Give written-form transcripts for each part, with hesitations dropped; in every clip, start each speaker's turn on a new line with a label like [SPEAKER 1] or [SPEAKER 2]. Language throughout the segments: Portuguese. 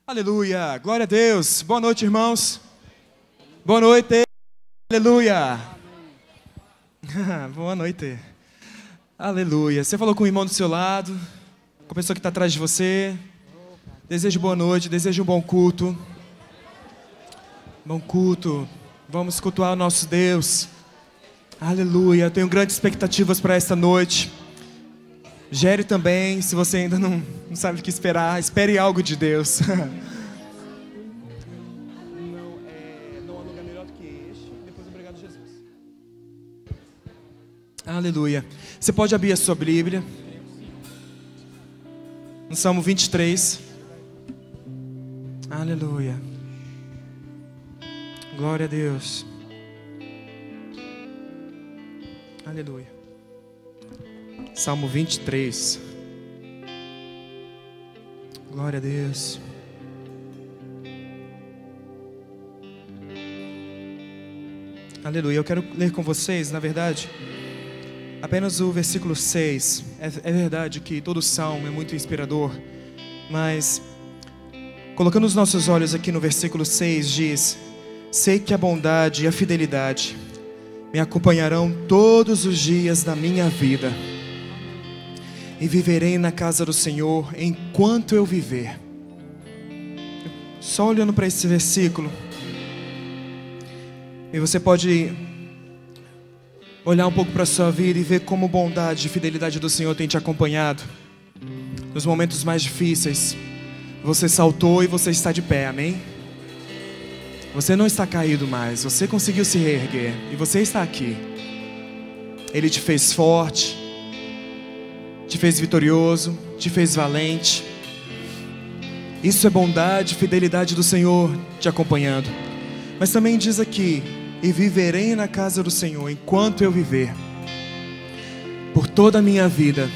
[SPEAKER 1] Aleluia, glória a Deus. Boa noite, irmãos. Boa noite, aleluia. Boa noite. Aleluia. Você falou com o irmão do seu lado, com a pessoa que está atrás de você. Desejo boa noite, desejo um bom culto. Bom culto. Vamos cultuar o nosso Deus. Aleluia. Eu tenho grandes expectativas para esta noite. Gere também, se você ainda não sabe o que esperar, espere algo de Deus. Não há lugar melhor do que este. Depois, obrigado, Jesus. Aleluia. Você pode abrir a sua Bíblia no Salmo 23. Aleluia. Glória a Deus. Aleluia. Salmo 23. Glória a Deus. Aleluia. Eu quero ler com vocês, na verdade, apenas o versículo 6. É verdade que todo salmo é muito inspirador, mas colocando os nossos olhos aqui no versículo 6, diz: sei que a bondade e a fidelidade me acompanharão todos os dias da minha vida, e viverei na casa do Senhor enquanto eu viver. Só olhando para esse versículo, e você pode olhar um pouco para a sua vida e ver como bondade e fidelidade do Senhor tem te acompanhado nos momentos mais difíceis. Você saltou e você está de pé, amém? Você não está caído mais, você conseguiu se reerguer e você está aqui. Ele te fez forte, te fez vitorioso, te fez valente. Isso é bondade e fidelidade do Senhor te acompanhando. Mas também diz aqui: e viverei na casa do Senhor enquanto eu viver, por toda a minha vida.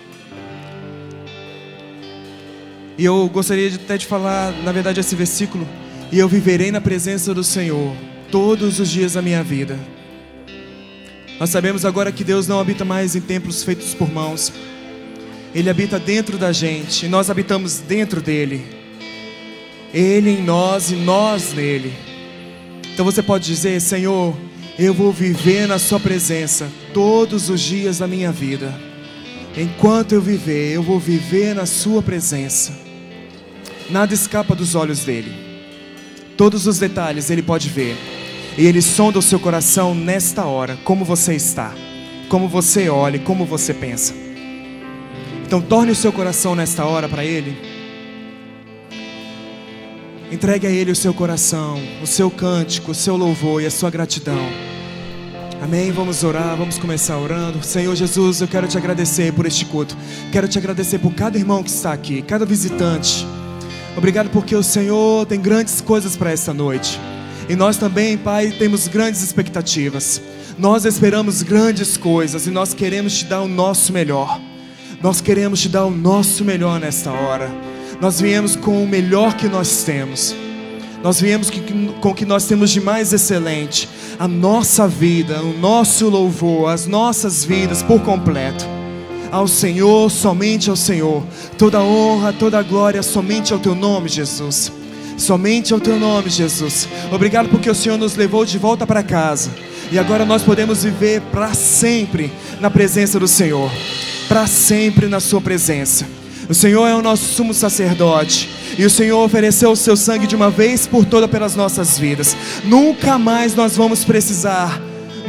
[SPEAKER 1] E eu gostaria até de falar, na verdade, esse versículo: e eu viverei na presença do Senhor todos os dias da minha vida. Nós sabemos agora que Deus não habita mais em templos feitos por mãos. Ele habita dentro da gente, e nós habitamos dentro dele. Ele em nós e nós nele. Então você pode dizer: Senhor, eu vou viver na sua presença todos os dias da minha vida. Enquanto eu viver, eu vou viver na sua presença. Nada escapa dos olhos dele. Todos os detalhes ele pode ver. E ele sonda o seu coração nesta hora, como você está, como você olha, como você pensa. Então torne o seu coração nesta hora para ele. Entregue a ele o seu coração, o seu cântico, o seu louvor e a sua gratidão. Amém? Vamos orar, vamos começar orando. Senhor Jesus, eu quero te agradecer por este culto. Quero te agradecer por cada irmão que está aqui, cada visitante. Obrigado porque o Senhor tem grandes coisas para esta noite. E nós também, Pai, temos grandes expectativas. Nós esperamos grandes coisas e nós queremos te dar o nosso melhor. Nós queremos te dar o nosso melhor nesta hora. Nós viemos com o melhor que nós temos. Nós viemos com o que nós temos de mais excelente. A nossa vida, o nosso louvor, as nossas vidas por completo. Ao Senhor, somente ao Senhor. Toda honra, toda glória, somente ao teu nome, Jesus. Somente ao teu nome, Jesus. Obrigado porque o Senhor nos levou de volta para casa. E agora nós podemos viver para sempre na presença do Senhor. Para sempre na sua presença. O Senhor é o nosso sumo sacerdote, e o Senhor ofereceu o seu sangue de uma vez por todas pelas nossas vidas. Nunca mais nós vamos precisar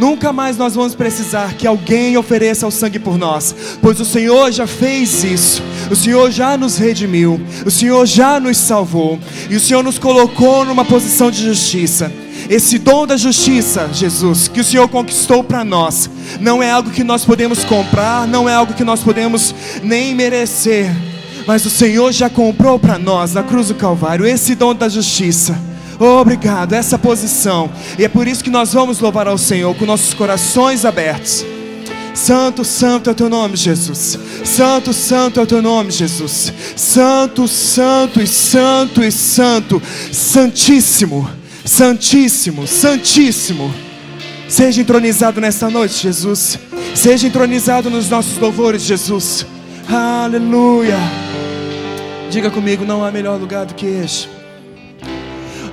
[SPEAKER 1] que alguém ofereça o sangue por nós, pois o Senhor já fez isso. O Senhor já nos redimiu, o Senhor já nos salvou, e o Senhor nos colocou numa posição de justiça. Esse dom da justiça, Jesus, que o Senhor conquistou para nós, não é algo que nós podemos comprar, não é algo que nós podemos nem merecer, mas o Senhor já comprou para nós na cruz do Calvário, esse dom da justiça. Obrigado, essa posição. E é por isso que nós vamos louvar ao Senhor com nossos corações abertos. Santo, santo é o teu nome, Jesus. Santo, santo é o teu nome, Jesus. Santo, santo e santo e santo. Santíssimo, santíssimo, santíssimo. Seja entronizado nesta noite, Jesus. Seja entronizado nos nossos louvores, Jesus. Aleluia. Diga comigo: não há melhor lugar do que este.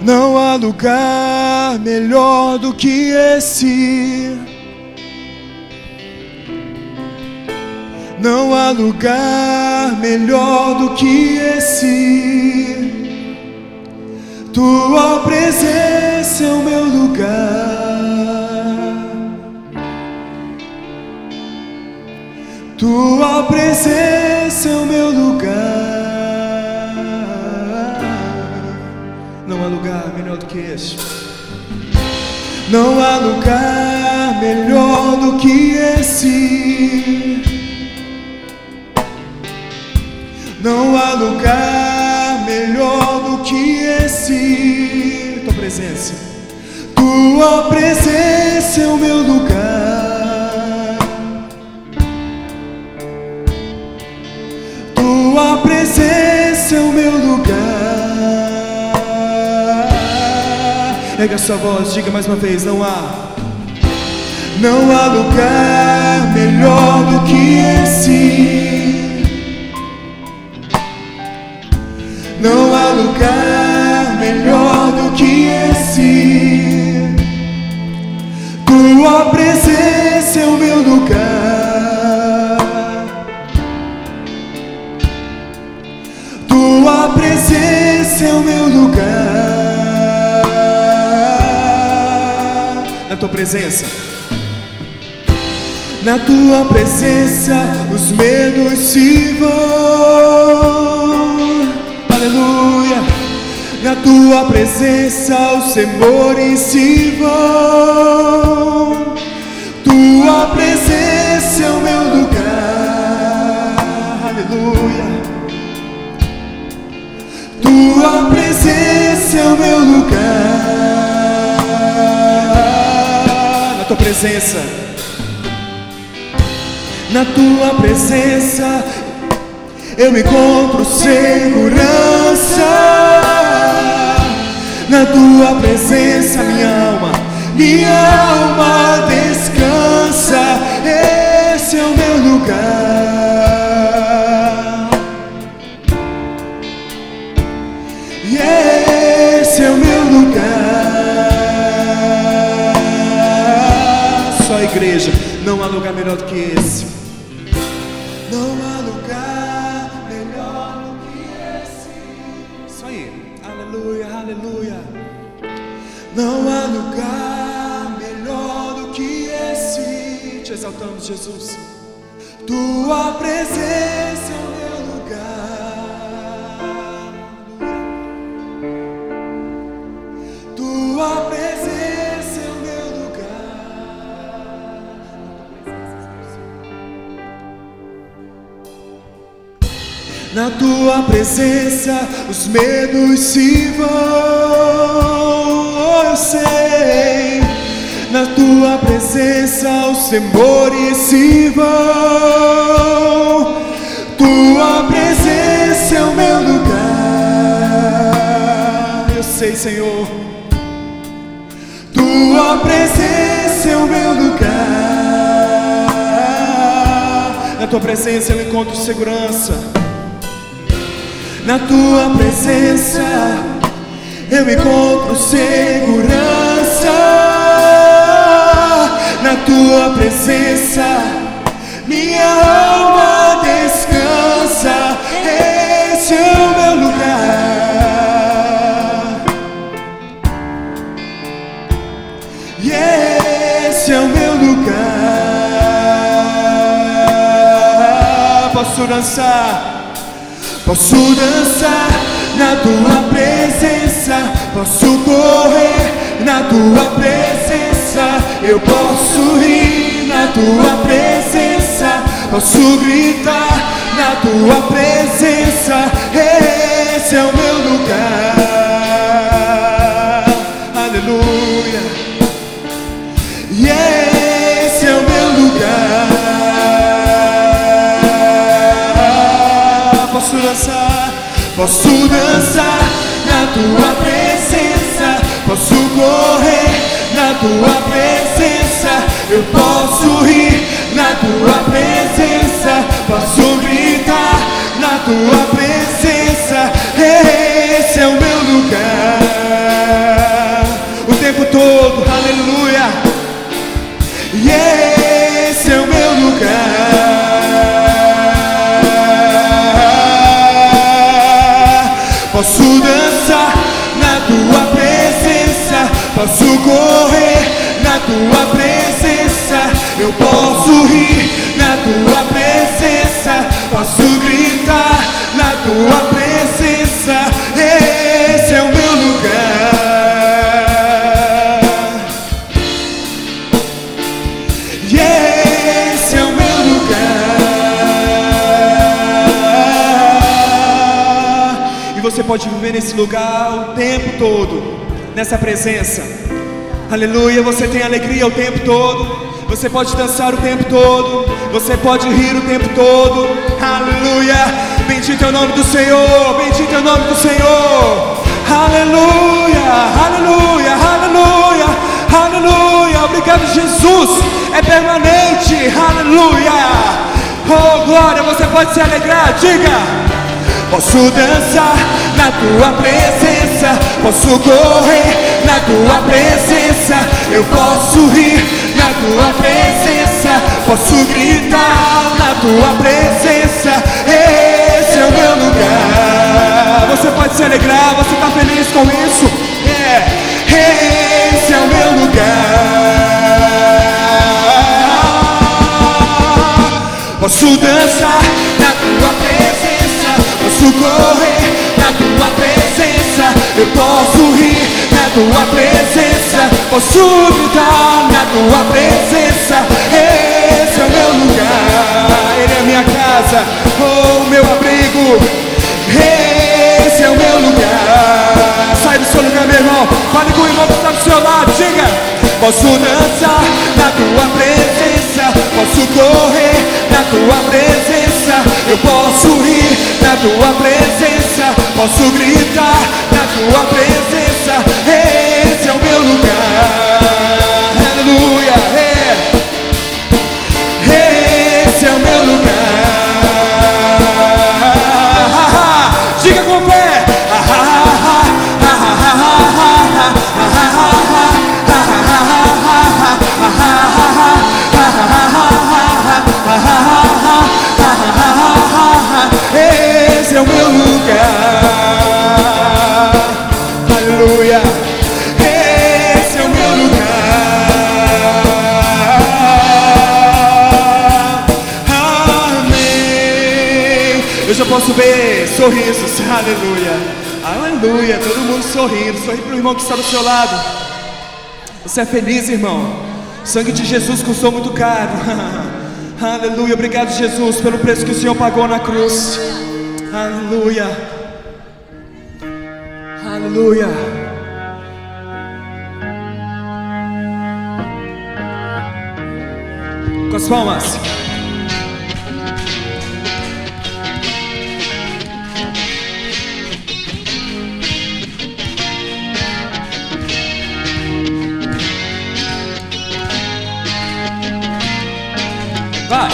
[SPEAKER 1] Não há lugar melhor do que esse. Não há lugar melhor do que esse. Tua presença é o meu lugar. Tua presença é o meu lugar. Não há lugar melhor do que esse. Não há lugar melhor do que esse. Não há lugar melhor do que esse. Tua presença. Tua presença é o meu lugar. Tua presença é o meu lugar. Erga sua voz, diga mais uma vez, não há lugar melhor do que esse. Não há lugar melhor do que esse. Tua presença é o meu lugar. Tua presença é o meu lugar. Na tua presença. Na tua presença os medos se vão. Aleluia. Na tua presença os temores se vão. Tua presença é o meu lugar. Aleluia. Tua presença é o meu lugar. Na tua presença. Na tua presença eu encontro segurança. Na tua presença minha alma descansa. Esse é o meu lugar. E esse é o meu lugar. Só a igreja. Não há lugar melhor do que esse. Não há lugar melhor do que esse. Isso aí. Aleluia, aleluia. Não há lugar melhor do que esse. Te exaltamos, Jesus. Tua presença é o meu lugar. Tua presença é o meu lugar. Na tua presença os medos se vão. Eu sei. Na tua presença os temores se vão. Tua presença é o meu lugar. Eu sei, Senhor. Tua presença é o meu lugar. Na tua presença eu encontro segurança. Na tua presença eu encontro segurança. Na tua presença minha alma descansa. Esse é o meu lugar. E esse é o meu lugar. Posso dançar. Posso dançar na tua presença. Posso correr na tua presença. Eu posso rir na tua presença. Posso gritar na tua presença. Esse é o meu lugar. Aleluia. E esse é o meu lugar. Posso dançar na tua presença. Posso correr na tua presença. Eu posso rir na tua presença. Posso gritar na tua presença. Esse é o meu lugar. lugar. Posso dançar na tua presença, posso correr na tua presença, eu posso rir na tua presença, posso gritar na tua presença. Esse é o meu lugar. Esse é o meu lugar. E você pode viver nesse lugar o tempo todo, nessa presença. Aleluia. Você tem alegria o tempo todo. Você pode dançar o tempo todo. Você pode rir o tempo todo. Aleluia. Bendito é o nome do Senhor. Bendito é o nome do Senhor. Aleluia. Aleluia. Aleluia. Aleluia. Obrigado, Jesus. É permanente. Aleluia. Oh, glória. Você pode se alegrar. Diga: posso dançar na tua presença, posso correr na tua presença, eu posso rir na tua presença, posso gritar na tua presença. Esse é o meu lugar. Você pode se alegrar, você está feliz com isso? Esse é o meu lugar. Posso dançar na tua presença, posso correr na tua presença, eu posso rir na tua presença, posso gritar na tua presença. Esse é o meu lugar. Ele é a minha casa, oh, meu abrigo. Esse é o meu lugar. Sai do seu lugar, meu irmão. Fale com o irmão que está do seu lado. Diga: posso dançar na tua presença, posso correr na tua presença, eu posso rir na tua presença, posso gritar na tua presença. Esse é o meu lugar. Aleluia. Esse é o meu lugar. Diga com fé. Esse é o meu lugar. Aleluia. Esse é o meu lugar. Amém. Eu já posso ver sorrisos. Aleluia. Aleluia. Todo mundo sorrindo. Sorri para o irmão que está do seu lado. Você é feliz, irmão? O sangue de Jesus custou muito caro. Aleluia. Obrigado, Jesus, pelo preço que o Senhor pagou na cruz. Aleluia. Aleluia. Com as palmas. Vai.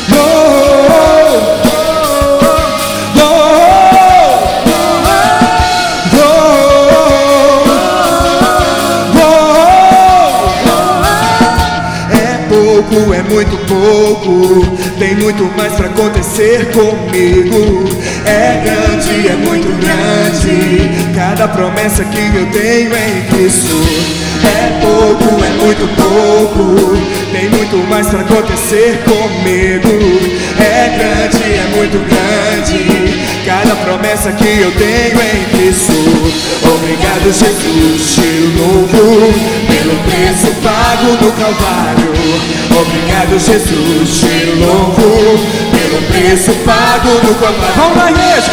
[SPEAKER 1] É muito pouco, tem muito mais pra acontecer comigo. É grande, é muito grande, cada promessa que eu tenho em Cristo. É pouco, é muito pouco, tem muito mais pra acontecer comigo. É grande, é muito grande, cada promessa que eu tenho em Cristo. Obrigado, Jesus, cheiro novo, pelo preço pago no Calvário. Obrigado, Jesus, cheiro novo, pelo preço pago no Calvário. Vamos lá, igreja!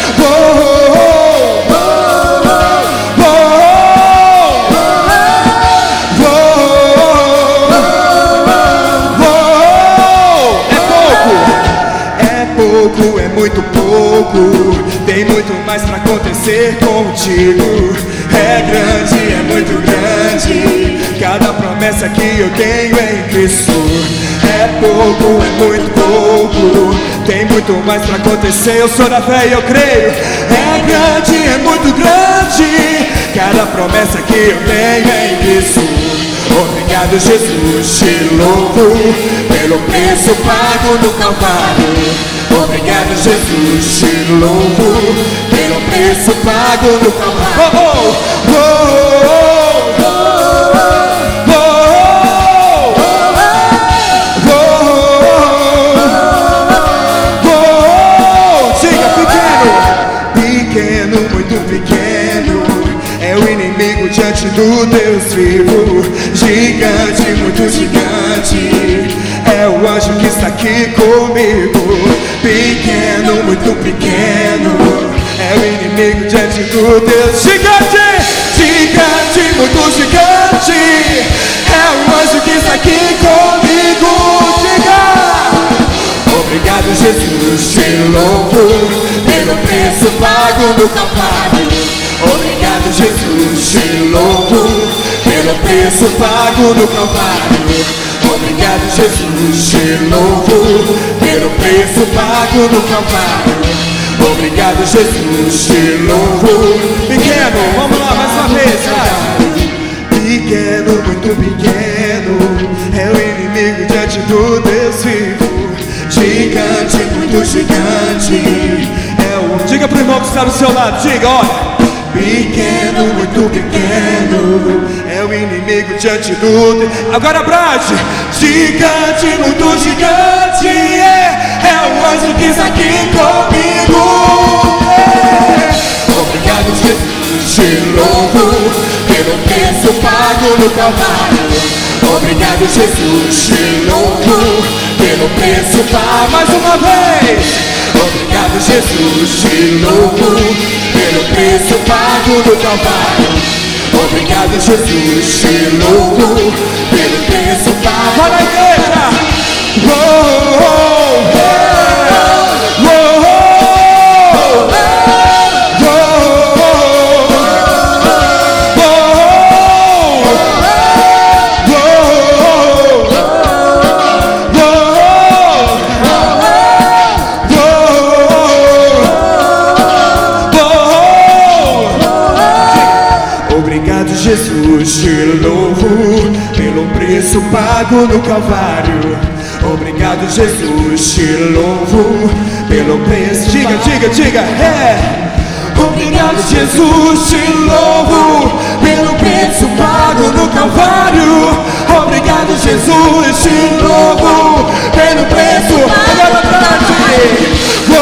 [SPEAKER 1] É muito pouco, tem muito mais pra acontecer contigo. É grande, é muito grande, cada promessa que eu tenho em Cristo. É pouco, é muito pouco, tem muito mais pra acontecer. Eu sou da fé e eu creio. É grande, é muito grande, cada promessa que eu tenho em Cristo. Obrigado, Jesus, te louvo pelo preço pago no Calvário. Obrigado, Jesus, te louvo pelo preço pago no Calvário. Diga, pequeno, muito pequeno é o inimigo diante do Deus vivo. Gigante, muito gigante é o anjo que está aqui comigo. Pequeno, muito pequeno é o inimigo diante do Deus gigante. Gigante, muito gigante é o anjo que está aqui comigo. Diga! Obrigado, Jesus, te louvo pelo preço pago no Calvário. Obrigado, Jesus, te louvo pelo preço pago no Calvário. Obrigado, Jesus, te louvo pelo preço pago no Calvário. Obrigado, Jesus, te louvo. Pequeno, vamos lá, mais uma vez, vai. Pequeno, muito pequeno é o inimigo diante do Deus vivo. Gigante, muito gigante é o... Diga pro irmão que está do seu lado, diga, olha. Pequeno, muito pequeno é o inimigo diante do... Agora brade. Gigante, muito gigante é o anjo que está aqui comigo. Obrigado, Jesus, te louvo pelo preço pago no Calvário. Obrigado, Jesus, te louvo pelo preço pago. Mais uma vez. Obrigado, Jesus, te louvo pelo preço pago no Calvário. Obrigado, Jesus, te louvo pelo preço pago. Vai na igreja! Jesus, te louvo pelo preço pago no Calvário. Obrigado, Jesus, te louvo pelo preço. Diga, diga, diga, Obrigado, Jesus, te louvo pelo preço pago no Calvário. Obrigado, Jesus, te louvo pelo preço. Agora pra ti.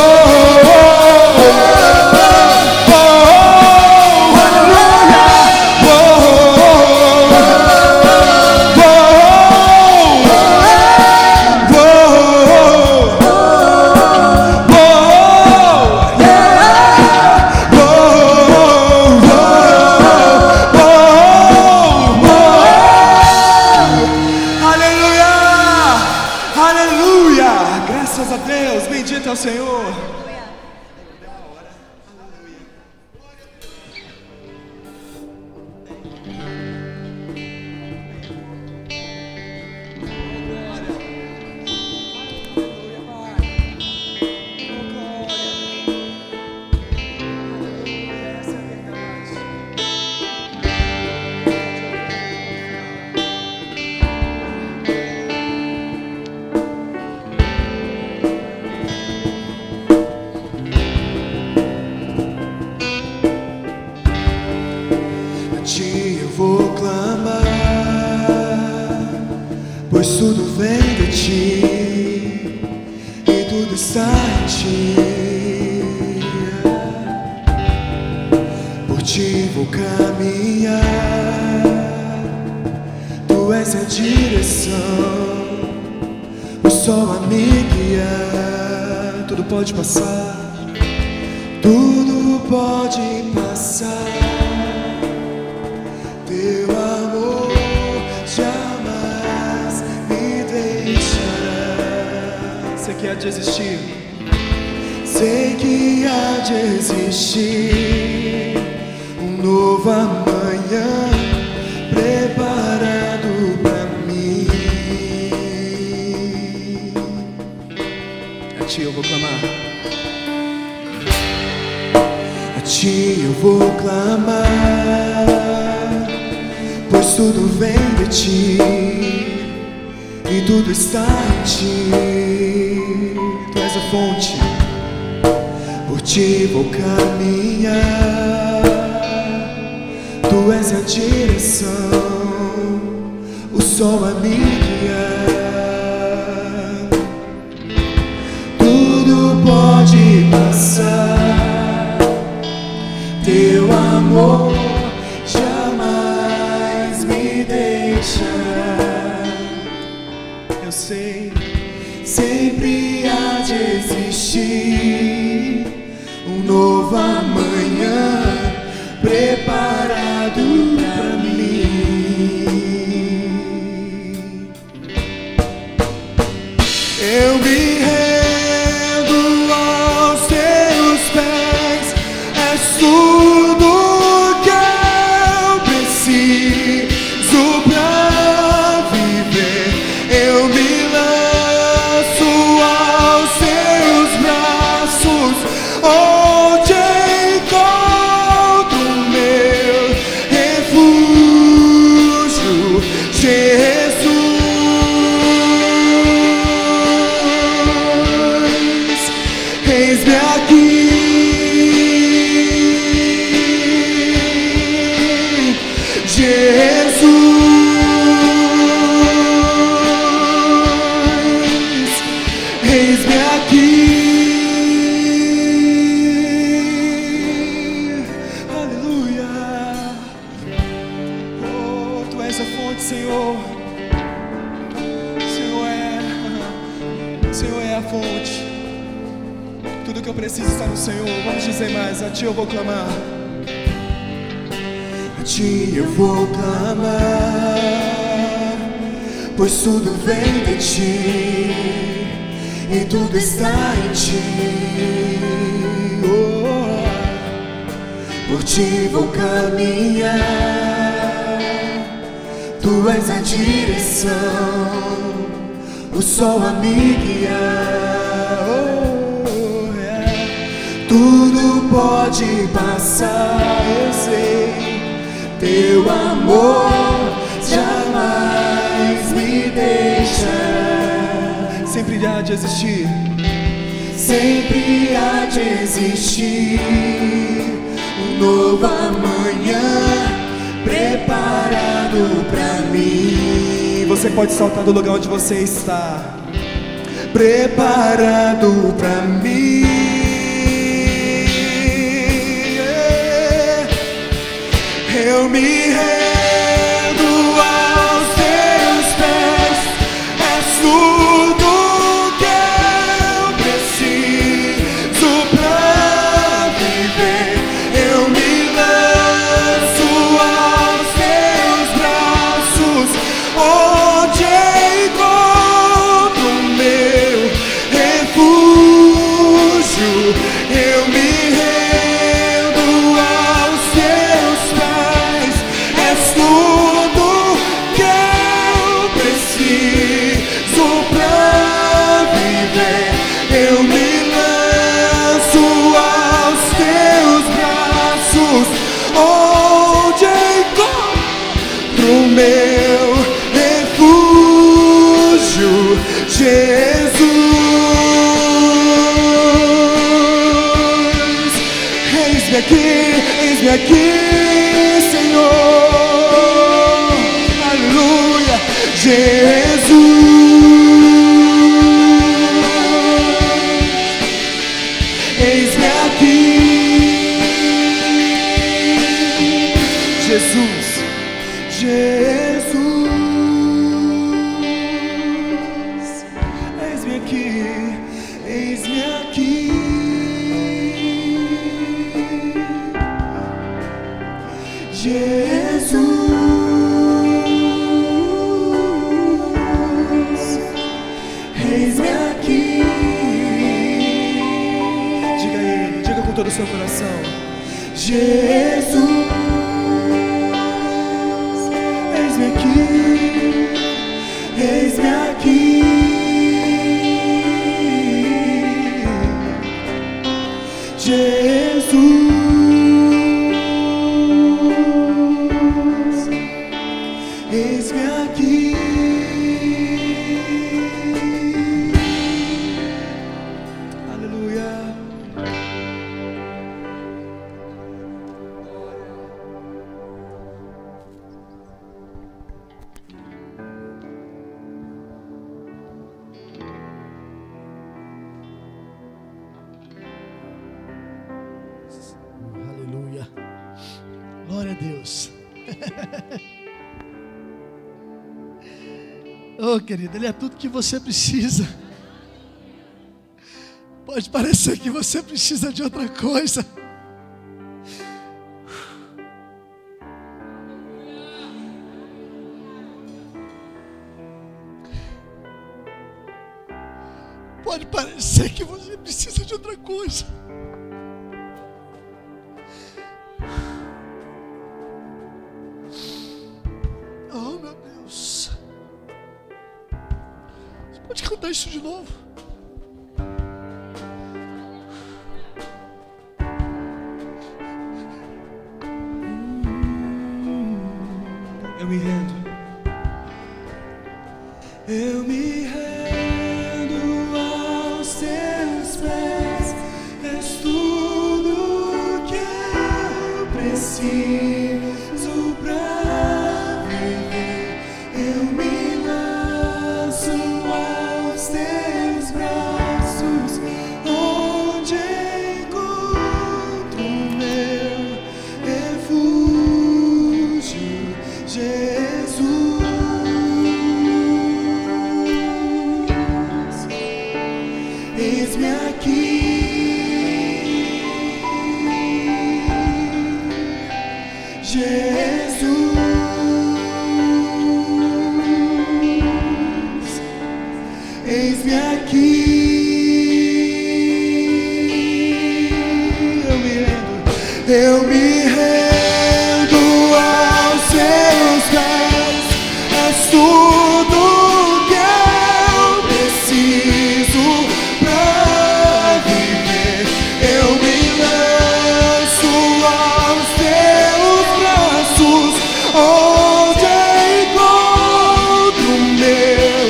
[SPEAKER 1] Senhor. Pois tudo vem de ti e tudo está em ti. Por ti vou caminhar, tu és a direção, o sol a me guiar. Tudo pode passar, tudo pode passar. Teu amor jamais me deixará. Sei que há de existir, sei que há de existir um novo amanhã preparado pra mim. A ti eu vou clamar, a ti eu vou clamar. pois tudo vem de ti e tudo está em ti. Tu és a fonte, por ti vou caminhar. Tu és a direção, o sol a me guiar. Tudo pode passar, teu amor jamais me deixa. Eu sei, sempre há de existir um novo amanhã preparado pra mim. Eu me rendo aos teus pés, és tudo que eu preciso pra viver. Eu me lanço aos teus braços, onde encontro meu refúgio, Jesus. Eis-me aqui, Jesus. Eis-me aqui. Aleluia. Oh, tu és a fonte, Senhor. Senhor é a fonte. Tudo que eu preciso está no Senhor. Vamos dizer mais. A ti eu vou clamar. A ti eu vou clamar, pois tudo vem de ti e tudo está em ti. Oh, por ti vou caminhar. Tu és a direção, o sol a me guiar. Oh, yeah. Tudo pode passar, eu sei, teu amor jamais me deixa. Sempre há de existir, sempre há de existir um novo amanhã preparado pra mim. Você pode saltar do lugar onde você está. Preparado pra mim. Eu me rendo aos teus pés, és tudo que eu preciso pra viver. Eu me lanço aos teus braços, onde encontro meu refúgio. Eu me rendo aos teus pés, és tudo que eu preciso pra viver. Eu me lanço aos teus braços, onde encontro meu refúgio, Jesus. Eis-me aqui, Senhor. Aleluia, Jesus. Eis-me aqui, Jesus, Jesus. Eis-me aqui, eis-me aqui. Jesus, eis-me aqui. Diga a Ele, diga com todo o seu coração. Jesus, eis-me aqui, eis-me aqui. Jesus,
[SPEAKER 2] Glória a Deus. Oh, querido, Ele é tudo que você precisa. Pode parecer que você precisa de outra coisa. Pode parecer que você precisa de outra coisa. Oh, meu Deus. Você pode cantar isso de novo?
[SPEAKER 1] Eu me rendo. Eu me rendo aos teus pés. És tudo que eu preciso pra viver. Eu me lanço aos teus braços, onde encontro meu refúgio, Jesus. Eis-me aqui, Jesus. Eis-me aqui. Eu me rendo aos seus pés. És tudo que eu preciso pra viver. Eu me lanço aos teus braços, onde encontro meu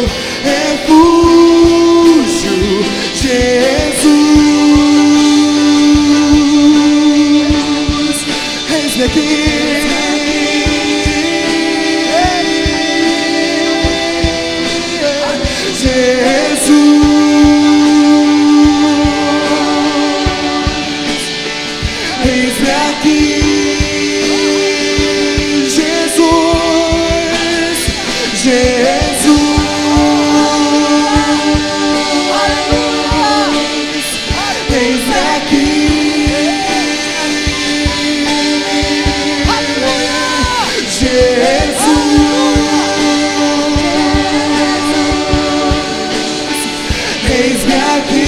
[SPEAKER 1] refúgio, Jesus. Eis-me aqui. Eis-me aqui, Jesus, Jesus. Eis-me aqui, Jesus. Eis-me aqui.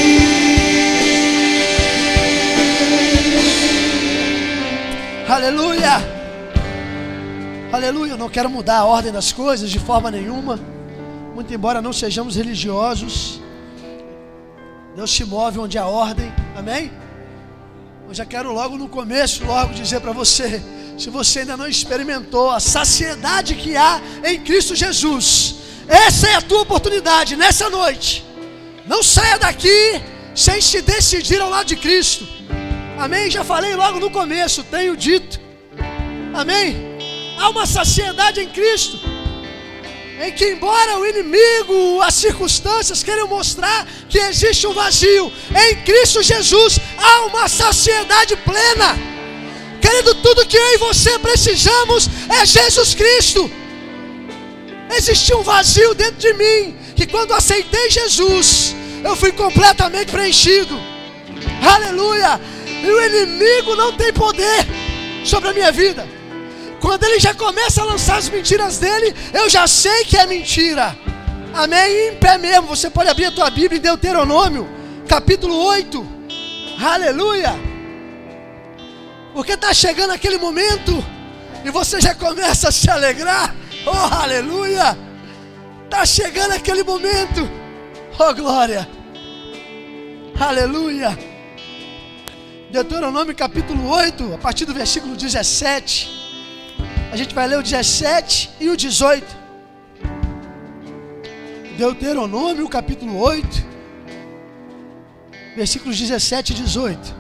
[SPEAKER 2] Aleluia. Aleluia. Eu não quero mudar a ordem das coisas de forma nenhuma. Muito embora não sejamos religiosos, Deus se move onde há ordem. Amém? Eu já quero logo no começo, logo dizer para você, se você ainda não experimentou a saciedade que há em Cristo Jesus, essa é a tua oportunidade nessa noite. Não saia daqui sem se decidir ao lado de Cristo. Amém? Já falei logo no começo, tenho dito. Amém? Há uma saciedade em Cristo, em que embora o inimigo, as circunstâncias queiram mostrar que existe um vazio, em Cristo Jesus há uma saciedade plena. Querido, tudo que eu e você precisamos é Jesus Cristo. Existia um vazio dentro de mim, que quando aceitei Jesus, eu fui completamente preenchido. Aleluia! E o inimigo não tem poder sobre a minha vida. Quando ele já começa a lançar as mentiras dele, eu já sei que é mentira. Amém? Em pé mesmo, você pode abrir a tua Bíblia em Deuteronômio, capítulo 8. Aleluia! Porque está chegando aquele momento e você já começa a se alegrar. Oh, aleluia! Está chegando aquele momento. Oh, glória! Aleluia! Deuteronômio capítulo 8, a partir do versículo 17. A gente vai ler o 17 e o 18. Deuteronômio capítulo 8, versículos 17 e 18.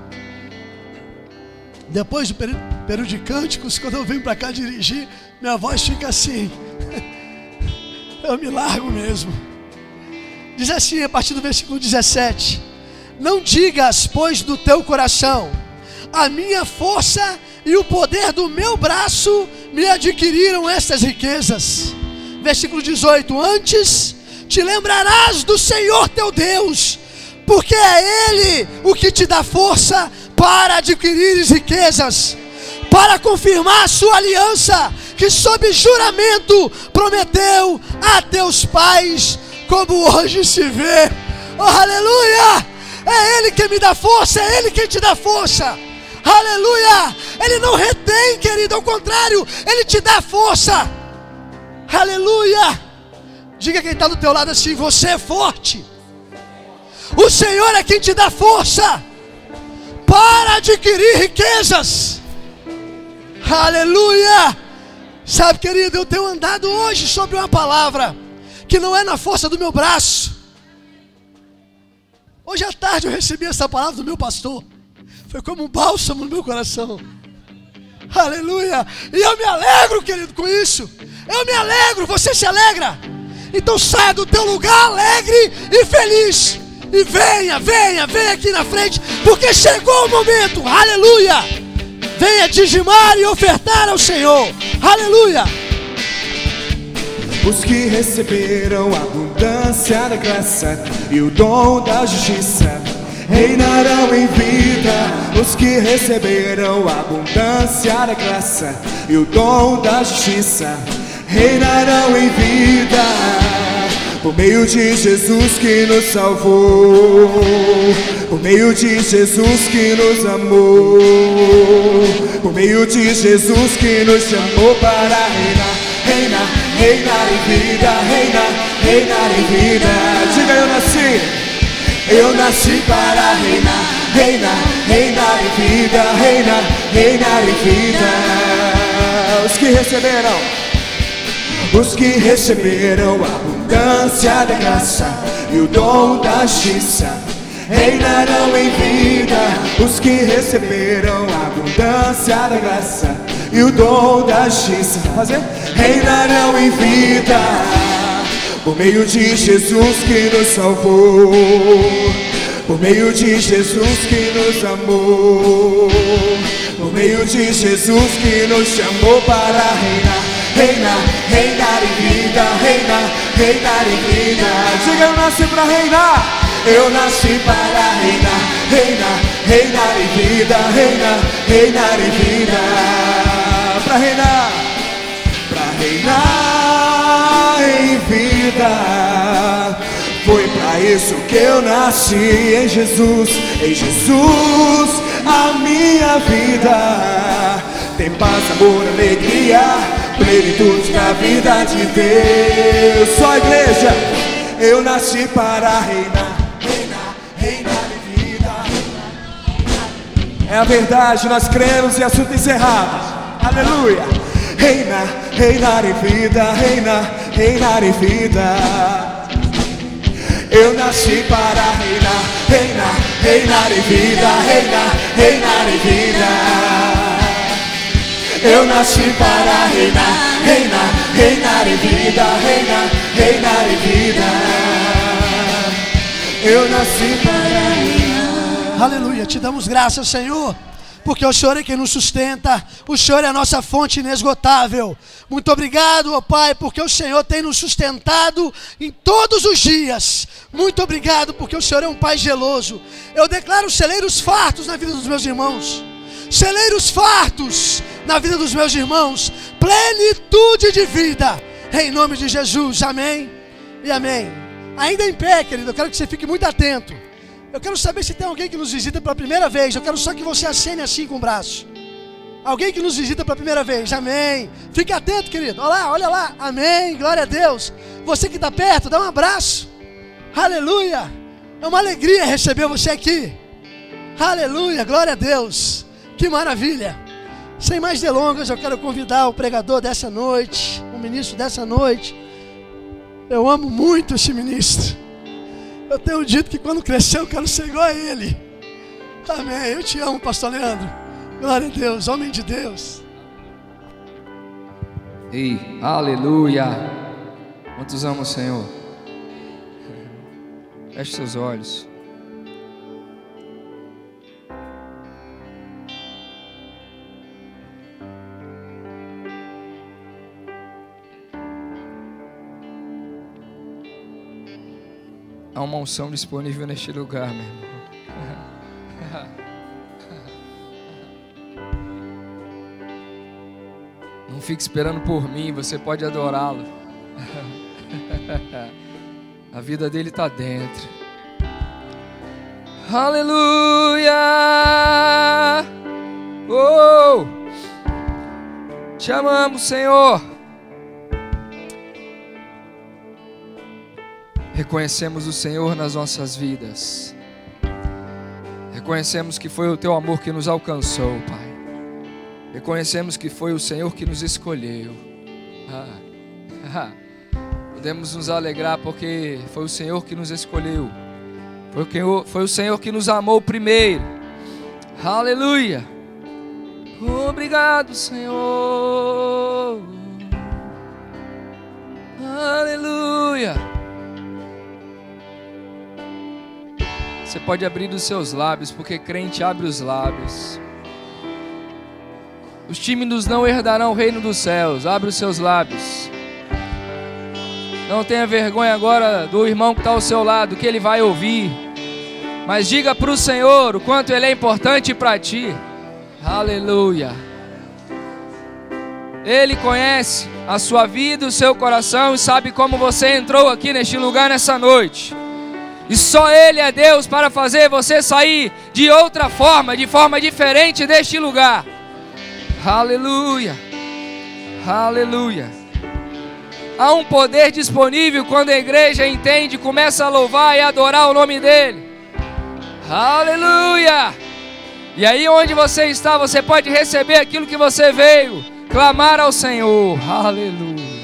[SPEAKER 2] Depois do período de cânticos, quando eu venho para cá dirigir, minha voz fica assim. Eu me largo mesmo. Diz assim, a partir do versículo 17: Não digas, pois, do teu coração: a minha força e o poder do meu braço me adquiriram estas riquezas. Versículo 18: antes te lembrarás do Senhor teu Deus, porque é Ele o que te dá força para adquirir riquezas, para confirmar a sua aliança, que sob juramento prometeu a teus pais, como hoje se vê. Oh, aleluia! É Ele que me dá força, é Ele que te dá força. Aleluia! Ele não retém, querido, ao contrário, Ele te dá força. Aleluia! Diga quem está do teu lado assim: você é forte. O Senhor é quem te dá força para adquirir riquezas. Aleluia! Sabe, querido, eu tenho andado hoje sobre uma palavra que não é na força do meu braço. Hoje à tarde eu recebi essa palavra do meu pastor. Foi como um bálsamo no meu coração. Aleluia! E eu me alegro, querido, com isso. Eu me alegro, você se alegra? Então saia do teu lugar alegre e feliz. E venha aqui na frente, porque chegou o momento. Aleluia! Venha dizimar e ofertar ao Senhor. Aleluia!
[SPEAKER 1] Os que receberam a abundância da graça e o dom da justiça reinarão em vida. Os que receberam a abundância da graça e o dom da justiça reinarão em vida. Por meio de Jesus que nos salvou, por meio de Jesus que nos amou, por meio de Jesus que nos chamou para reinar, reinar, reinar em vida, reinar, reinar em vida. Diga: eu nasci para reinar, reinar, reinar em vida, reinar, reinar em vida. Os que receberam a abundância da graça e o dom da justiça reinarão em vida. Os que receberam a abundância da graça e o dom da justiça reinarão em vida. Por meio de Jesus que nos salvou, por meio de Jesus que nos amou, por meio de Jesus que nos chamou para reinar, reinar, reinar em vida, reinar, reinar em vida. Diga: eu nasci para reinar. Eu nasci para reinar, reinar, reinar em vida, reinar, reinar em vida. Para reinar em vida. Foi para isso que eu nasci, em Jesus, a minha vida tem paz, amor, alegria, plenitude na vida de Deus. Só a igreja. Eu nasci para reinar, reinar, reinar em vida. É a verdade, nós cremos, e assunto encerrado. Aleluia. Reinar, reinar em vida, reinar, reinar em vida. Eu nasci para reinar, reinar, reinar em vida, reinar, reinar em vida. Eu nasci para reinar, reinar, reinar em vida, reinar, reinar em vida. Eu nasci para reinar.
[SPEAKER 2] Aleluia, te damos graças, Senhor, porque o Senhor é quem nos sustenta, o Senhor é a nossa fonte inesgotável. Muito obrigado, ó Pai, porque o Senhor tem nos sustentado em todos os dias. Muito obrigado, porque o Senhor é um Pai zeloso. Eu declaro celeiros fartos na vida dos meus irmãos, celeiros fartos na vida dos meus irmãos, plenitude de vida, em nome de Jesus, amém e amém. Ainda em pé, querido, eu quero que você fique muito atento. Eu quero saber se tem alguém que nos visita pela primeira vez. Eu quero só que você acene assim com o braço. Alguém que nos visita pela primeira vez, amém. Fique atento, querido, olha lá, amém, glória a Deus. Você que está perto, dá um abraço, aleluia. É uma alegria receber você aqui, aleluia, glória a Deus, que maravilha. Sem mais delongas, eu quero convidar o pregador dessa noite, o ministro dessa noite. Eu amo muito esse ministro. Eu tenho dito que quando crescer eu quero ser igual a ele. Amém. Eu te amo, pastor Leandro. Glória a Deus, homem de Deus.
[SPEAKER 3] Ei, aleluia. Quantos amam o Senhor? Feche seus olhos. Há uma unção disponível neste lugar, meu irmão. Não fique esperando por mim, você pode adorá-lo. A vida dele está dentro. Aleluia! Oh! Te amamos, Senhor. Reconhecemos o Senhor nas nossas vidas. Reconhecemos que foi o Teu amor que nos alcançou, Pai. Reconhecemos que foi o Senhor que nos escolheu. Podemos nos alegrar porque foi o Senhor que nos escolheu. Foi o Senhor que nos amou primeiro. Aleluia. Obrigado, Senhor. Aleluia. Você pode abrir os seus lábios, porque crente abre os lábios. Os tímidos não herdarão o reino dos céus. Abre os seus lábios. Não tenha vergonha agora do irmão que está ao seu lado, que ele vai ouvir. Mas diga para o Senhor o quanto Ele é importante para ti. Aleluia. Ele conhece a sua vida, o seu coração e sabe como você entrou aqui neste lugar nessa noite. E só Ele é Deus para fazer você sair de outra forma, de forma diferente deste lugar. Aleluia. Aleluia. Há um poder disponível quando a igreja entende, começa a louvar e adorar o nome dEle. Aleluia. E aí onde você está, você pode receber aquilo que você veio clamar ao Senhor. Aleluia.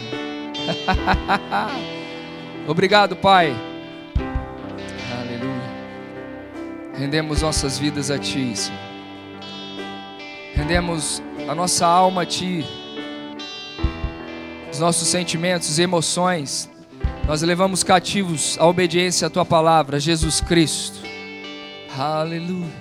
[SPEAKER 3] Obrigado, Pai. Aleluia. Rendemos nossas vidas a Ti, Senhor. Rendemos a nossa alma a Ti. Os nossos sentimentos e emoções, nós levamos cativos à obediência à Tua palavra, Jesus Cristo. Aleluia.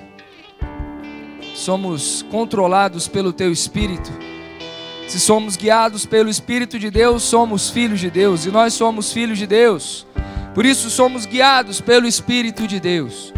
[SPEAKER 3] Somos controlados pelo Teu Espírito. Se somos guiados pelo Espírito de Deus, somos filhos de Deus. E nós somos filhos de Deus. Por isso somos guiados pelo Espírito de Deus.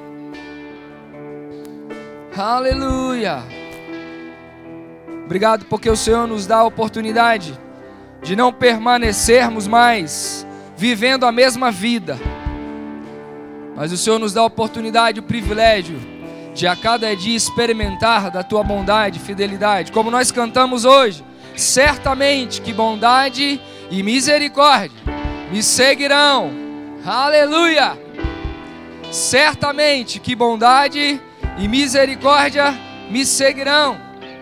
[SPEAKER 3] Aleluia. Obrigado porque o Senhor nos dá a oportunidade de não permanecermos mais vivendo a mesma vida. Mas o Senhor nos dá a oportunidade, o privilégio de a cada dia experimentar da Tua bondade e fidelidade. Como nós cantamos hoje, certamente que bondade e misericórdia me seguirão. Aleluia! Certamente que bondade e misericórdia me seguirão.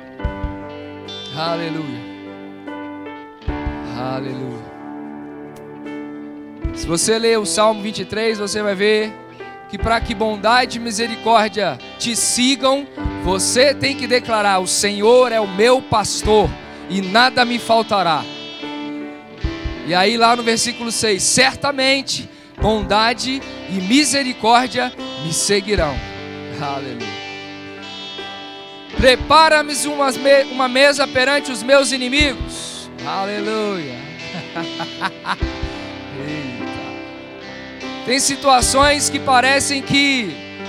[SPEAKER 3] Aleluia. Aleluia. Se você ler o Salmo 23, você vai ver que para que bondade e misericórdia te sigam, você tem que declarar: o Senhor é o meu pastor e nada me faltará. E aí lá no versículo 6, certamente bondade e misericórdia me seguirão. Aleluia. Prepara-me uma mesa perante os meus inimigos. Aleluia. Eita. Tem situações que parecem que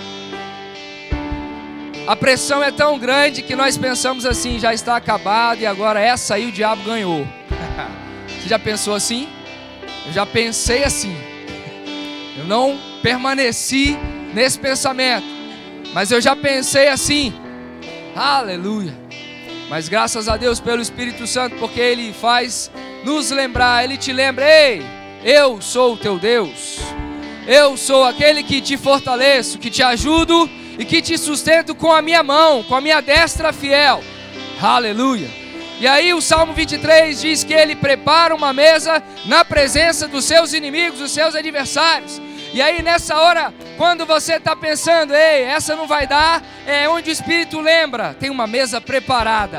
[SPEAKER 3] a pressão é tão grande que nós pensamos assim: já está acabado e agora essa aí o diabo ganhou. Você já pensou assim? Eu já pensei assim. Eu não permaneci nesse pensamento, mas eu já pensei assim. Aleluia. Mas graças a Deus pelo Espírito Santo, porque Ele faz nos lembrar. Ele te lembra: ei, eu sou o teu Deus. Eu sou aquele que te fortaleço, que te ajudo e que te sustento com a minha mão, com a minha destra fiel. Aleluia. E aí o Salmo 23 diz que Ele prepara uma mesa na presença dos seus inimigos, dos seus adversários. E aí nessa hora, quando você está pensando: ei, essa não vai dar, é onde o Espírito lembra: tem uma mesa preparada.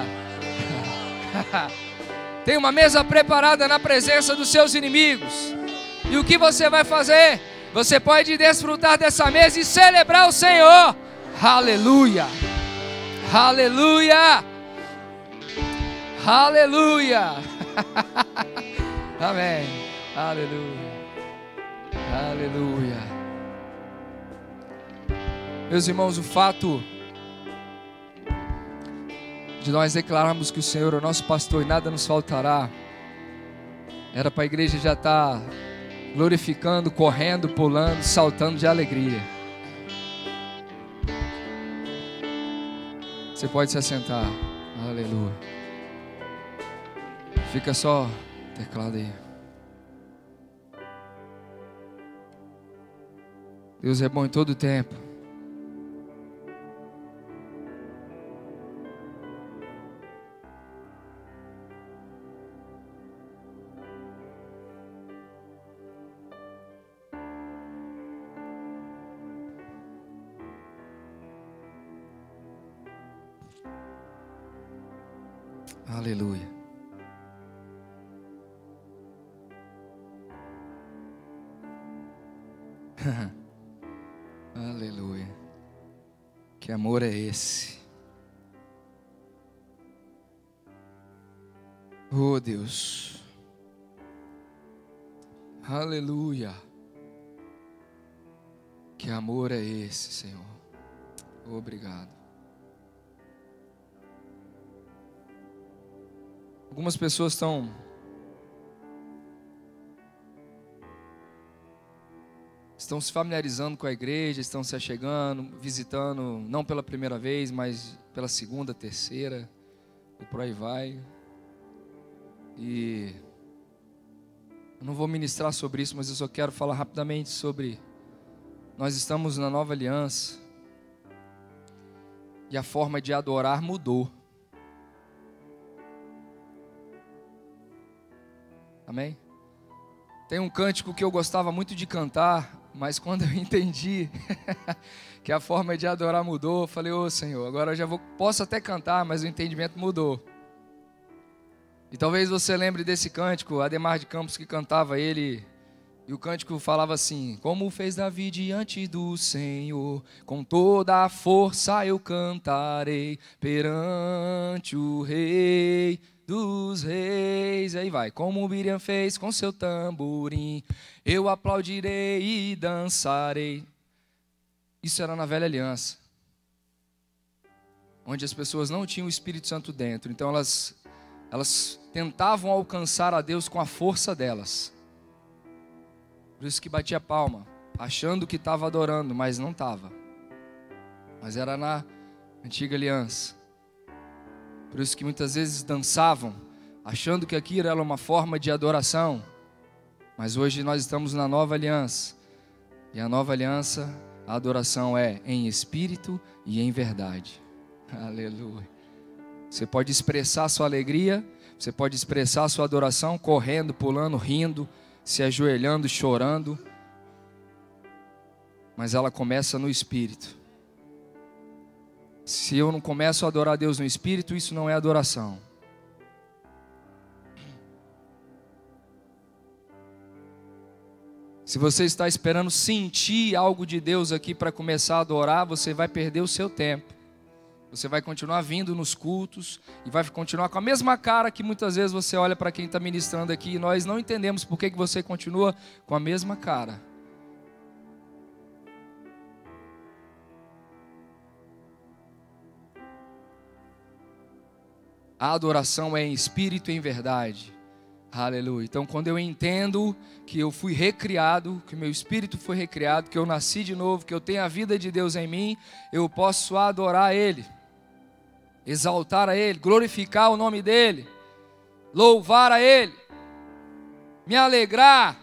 [SPEAKER 3] Tem uma mesa preparada na presença dos seus inimigos. E o que você vai fazer? Você pode desfrutar dessa mesa e celebrar o Senhor. Aleluia. Aleluia. Aleluia. Amém. Aleluia. Aleluia. Meus irmãos, o fato de nós declararmos que o Senhor é o nosso pastor e nada nos faltará, era para a igreja já estar glorificando, correndo, pulando, saltando de alegria. Você pode se assentar. Aleluia. Fica só o teclado aí. Deus é bom em todo o tempo. Aleluia. Aleluia. Que amor é esse? Oh Deus. Aleluia. Que amor é esse, Senhor? Obrigado. Algumas pessoas estão se familiarizando com a igreja, estão se achegando, visitando, não pela primeira vez, mas pela segunda, terceira, e por aí vai. E eu não vou ministrar sobre isso, mas eu só quero falar rapidamente sobre... Nós estamos na nova aliança e a forma de adorar mudou. Amém? Tem um cântico que eu gostava muito de cantar, mas quando eu entendi que a forma de adorar mudou, eu falei, ô Senhor, agora eu já posso até cantar, mas o entendimento mudou. E talvez você lembre desse cântico, Ademar de Campos que cantava ele, e o cântico falava assim: como fez Davi diante do Senhor, com toda a força eu cantarei perante o Rei dos reis. Aí vai, como Miriam fez com seu tamborim, eu aplaudirei e dançarei. Isso era na velha aliança, onde as pessoas não tinham o Espírito Santo dentro, então elas tentavam alcançar a Deus com a força delas. Por isso que batia palma, achando que estava adorando, mas não estava. Mas era na antiga aliança. Por isso que muitas vezes dançavam, achando que aquilo era uma forma de adoração. Mas hoje nós estamos na nova aliança. E a nova aliança, a adoração é em espírito e em verdade. Aleluia. Você pode expressar a sua alegria, você pode expressar a sua adoração correndo, pulando, rindo, se ajoelhando, chorando. Mas ela começa no espírito. Se eu não começo a adorar a Deus no espírito, isso não é adoração. Se você está esperando sentir algo de Deus aqui para começar a adorar, você vai perder o seu tempo. Você vai continuar vindo nos cultos e vai continuar com a mesma cara que muitas vezes você olha para quem está ministrando aqui e nós não entendemos por que você continua com a mesma cara. A adoração é em espírito e em verdade. Aleluia. Então quando eu entendo que eu fui recriado, que meu espírito foi recriado, que eu nasci de novo, que eu tenho a vida de Deus em mim, eu posso adorar Ele, exaltar a Ele, glorificar o nome dEle, louvar a Ele, me alegrar,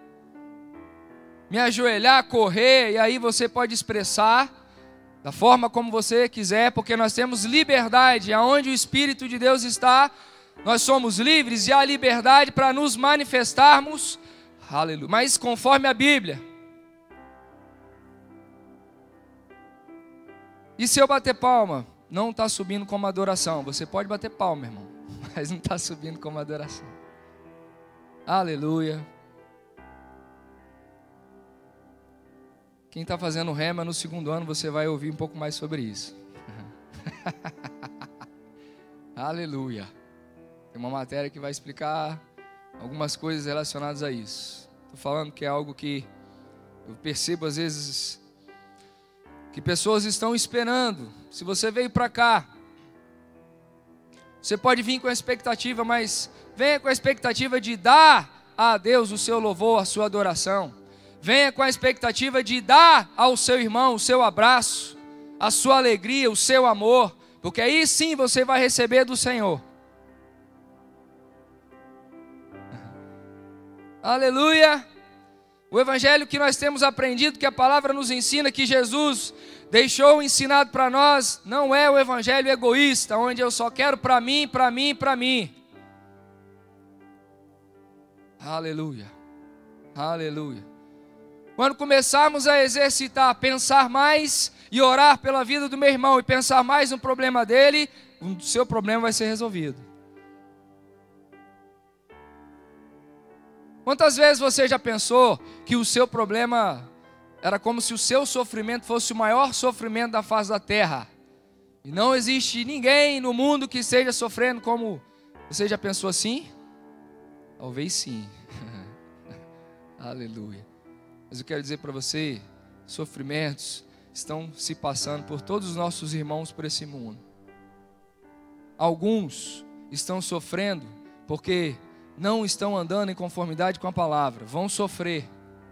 [SPEAKER 3] me ajoelhar, correr, e aí você pode expressar da forma como você quiser, porque nós temos liberdade, aonde o Espírito de Deus está, nós somos livres e há liberdade para nos manifestarmos, aleluia, mas conforme a Bíblia. E se eu bater palma, não está subindo como adoração, você pode bater palma, irmão, mas não está subindo como adoração. Aleluia. Quem está fazendo rema no segundo ano, você vai ouvir um pouco mais sobre isso. Aleluia. Tem uma matéria que vai explicar algumas coisas relacionadas a isso. Estou falando que é algo que Eu percebo às vezes que pessoas estão esperando. Se você veio para cá, você pode vir com a expectativa, mas venha com a expectativa de dar a Deus o seu louvor, a sua adoração. Venha com a expectativa de dar ao seu irmão o seu abraço, a sua alegria, o seu amor, porque aí sim você vai receber do Senhor. Aleluia! O evangelho que nós temos aprendido, que a palavra nos ensina, que Jesus deixou ensinado para nós, não é o evangelho egoísta, onde eu só quero para mim, para mim, para mim. Aleluia, aleluia. Quando começarmos a exercitar, pensar mais e orar pela vida do meu irmão e pensar mais no problema dele, o seu problema vai ser resolvido. Quantas vezes você já pensou que o seu problema era como se o seu sofrimento fosse o maior sofrimento da face da terra? E não existe ninguém no mundo que esteja sofrendo como... Você já pensou assim? Talvez sim. Aleluia. Mas eu quero dizer para você, sofrimentos estão se passando por todos os nossos irmãos por esse mundo. Alguns estão sofrendo porque não estão andando em conformidade com a palavra, vão sofrer.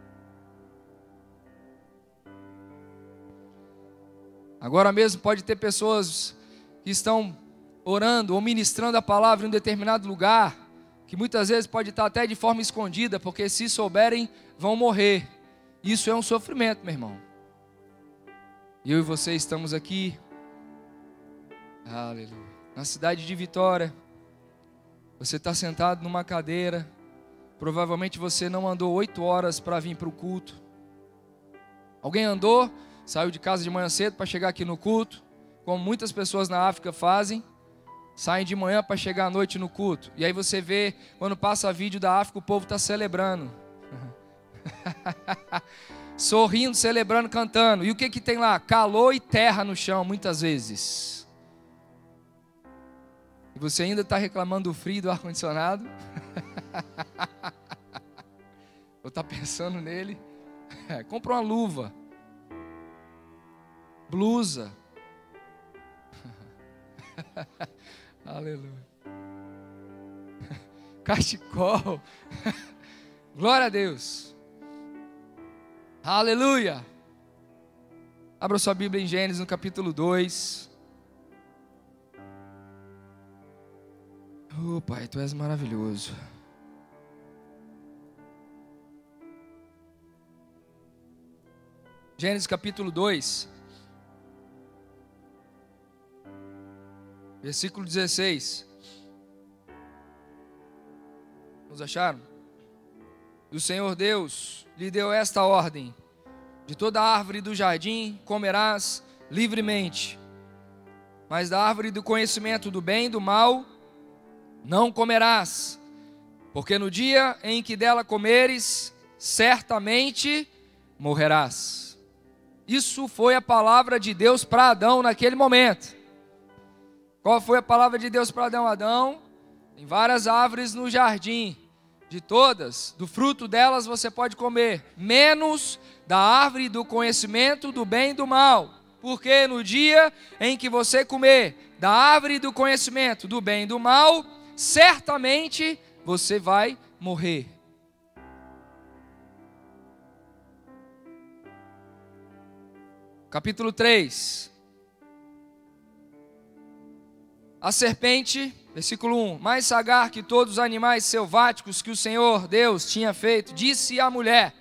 [SPEAKER 3] Agora mesmo pode ter pessoas que estão orando ou ministrando a palavra em um determinado lugar, que muitas vezes pode estar até de forma escondida, porque se souberem, vão morrer. Isso é um sofrimento, meu irmão. Eu e você estamos aqui, aleluia, na cidade de Vitória. Você está sentado numa cadeira, provavelmente você não andou 8 horas para vir para o culto. Alguém andou, saiu de casa de manhã cedo para chegar aqui no culto, como muitas pessoas na África fazem, saem de manhã para chegar à noite no culto. E aí você vê, quando passa vídeo da África, o povo está celebrando. Sorrindo, celebrando, cantando. E o que que tem lá? Calor e terra no chão, muitas vezes. E você ainda está reclamando do frio do ar-condicionado? Ou está pensando nele? Compra uma luva, blusa. Aleluia. Cachecol. Glória a Deus. Aleluia. Abra sua Bíblia em Gênesis no capítulo 2. Oh, Pai, Tu és maravilhoso. Gênesis capítulo 2, versículo 16. Nos acharam? E o Senhor Deus lhe deu esta ordem: de toda árvore do jardim comerás livremente, mas da árvore do conhecimento do bem e do mal não comerás, porque no dia em que dela comeres, certamente morrerás. Isso foi a palavra de Deus para Adão naquele momento. Qual foi a palavra de Deus para Adão? Adão, tem várias árvores no jardim, de todas, do fruto delas você pode comer, menos da árvore do conhecimento do bem e do mal, porque no dia em que você comer da árvore do conhecimento do bem e do mal, certamente você vai morrer. Capítulo 3. A serpente, versículo 1, mais sagaz que todos os animais selváticos que o Senhor Deus tinha feito, disse à mulher: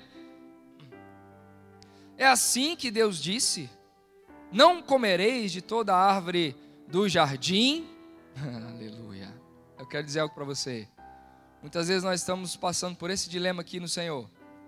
[SPEAKER 3] é assim que Deus disse: não comereis de toda a árvore do jardim? Aleluia. Eu quero dizer algo para você. Muitas vezes nós estamos passando por esse dilema aqui no Senhor.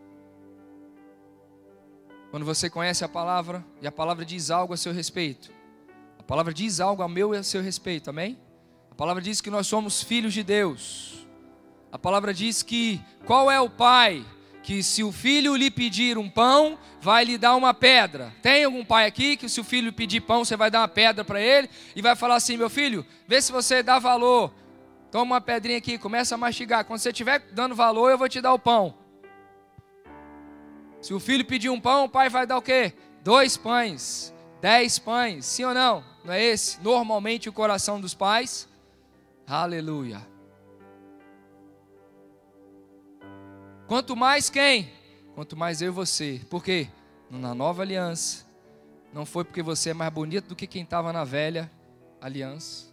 [SPEAKER 3] Quando você conhece a palavra, e a palavra diz algo a seu respeito, a palavra diz algo a meu e a seu respeito, amém? A palavra diz que nós somos filhos de Deus. A palavra diz que, qual é o pai que se o filho lhe pedir um pão, vai lhe dar uma pedra? Tem algum pai aqui que se o filho pedir pão, você vai dar uma pedra para ele e vai falar assim: meu filho, vê se você dá valor, toma uma pedrinha aqui, começa a mastigar, quando você estiver dando valor eu vou te dar o pão? Se o filho pedir um pão, o pai vai dar o quê? 2 pães, 10 pães, sim ou não? Não é esse normalmente o coração dos pais? Aleluia. Quanto mais quem? Quanto mais eu e você. Por quê? Na nova aliança, não foi porque você é mais bonito do que quem estava na velha aliança.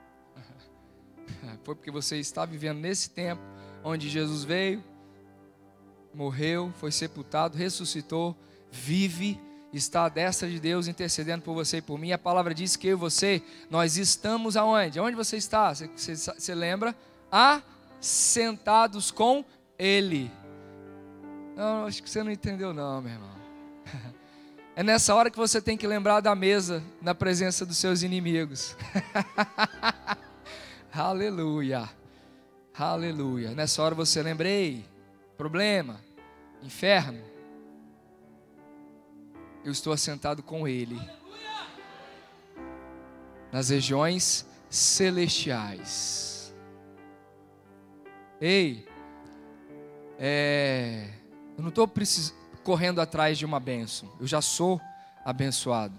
[SPEAKER 3] Foi porque você está vivendo nesse tempo onde Jesus veio, morreu, foi sepultado, ressuscitou, vive, está à destra de Deus intercedendo por você e por mim. A palavra diz que eu e você, nós estamos aonde? Onde você está? Você lembra? Assentados com Ele. Não, acho que você não entendeu não, meu irmão. É nessa hora que você tem que lembrar da mesa na presença dos seus inimigos. Aleluia. Aleluia. Nessa hora você lembrei, problema, inferno. Eu estou assentado com Ele nas regiões celestiais. Ei, eu não estou correndo atrás de uma bênção. Eu já sou abençoado.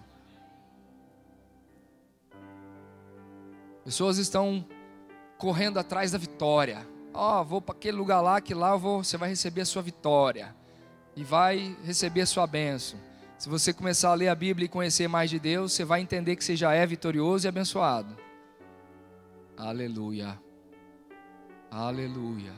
[SPEAKER 3] Pessoas estão correndo atrás da vitória. Vou para aquele lugar lá, que lá você vai receber a sua vitória. E vai receber a sua bênção. Se você começar a ler a Bíblia e conhecer mais de Deus, você vai entender que você já é vitorioso e abençoado. Aleluia. Aleluia.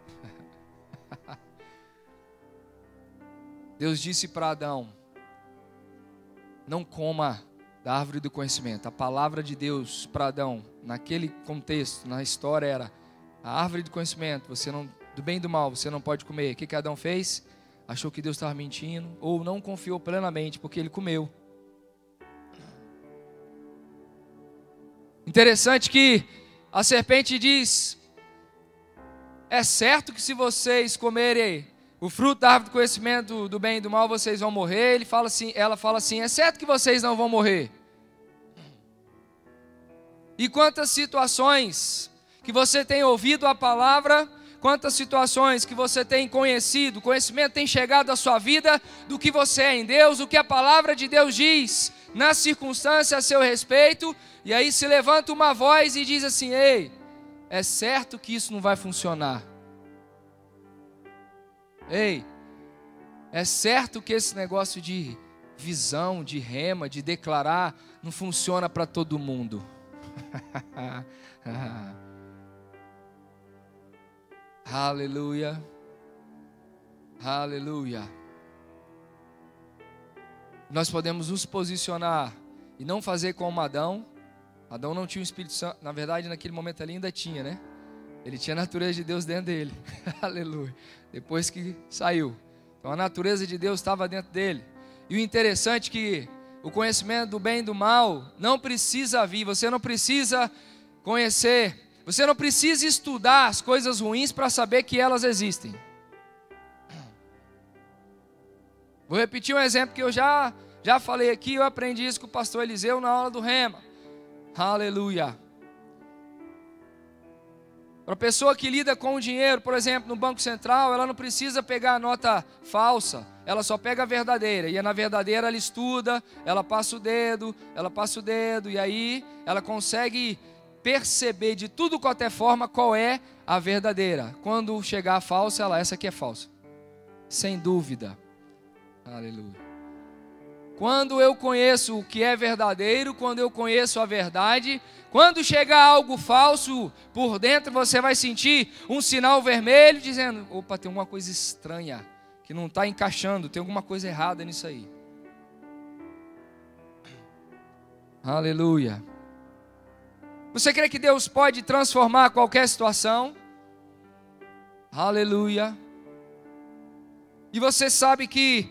[SPEAKER 3] Deus disse para Adão: não coma da árvore do conhecimento. A palavra de Deus para Adão, naquele contexto, na história, era: a árvore do conhecimento, do bem e do mal, você não pode comer. O que Adão fez? Achou que Deus estava mentindo, ou não confiou plenamente, porque ele comeu. Interessante que a serpente diz: é certo que se vocês comerem o fruto da árvore do conhecimento do bem e do mal, vocês vão morrer. Ela fala assim: é certo que vocês não vão morrer. E quantas situações que você tem ouvido a palavra, quantas situações que você tem conhecido, conhecimento tem chegado à sua vida do que você é em Deus, o que a palavra de Deus diz na circunstância a seu respeito, e aí se levanta uma voz e diz assim: ei, é certo que isso não vai funcionar. Ei, é certo que esse negócio de visão, de rema, de declarar, não funciona para todo mundo. Aleluia. Aleluia. Nós podemos nos posicionar e não fazer como Adão. Adão não tinha o Espírito Santo. Na verdade, naquele momento ali ainda tinha, né? Ele tinha a natureza de Deus dentro dele. Aleluia. Depois que saiu. Então a natureza de Deus estava dentro dele. E o interessante é que o conhecimento do bem e do mal não precisa vir. Você não precisa conhecer. Você não precisa estudar as coisas ruins para saber que elas existem. Vou repetir um exemplo que eu já falei aqui. Eu aprendi isso com o pastor Eliseu na aula do Rema. Aleluia. Para a pessoa que lida com o dinheiro, por exemplo, no Banco Central, ela não precisa pegar a nota falsa, ela só pega a verdadeira. E na verdadeira ela estuda, ela passa o dedo, e aí ela consegue perceber de tudo quanto é forma qual é a verdadeira. Quando chegar a falsa, essa aqui é falsa. Sem dúvida. Aleluia. Quando eu conheço o que é verdadeiro, quando eu conheço a verdade, quando chegar algo falso, por dentro você vai sentir um sinal vermelho dizendo: opa, tem alguma coisa estranha que não está encaixando, tem alguma coisa errada nisso aí. Aleluia. Você crê que Deus pode transformar qualquer situação? Aleluia. E você sabe que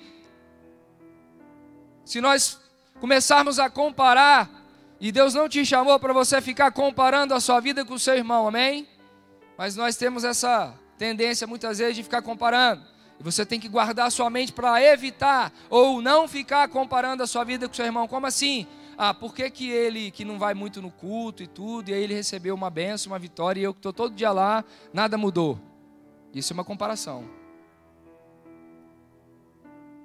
[SPEAKER 3] se nós começarmos a comparar, e Deus não te chamou para você ficar comparando a sua vida com o seu irmão, amém? Mas nós temos essa tendência muitas vezes de ficar comparando. E você tem que guardar a sua mente para evitar ou não ficar comparando a sua vida com o seu irmão. Como assim? Por que ele que não vai muito no culto e tudo, e aí ele recebeu uma bênção, uma vitória, e eu que estou todo dia lá, nada mudou? Isso é uma comparação.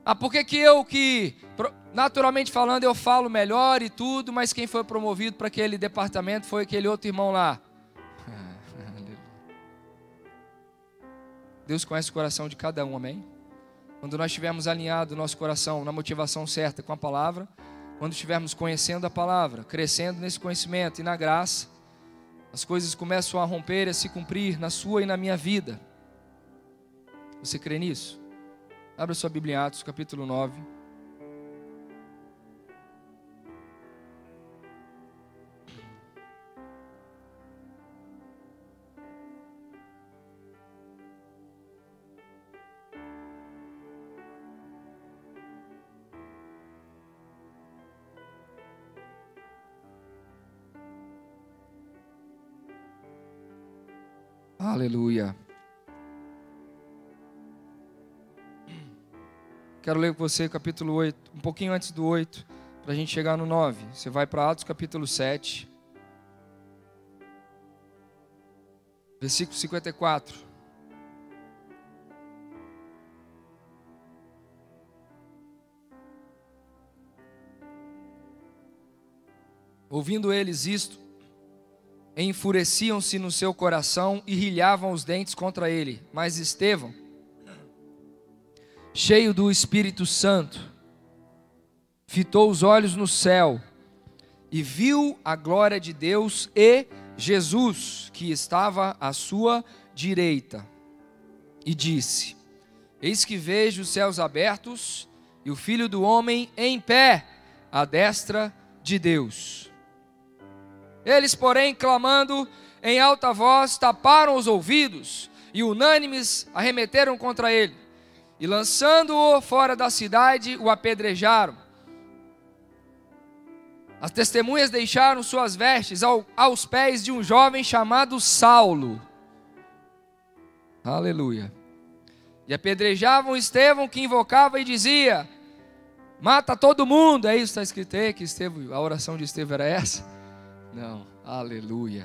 [SPEAKER 3] Ah, por que naturalmente falando, eu falo melhor e tudo, mas quem foi promovido para aquele departamento foi aquele outro irmão lá. Deus conhece o coração de cada um, amém? Quando nós estivermos alinhado o nosso coração na motivação certa com a palavra, quando estivermos conhecendo a palavra, crescendo nesse conhecimento e na graça, as coisas começam a romper, a se cumprir na sua e na minha vida. Você crê nisso? Abra sua Bíblia em Atos, capítulo 9. Aleluia. Quero ler com você o capítulo 8, um pouquinho antes do 8, para a gente chegar no 9. Você vai para Atos capítulo 7, versículo 54. Ouvindo eles isto, enfureciam-se no seu coração e rilhavam os dentes contra ele. Mas Estevão, cheio do Espírito Santo, fitou os olhos no céu e viu a glória de Deus e Jesus, que estava à sua direita, e disse: Eis que vejo os céus abertos e o Filho do Homem em pé à destra de Deus. Eles, porém, clamando em alta voz, taparam os ouvidos e unânimes arremeteram contra ele. E lançando-o fora da cidade, o apedrejaram. As testemunhas deixaram suas vestes aos pés de um jovem chamado Saulo. Aleluia. E apedrejavam Estevão, que invocava e dizia: mata todo mundo. É isso que está escrito aí, que Estevão, a oração de Estevão era essa? Não, aleluia.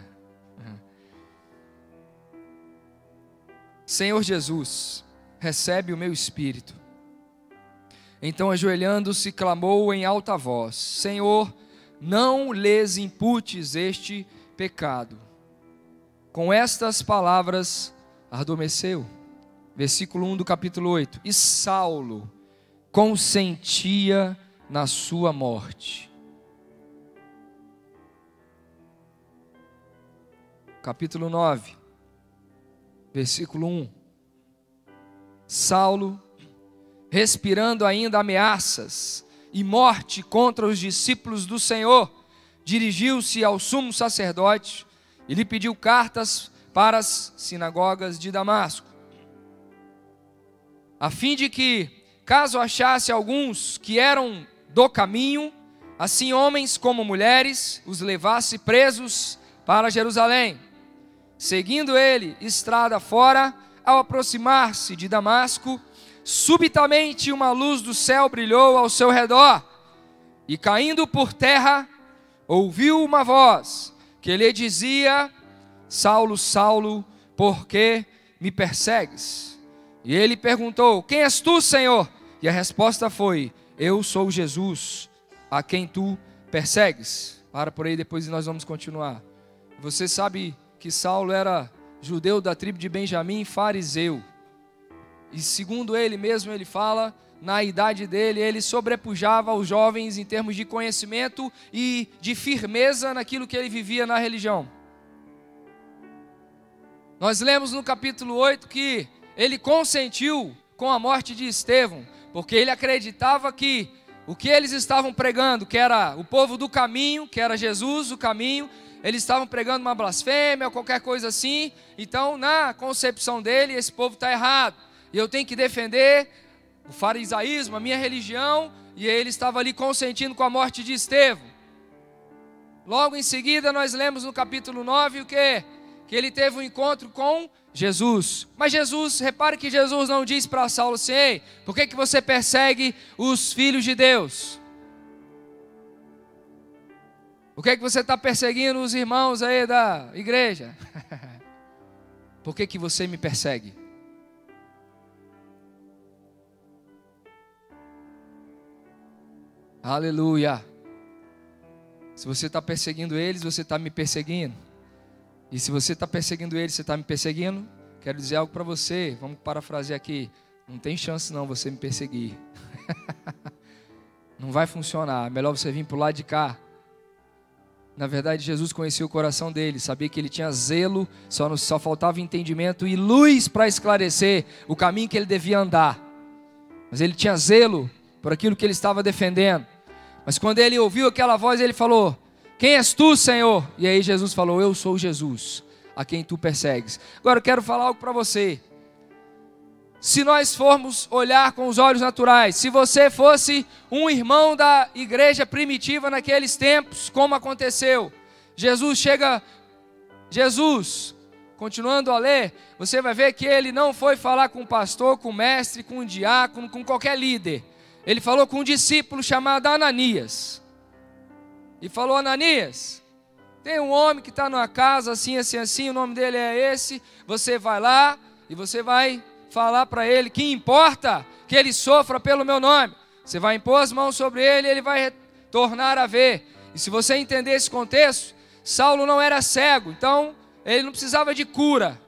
[SPEAKER 3] Senhor Jesus, recebe o meu espírito. Então, ajoelhando-se, clamou em alta voz: Senhor, não lhes imputes este pecado. Com estas palavras adormeceu. Versículo 1 do capítulo 8. E Saulo consentia na sua morte. Capítulo 9, versículo 1. Saulo, respirando ainda ameaças e morte contra os discípulos do Senhor, dirigiu-se ao sumo sacerdote e lhe pediu cartas para as sinagogas de Damasco, a fim de que, caso achasse alguns que eram do caminho, assim homens como mulheres, os levasse presos para Jerusalém. Seguindo ele estrada fora, ao aproximar-se de Damasco, subitamente uma luz do céu brilhou ao seu redor, e caindo por terra, ouviu uma voz que lhe dizia: Saulo, Saulo, por que me persegues? E ele perguntou: quem és tu, Senhor? E a resposta foi: eu sou Jesus, a quem tu persegues. Para por aí, depois nós vamos continuar. Você sabe que Saulo era judeu da tribo de Benjamim, fariseu. E segundo ele mesmo, ele fala, na idade dele, ele sobrepujava os jovens em termos de conhecimento e de firmeza naquilo que ele vivia na religião. Nós lemos no capítulo 8 que ele consentiu com a morte de Estevão, porque ele acreditava que o que eles estavam pregando, que era o povo do caminho, que era Jesus, o caminho, eles estavam pregando uma blasfêmia ou qualquer coisa assim. Então, na concepção dele, esse povo está errado. E eu tenho que defender o farisaísmo, a minha religião. E ele estava ali consentindo com a morte de Estevão. Logo em seguida, nós lemos no capítulo 9 o quê? Que ele teve um encontro com Jesus. Mas Jesus, repare que Jesus não diz para Saulo assim: ei, por que você persegue os filhos de Deus? Por que você está perseguindo os irmãos aí da igreja? Por que você me persegue? Aleluia. Se você está perseguindo eles, você está me perseguindo. E se você está perseguindo eles, você está me perseguindo. Quero dizer algo para você. Vamos parafrasear aqui. Não tem chance não você me perseguir. Não vai funcionar. É melhor você vir para o lado de cá. Na verdade, Jesus conhecia o coração dele. Sabia que ele tinha zelo. Só faltava entendimento e luz para esclarecer o caminho que ele devia andar. Mas ele tinha zelo por aquilo que ele estava defendendo. Mas quando ele ouviu aquela voz, ele falou: quem és tu, Senhor? E aí Jesus falou: eu sou Jesus, a quem tu persegues. Agora eu quero falar algo para você. Se nós formos olhar com os olhos naturais, se você fosse um irmão da igreja primitiva naqueles tempos, como aconteceu, continuando a ler, você vai ver que ele não foi falar com o pastor, com o mestre, com o diácono, com qualquer líder. Ele falou com um discípulo chamado Ananias. E falou: Ananias, tem um homem que está numa casa assim, assim, assim, o nome dele é esse. Você vai lá e você vai falar para ele que importa que ele sofra pelo meu nome. Você vai impor as mãos sobre ele e ele vai tornar a ver. E se você entender esse contexto, Saulo não era cego, então ele não precisava de cura.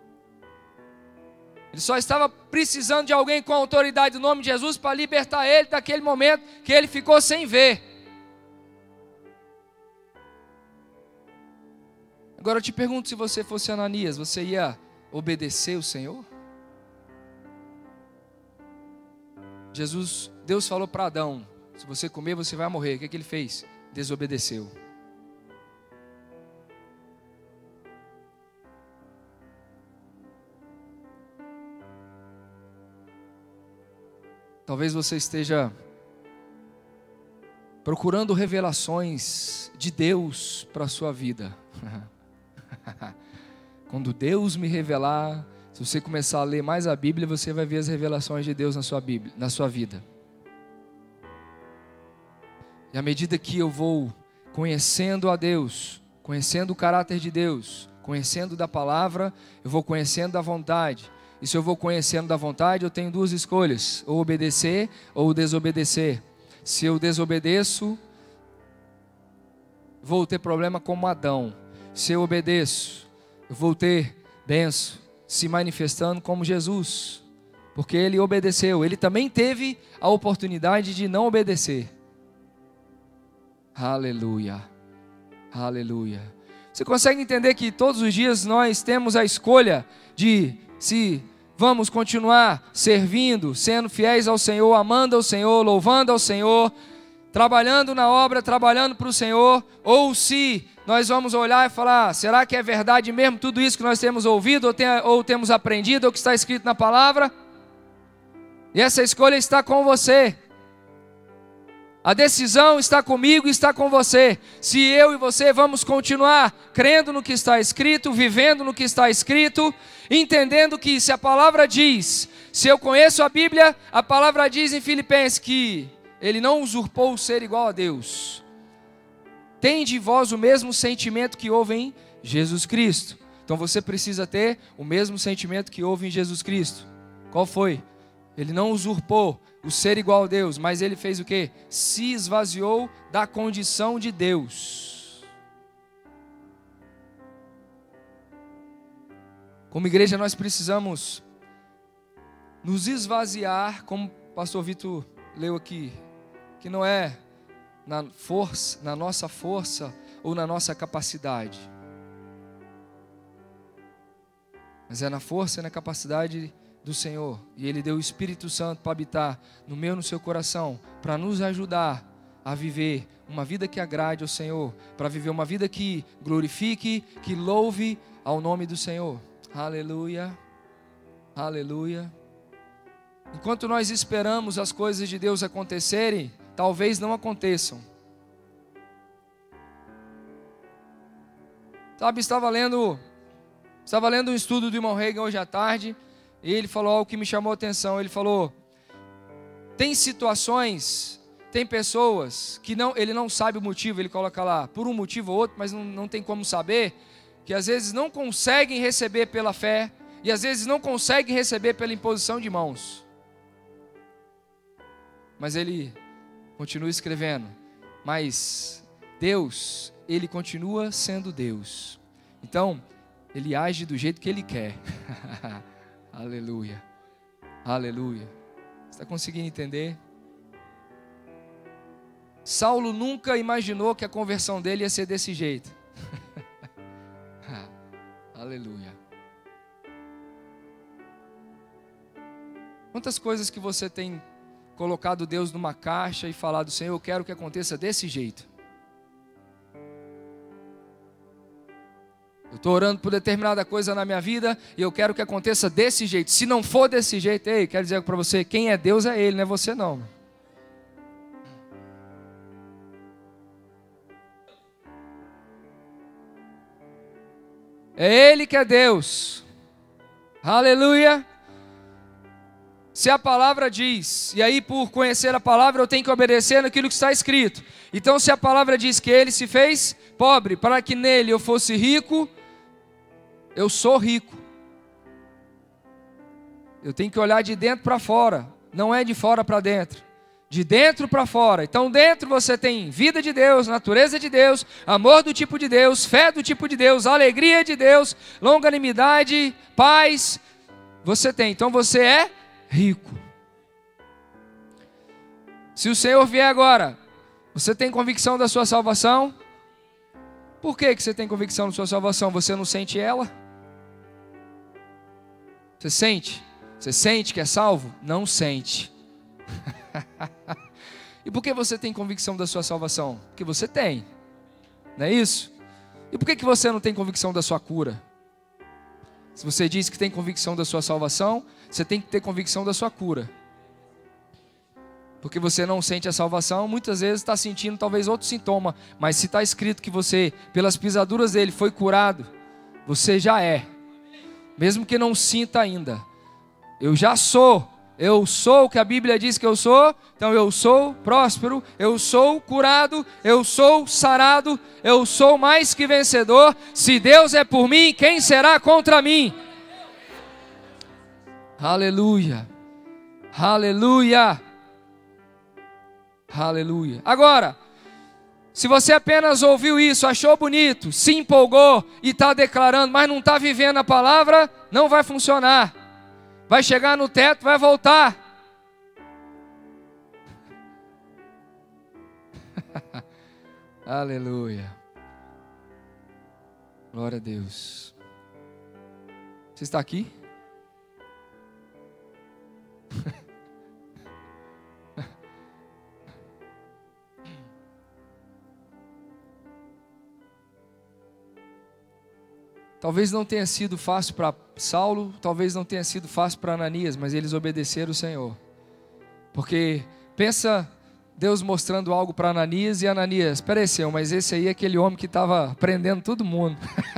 [SPEAKER 3] Ele só estava precisando de alguém com a autoridade do nome de Jesus para libertar ele daquele momento que ele ficou sem ver. Agora eu te pergunto, se você fosse Ananias, você ia obedecer o Senhor? Deus falou para Adão: se você comer, você vai morrer. O que ele fez? Desobedeceu. Talvez você esteja procurando revelações de Deus para a sua vida. Quando Deus me revelar, se você começar a ler mais a Bíblia, você vai ver as revelações de Deus na sua Bíblia, na sua vida. E à medida que eu vou conhecendo a Deus, conhecendo o caráter de Deus, conhecendo da palavra, eu vou conhecendo da vontade. E se eu vou conhecendo da vontade, eu tenho duas escolhas: ou obedecer ou desobedecer. Se eu desobedeço, vou ter problema como Adão. Se eu obedeço, eu vou ter bênção se manifestando como Jesus, porque ele obedeceu. Ele também teve a oportunidade de não obedecer. Aleluia, aleluia. Você consegue entender que todos os dias nós temos a escolha de se vamos continuar servindo, sendo fiéis ao Senhor, amando ao Senhor, louvando ao Senhor, trabalhando na obra, trabalhando para o Senhor, ou se nós vamos olhar e falar: será que é verdade mesmo tudo isso que nós temos ouvido, ou temos aprendido, ou que está escrito na palavra? E essa escolha está com você. A decisão está comigo e está com você. Se eu e você vamos continuar crendo no que está escrito, vivendo no que está escrito, entendendo que se a palavra diz, se eu conheço a Bíblia, a palavra diz em Filipenses que ele não usurpou o ser igual a Deus. Tende em vós o mesmo sentimento que houve em Jesus Cristo. Então você precisa ter o mesmo sentimento que houve em Jesus Cristo. Qual foi? Ele não usurpou o ser igual a Deus, mas ele fez o quê? Se esvaziou da condição de Deus. Como igreja nós precisamos nos esvaziar, como o pastor Vitor leu aqui, que não é na nossa força ou na nossa capacidade, mas é na força e na capacidade do Senhor. E Ele deu o Espírito Santo para habitar no meu e no seu coração, para nos ajudar a viver uma vida que agrade ao Senhor, para viver uma vida que glorifique, que louve ao nome do Senhor. Aleluia, aleluia. Enquanto nós esperamos as coisas de Deus acontecerem, talvez não aconteçam. Sabe, estava lendo um estudo do irmão Reagan hoje à tarde, e ele falou algo que me chamou a atenção. Ele falou: tem situações, tem pessoas que ele não sabe o motivo, ele coloca lá, por um motivo ou outro, mas não tem como saber, que às vezes não conseguem receber pela fé, e às vezes não conseguem receber pela imposição de mãos. Mas continua escrevendo, mas Deus, Ele continua sendo Deus. Então, Ele age do jeito que Ele quer. Aleluia, aleluia. Você está conseguindo entender? Saulo nunca imaginou que a conversão dele ia ser desse jeito. Aleluia. Quantas coisas que você tem colocado Deus numa caixa e falado, Senhor, eu quero que aconteça desse jeito. Eu estou orando por determinada coisa na minha vida e eu quero que aconteça desse jeito. Se não for desse jeito, ei, quero dizer para você, quem é Deus é Ele, não é você não. É Ele que é Deus. Aleluia. Se a palavra diz, e aí por conhecer a palavra eu tenho que obedecer naquilo que está escrito. Então se a palavra diz que Ele se fez pobre para que nele eu fosse rico, eu sou rico. Eu tenho que olhar de dentro para fora, não é de fora para dentro, de dentro para fora. Então dentro você tem vida de Deus, natureza de Deus, amor do tipo de Deus, fé do tipo de Deus, alegria de Deus, longanimidade, paz, você tem. Então você é rico. Se o Senhor vier agora, você tem convicção da sua salvação? Por que você tem convicção da sua salvação? Você não sente ela? Você sente? Você sente que é salvo? Não sente. E por que você tem convicção da sua salvação? Porque você tem, não é isso? E por que você não tem convicção da sua cura? Se você diz que tem convicção da sua salvação, você tem que ter convicção da sua cura. Porque você não sente a salvação, muitas vezes está sentindo talvez outro sintoma, mas se está escrito que você, pelas pisaduras dele, foi curado, você já é. Mesmo que não sinta ainda. Eu já sou. Eu sou o que a Bíblia diz que eu sou. Então eu sou próspero. Eu sou curado. Eu sou sarado. Eu sou mais que vencedor. Se Deus é por mim, quem será contra mim? Aleluia. Aleluia. Aleluia. Agora, se você apenas ouviu isso, achou bonito, se empolgou e está declarando, mas não está vivendo a palavra, não vai funcionar. Vai chegar no teto, vai voltar. Aleluia. Glória a Deus. Você está aqui? Talvez não tenha sido fácil para Saulo, talvez não tenha sido fácil para Ananias, mas eles obedeceram o Senhor. Porque pensa Deus mostrando algo para Ananias e Ananias, espera aí, Senhor, mas esse aí é aquele homem que estava prendendo todo mundo.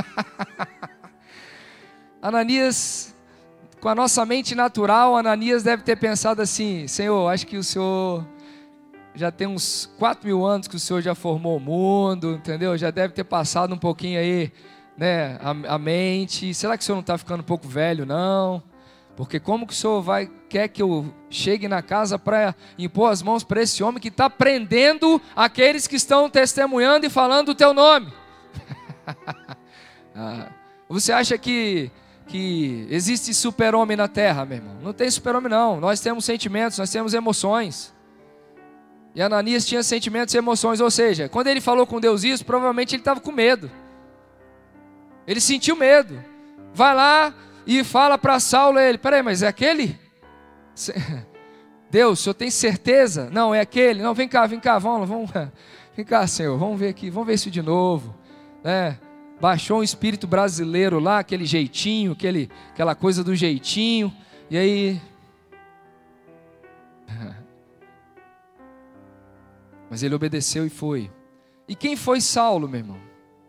[SPEAKER 3] Ananias, com a nossa mente natural, Ananias deve ter pensado assim, Senhor, acho que o Senhor já tem uns 4.000 anos que o Senhor já formou o mundo, entendeu? Já deve ter passado um pouquinho aí, né, a mente. Será que o Senhor não está ficando um pouco velho, não? Porque como que o Senhor quer que eu chegue na casa para impor as mãos para esse homem que está prendendo aqueles que estão testemunhando e falando o teu nome? Você acha que existe super-homem na terra, meu irmão? Não tem super-homem não, nós temos sentimentos, nós temos emoções. E Ananias tinha sentimentos e emoções, ou seja, quando ele falou com Deus isso, provavelmente ele estava com medo. Ele sentiu medo. Vai lá e fala para Saulo, peraí, mas é aquele? Deus, o Senhor tem certeza? Não, é aquele. Não, vem cá, vamos. Vem cá, Senhor, vamos ver aqui, vamos ver isso de novo. Baixou um espírito brasileiro lá, aquele jeitinho, aquela coisa do jeitinho. E aí... Mas ele obedeceu e foi. E quem foi Saulo, meu irmão?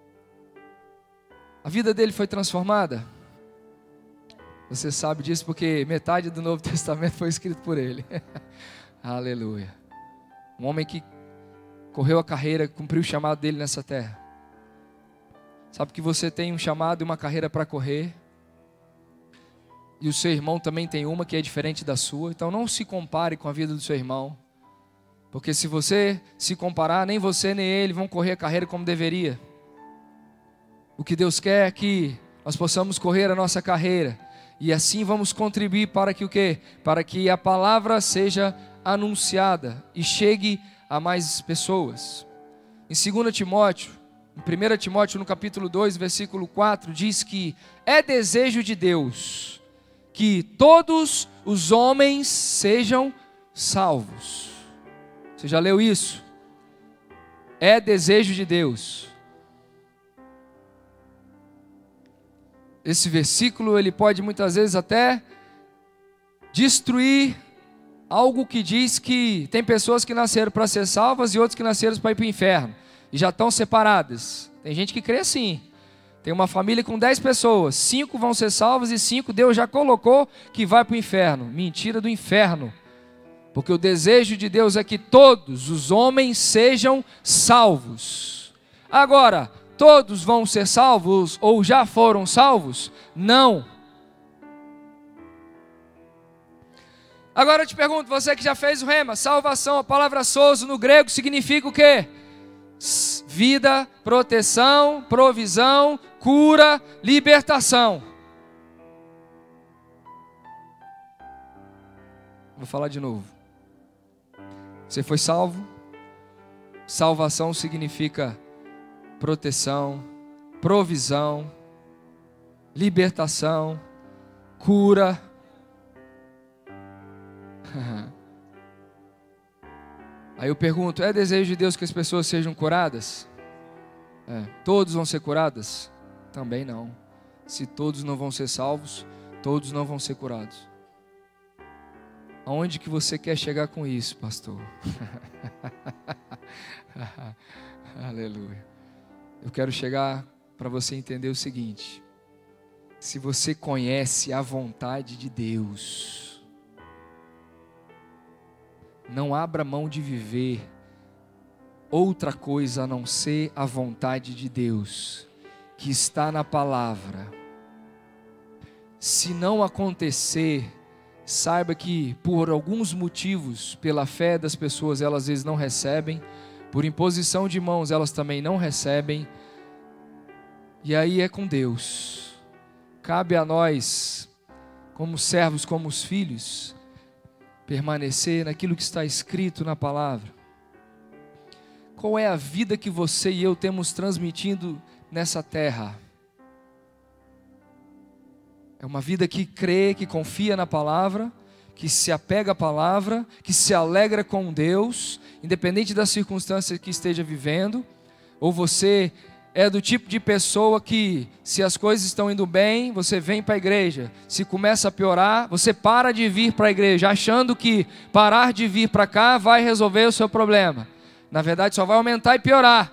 [SPEAKER 3] A vida dele foi transformada? Você sabe disso porque metade do Novo Testamento foi escrito por ele. Aleluia. Um homem que correu a carreira, cumpriu o chamado dele nessa terra. Sabe que você tem um chamado e uma carreira para correr. E o seu irmão também tem uma que é diferente da sua. Então não se compare com a vida do seu irmão. Porque se você se comparar, nem você nem ele vão correr a carreira como deveria. O que Deus quer é que nós possamos correr a nossa carreira. E assim vamos contribuir para que o quê? Para que a palavra seja anunciada e chegue a mais pessoas. Em 2 Timóteo, em 1 Timóteo no capítulo 2, versículo 4, diz que é desejo de Deus que todos os homens sejam salvos. Você já leu isso? É desejo de Deus. Esse versículo, ele pode muitas vezes até destruir algo que diz que tem pessoas que nasceram para ser salvas e outros que nasceram para ir para o inferno. E já estão separadas. Tem gente que crê assim. Tem uma família com 10 pessoas, 5 vão ser salvas e 5 Deus já colocou que vai para o inferno. Mentira do inferno. Porque o desejo de Deus é que todos os homens sejam salvos. Agora, todos vão ser salvos ou já foram salvos? Não. Agora eu te pergunto, você que já fez o rema, salvação, a palavra sozo no grego significa o quê? Vida, proteção, provisão, cura, libertação. Vou falar de novo. Você foi salvo? Salvação significa proteção, provisão, libertação, cura. Aí eu pergunto, é desejo de Deus que as pessoas sejam curadas? Todos vão ser curadas? Também não. Se todos não vão ser salvos, todos não vão ser curados. Aonde que você quer chegar com isso, pastor? Aleluia. Eu quero chegar para você entender o seguinte: se você conhece a vontade de Deus, não abra mão de viver outra coisa a não ser a vontade de Deus, que está na palavra. Se não acontecer, saiba que por alguns motivos, pela fé das pessoas, elas às vezes não recebem, por imposição de mãos elas também não recebem, e aí é com Deus. Cabe a nós, como servos, como os filhos, permanecer naquilo que está escrito na palavra. Qual é a vida que você e eu temos transmitindo nessa terra? É uma vida que crê, que confia na palavra, que se apega à palavra, que se alegra com Deus, independente das circunstâncias que esteja vivendo. Ou você é do tipo de pessoa que, se as coisas estão indo bem, você vem para a igreja. Se começa a piorar, você para de vir para a igreja, achando que parar de vir para cá vai resolver o seu problema. Na verdade, só vai aumentar e piorar.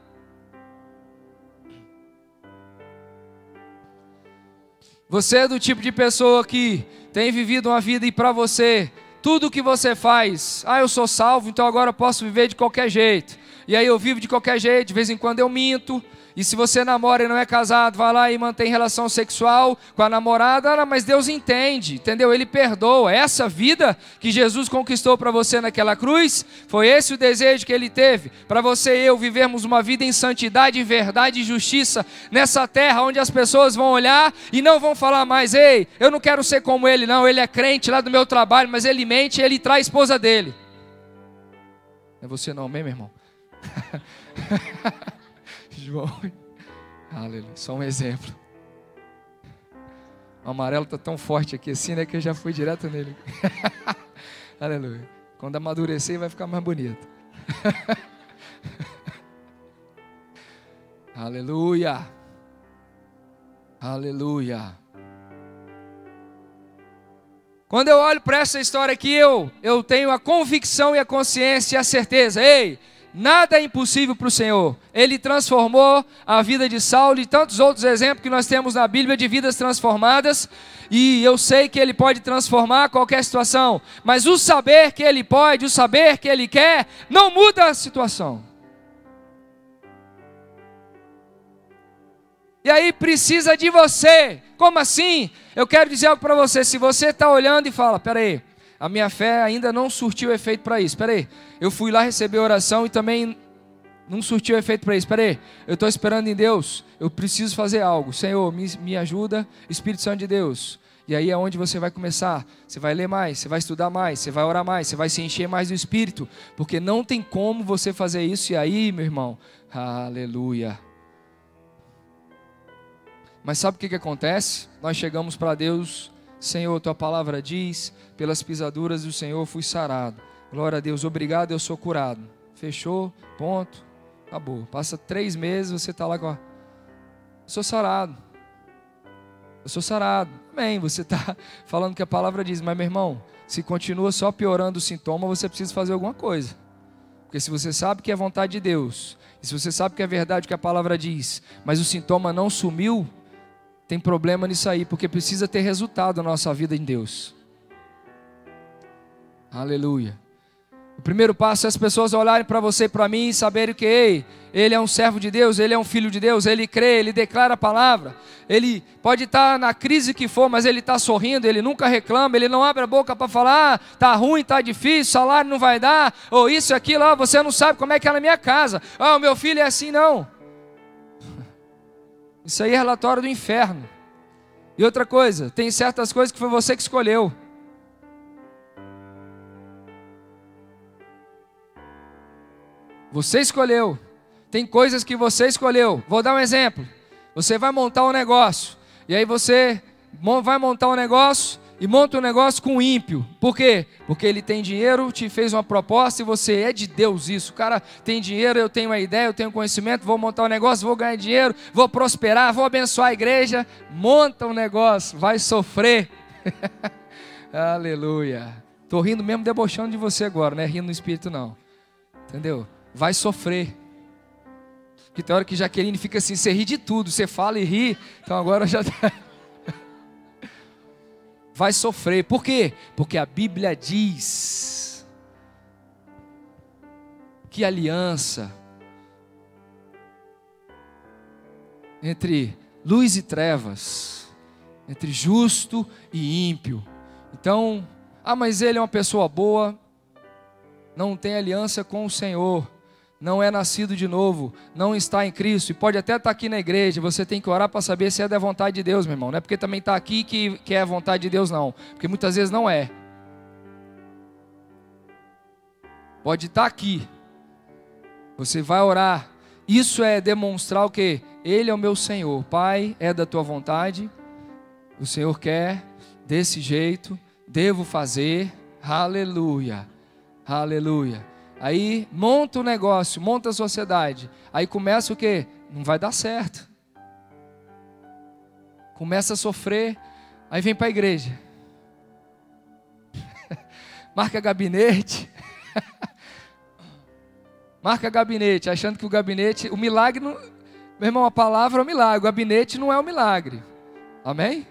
[SPEAKER 3] Você é do tipo de pessoa que tem vivido uma vida e para você, tudo que você faz, eu sou salvo, então agora eu posso viver de qualquer jeito. E aí eu vivo de qualquer jeito, de vez em quando eu minto. E se você namora e não é casado, vai lá e mantém relação sexual com a namorada, mas Deus entende, entendeu? Ele perdoa. Essa vida que Jesus conquistou para você naquela cruz, foi esse o desejo que Ele teve, para você e eu vivermos uma vida em santidade, verdade e justiça, nessa terra onde as pessoas vão olhar e não vão falar mais, ei, eu não quero ser como ele não, ele é crente lá do meu trabalho, mas ele mente e ele traz a esposa dele. É você não, amém, meu irmão? João, aleluia, só um exemplo. O amarelo está tão forte aqui assim, né, que eu já fui direto nele. Aleluia. Quando amadurecer vai ficar mais bonito. Aleluia. Aleluia. Quando eu olho para essa história aqui, eu tenho a convicção e a consciência e a certeza, ei, nada é impossível para o Senhor. Ele transformou a vida de Saulo e tantos outros exemplos que nós temos na Bíblia de vidas transformadas. E eu sei que Ele pode transformar qualquer situação. Mas o saber que Ele pode, o saber que Ele quer, não muda a situação. E aí precisa de você. Como assim? Eu quero dizer algo para você. Se você está olhando e fala, peraí, a minha fé ainda não surtiu efeito para isso. Espera aí, eu fui lá receber oração e também não surtiu efeito para isso. Espera aí, eu estou esperando em Deus, eu preciso fazer algo. Senhor, me ajuda, Espírito Santo de Deus. E aí é onde você vai começar, você vai ler mais, você vai estudar mais, você vai orar mais, você vai se encher mais do Espírito, porque não tem como você fazer isso. E aí, meu irmão, aleluia. Mas sabe o que acontece? Nós chegamos para Deus, Senhor, tua palavra diz, pelas pisaduras do Senhor fui sarado. Glória a Deus, obrigado, eu sou curado. Fechou, ponto, acabou. Passa 3 meses, você está lá com eu sou sarado. Eu sou sarado. Amém, você está falando que a palavra diz, mas meu irmão, se continua só piorando o sintoma, você precisa fazer alguma coisa. Porque se você sabe que é vontade de Deus, e se você sabe que é verdade o que a palavra diz, mas o sintoma não sumiu, tem problema nisso aí, porque precisa ter resultado na nossa vida em Deus. Aleluia. O primeiro passo é as pessoas olharem para você e para mim e saberem que ele é um servo de Deus, ele é um filho de Deus, ele crê, ele declara a palavra. Ele pode estar na crise que for, mas ele está sorrindo, ele nunca reclama, ele não abre a boca para falar, está ruim, está difícil, salário não vai dar, ou isso, aquilo, você não sabe como é que é na minha casa, o meu filho é assim, não. Isso aí é relatório do inferno. E outra coisa, tem certas coisas que foi você que escolheu. Você escolheu. Tem coisas que você escolheu. Vou dar um exemplo. Você vai montar um negócio. E aí você vai montar um negócio e monta um negócio com um ímpio. Por quê? Porque ele tem dinheiro, te fez uma proposta e você é de Deus isso. O cara tem dinheiro, eu tenho uma ideia, eu tenho conhecimento, vou montar um negócio, vou ganhar dinheiro, vou prosperar, vou abençoar a igreja. Monta um negócio, vai sofrer. Aleluia. Estou rindo mesmo, debochando de você agora, não é rindo no espírito não. Entendeu? Vai sofrer. Porque tem hora que Jaqueline fica assim, você ri de tudo, você fala e ri, então agora já vai sofrer. Por quê? Porque a Bíblia diz que a aliança entre luz e trevas, entre justo e ímpio. Então, mas ele é uma pessoa boa, não tem aliança com o Senhor, não é nascido de novo, não está em Cristo, e pode até estar aqui na igreja. Você tem que orar para saber se é da vontade de Deus, meu irmão. Não é porque também está aqui que é a vontade de Deus, não, porque muitas vezes não é. Pode estar aqui, você vai orar. Isso é demonstrar o quê? Ele é o meu Senhor. Pai, é da tua vontade, o Senhor quer desse jeito, devo fazer. Aleluia, aleluia. Aí monta o negócio, monta a sociedade. Aí começa o quê? Não vai dar certo. Começa a sofrer. Aí vem para a igreja. Marca gabinete. Marca gabinete, achando que o gabinete, o milagre, não, meu irmão, a palavra é o milagre, o gabinete não é o milagre. Amém?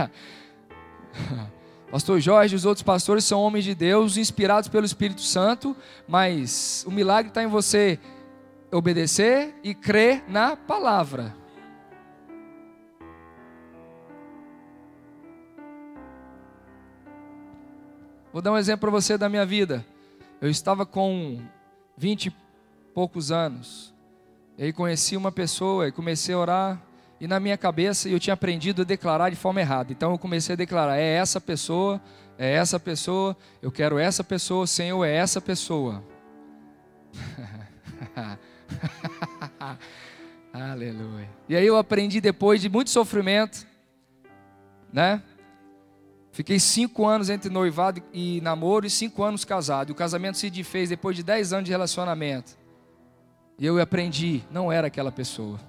[SPEAKER 3] Pastor Jorge e os outros pastores são homens de Deus, inspirados pelo Espírito Santo, mas o milagre está em você obedecer e crer na palavra. Vou dar um exemplo para você da minha vida. Eu estava com 20 e poucos anos, e aí conheci uma pessoa e comecei a orar. E na minha cabeça eu tinha aprendido a declarar de forma errada. Então eu comecei a declarar, é essa pessoa, eu quero essa pessoa, Senhor, é essa pessoa. Aleluia. E aí eu aprendi depois de muito sofrimento, né? Fiquei 5 anos entre noivado e namoro e 5 anos casado. E o casamento se desfez depois de 10 anos de relacionamento. E eu aprendi, não era aquela pessoa.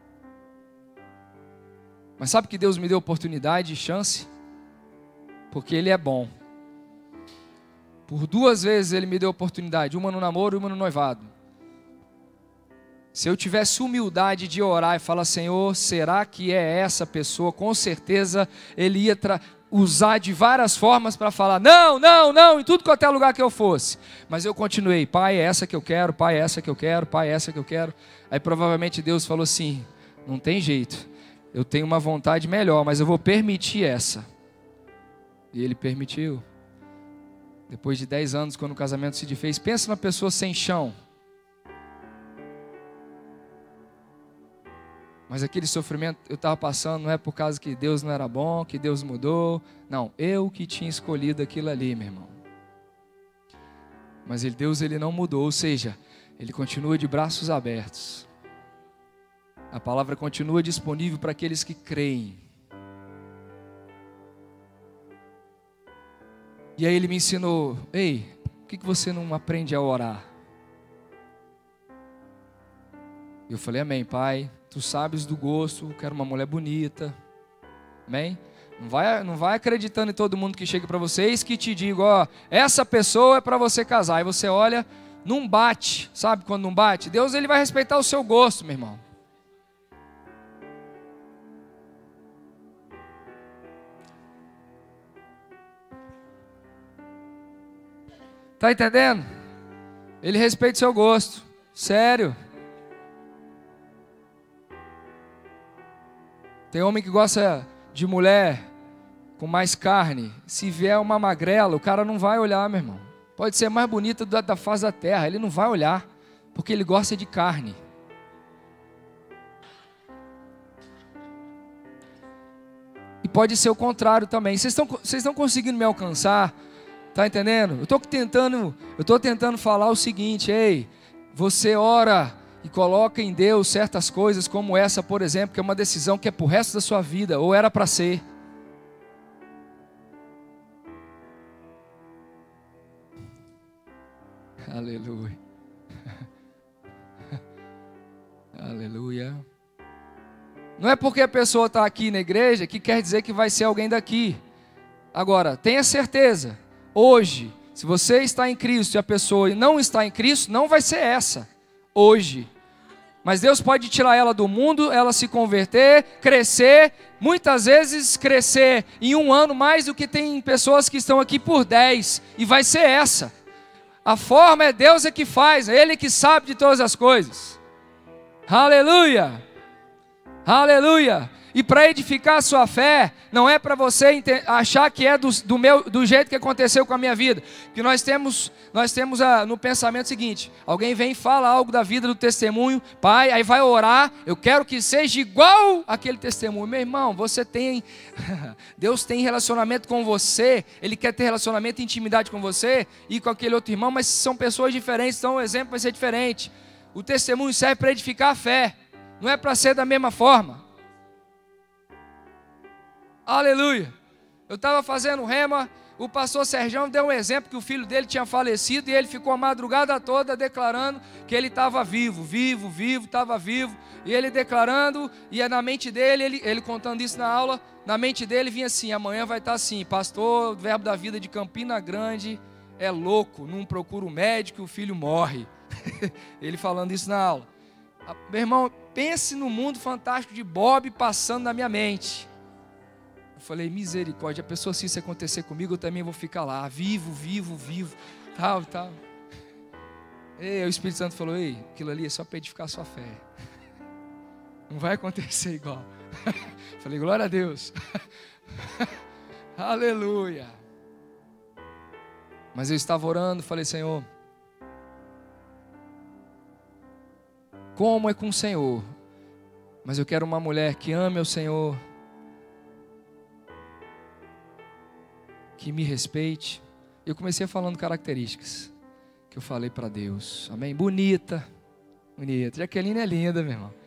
[SPEAKER 3] Mas sabe que Deus me deu oportunidade e chance? Porque Ele é bom. Por 2 vezes Ele me deu oportunidade, uma no namoro e uma no noivado. Se eu tivesse humildade de orar e falar, Senhor, será que é essa pessoa? Com certeza Ele ia usar de várias formas para falar, não, em tudo quanto é lugar que eu fosse. Mas eu continuei, Pai, é essa que eu quero, Pai, é essa que eu quero, Pai, é essa que eu quero. Aí provavelmente Deus falou assim, não tem jeito. Eu tenho uma vontade melhor, mas eu vou permitir essa. E Ele permitiu. Depois de 10 anos, quando o casamento se desfez, pensa numa pessoa sem chão. Mas aquele sofrimento eu estava passando não é por causa que Deus não era bom, que Deus mudou. Não, eu que tinha escolhido aquilo ali, meu irmão. Mas Deus ele não mudou, ou seja, Ele continua de braços abertos. A palavra continua disponível para aqueles que creem. E aí Ele me ensinou, ei, por que você não aprende a orar? Eu falei, amém, Pai. Tu sabes do gosto, quero uma mulher bonita. Amém? Não vai acreditando em todo mundo que chega para vocês que te diga, ó, essa pessoa é para você casar. Aí você olha, não bate, sabe quando não bate? Deus ele vai respeitar o seu gosto, meu irmão. Tá entendendo? Ele respeita o seu gosto. Sério. Tem homem que gosta de mulher com mais carne. Se vier uma magrela, o cara não vai olhar, meu irmão. Pode ser a mais bonita da face da terra, ele não vai olhar, porque ele gosta de carne. E pode ser o contrário também. Vocês estão conseguindo me alcançar? Tá entendendo? Eu estou tentando falar o seguinte, ei, você ora e coloca em Deus certas coisas como essa, por exemplo, que é uma decisão que é pro resto da sua vida, ou era para ser. Aleluia. Aleluia. Não é porque a pessoa está aqui na igreja que quer dizer que vai ser alguém daqui. Agora, tenha certeza, hoje, se você está em Cristo e a pessoa não está em Cristo, não vai ser essa, hoje. Mas Deus pode tirar ela do mundo, ela se converter, crescer, muitas vezes crescer em um ano mais do que tem pessoas que estão aqui por 10, e vai ser essa. A forma é Deus é que faz, é Ele que sabe de todas as coisas. Aleluia! Aleluia! E para edificar a sua fé, não é para você achar que é do jeito que aconteceu com a minha vida. Que nós temos no pensamento o seguinte, alguém vem e fala algo da vida do testemunho, pai, aí vai orar, eu quero que seja igual aquele testemunho. Meu irmão, você tem, Deus tem relacionamento com você, Ele quer ter relacionamento e intimidade com você e com aquele outro irmão, mas são pessoas diferentes, então o exemplo vai ser diferente. O testemunho serve para edificar a fé, não é para ser da mesma forma. Aleluia. Eu estava fazendo rema, o pastor Serjão deu um exemplo que o filho dele tinha falecido e ele ficou a madrugada toda declarando que ele estava vivo, estava vivo. E ele declarando, e na mente dele, ele contando isso na aula, na mente dele vinha assim, amanhã vai estar assim, pastor, o Verbo da Vida de Campina Grande é louco, não procura o médico, o filho morre. Ele falando isso na aula. Meu irmão, pense no mundo fantástico de Bob passando na minha mente. Eu falei, misericórdia, a pessoa, se isso acontecer comigo, eu também vou ficar lá, vivo, tal. E o Espírito Santo falou, ei, aquilo ali é só para edificar a sua fé. Não vai acontecer igual. Falei, glória a Deus. Aleluia. Mas eu estava orando, falei, Senhor, como é com o Senhor? Mas eu quero uma mulher que ame ao Senhor, que me respeite. Eu comecei falando características que eu falei para Deus. Amém? Bonita. Jaqueline é linda, meu irmão.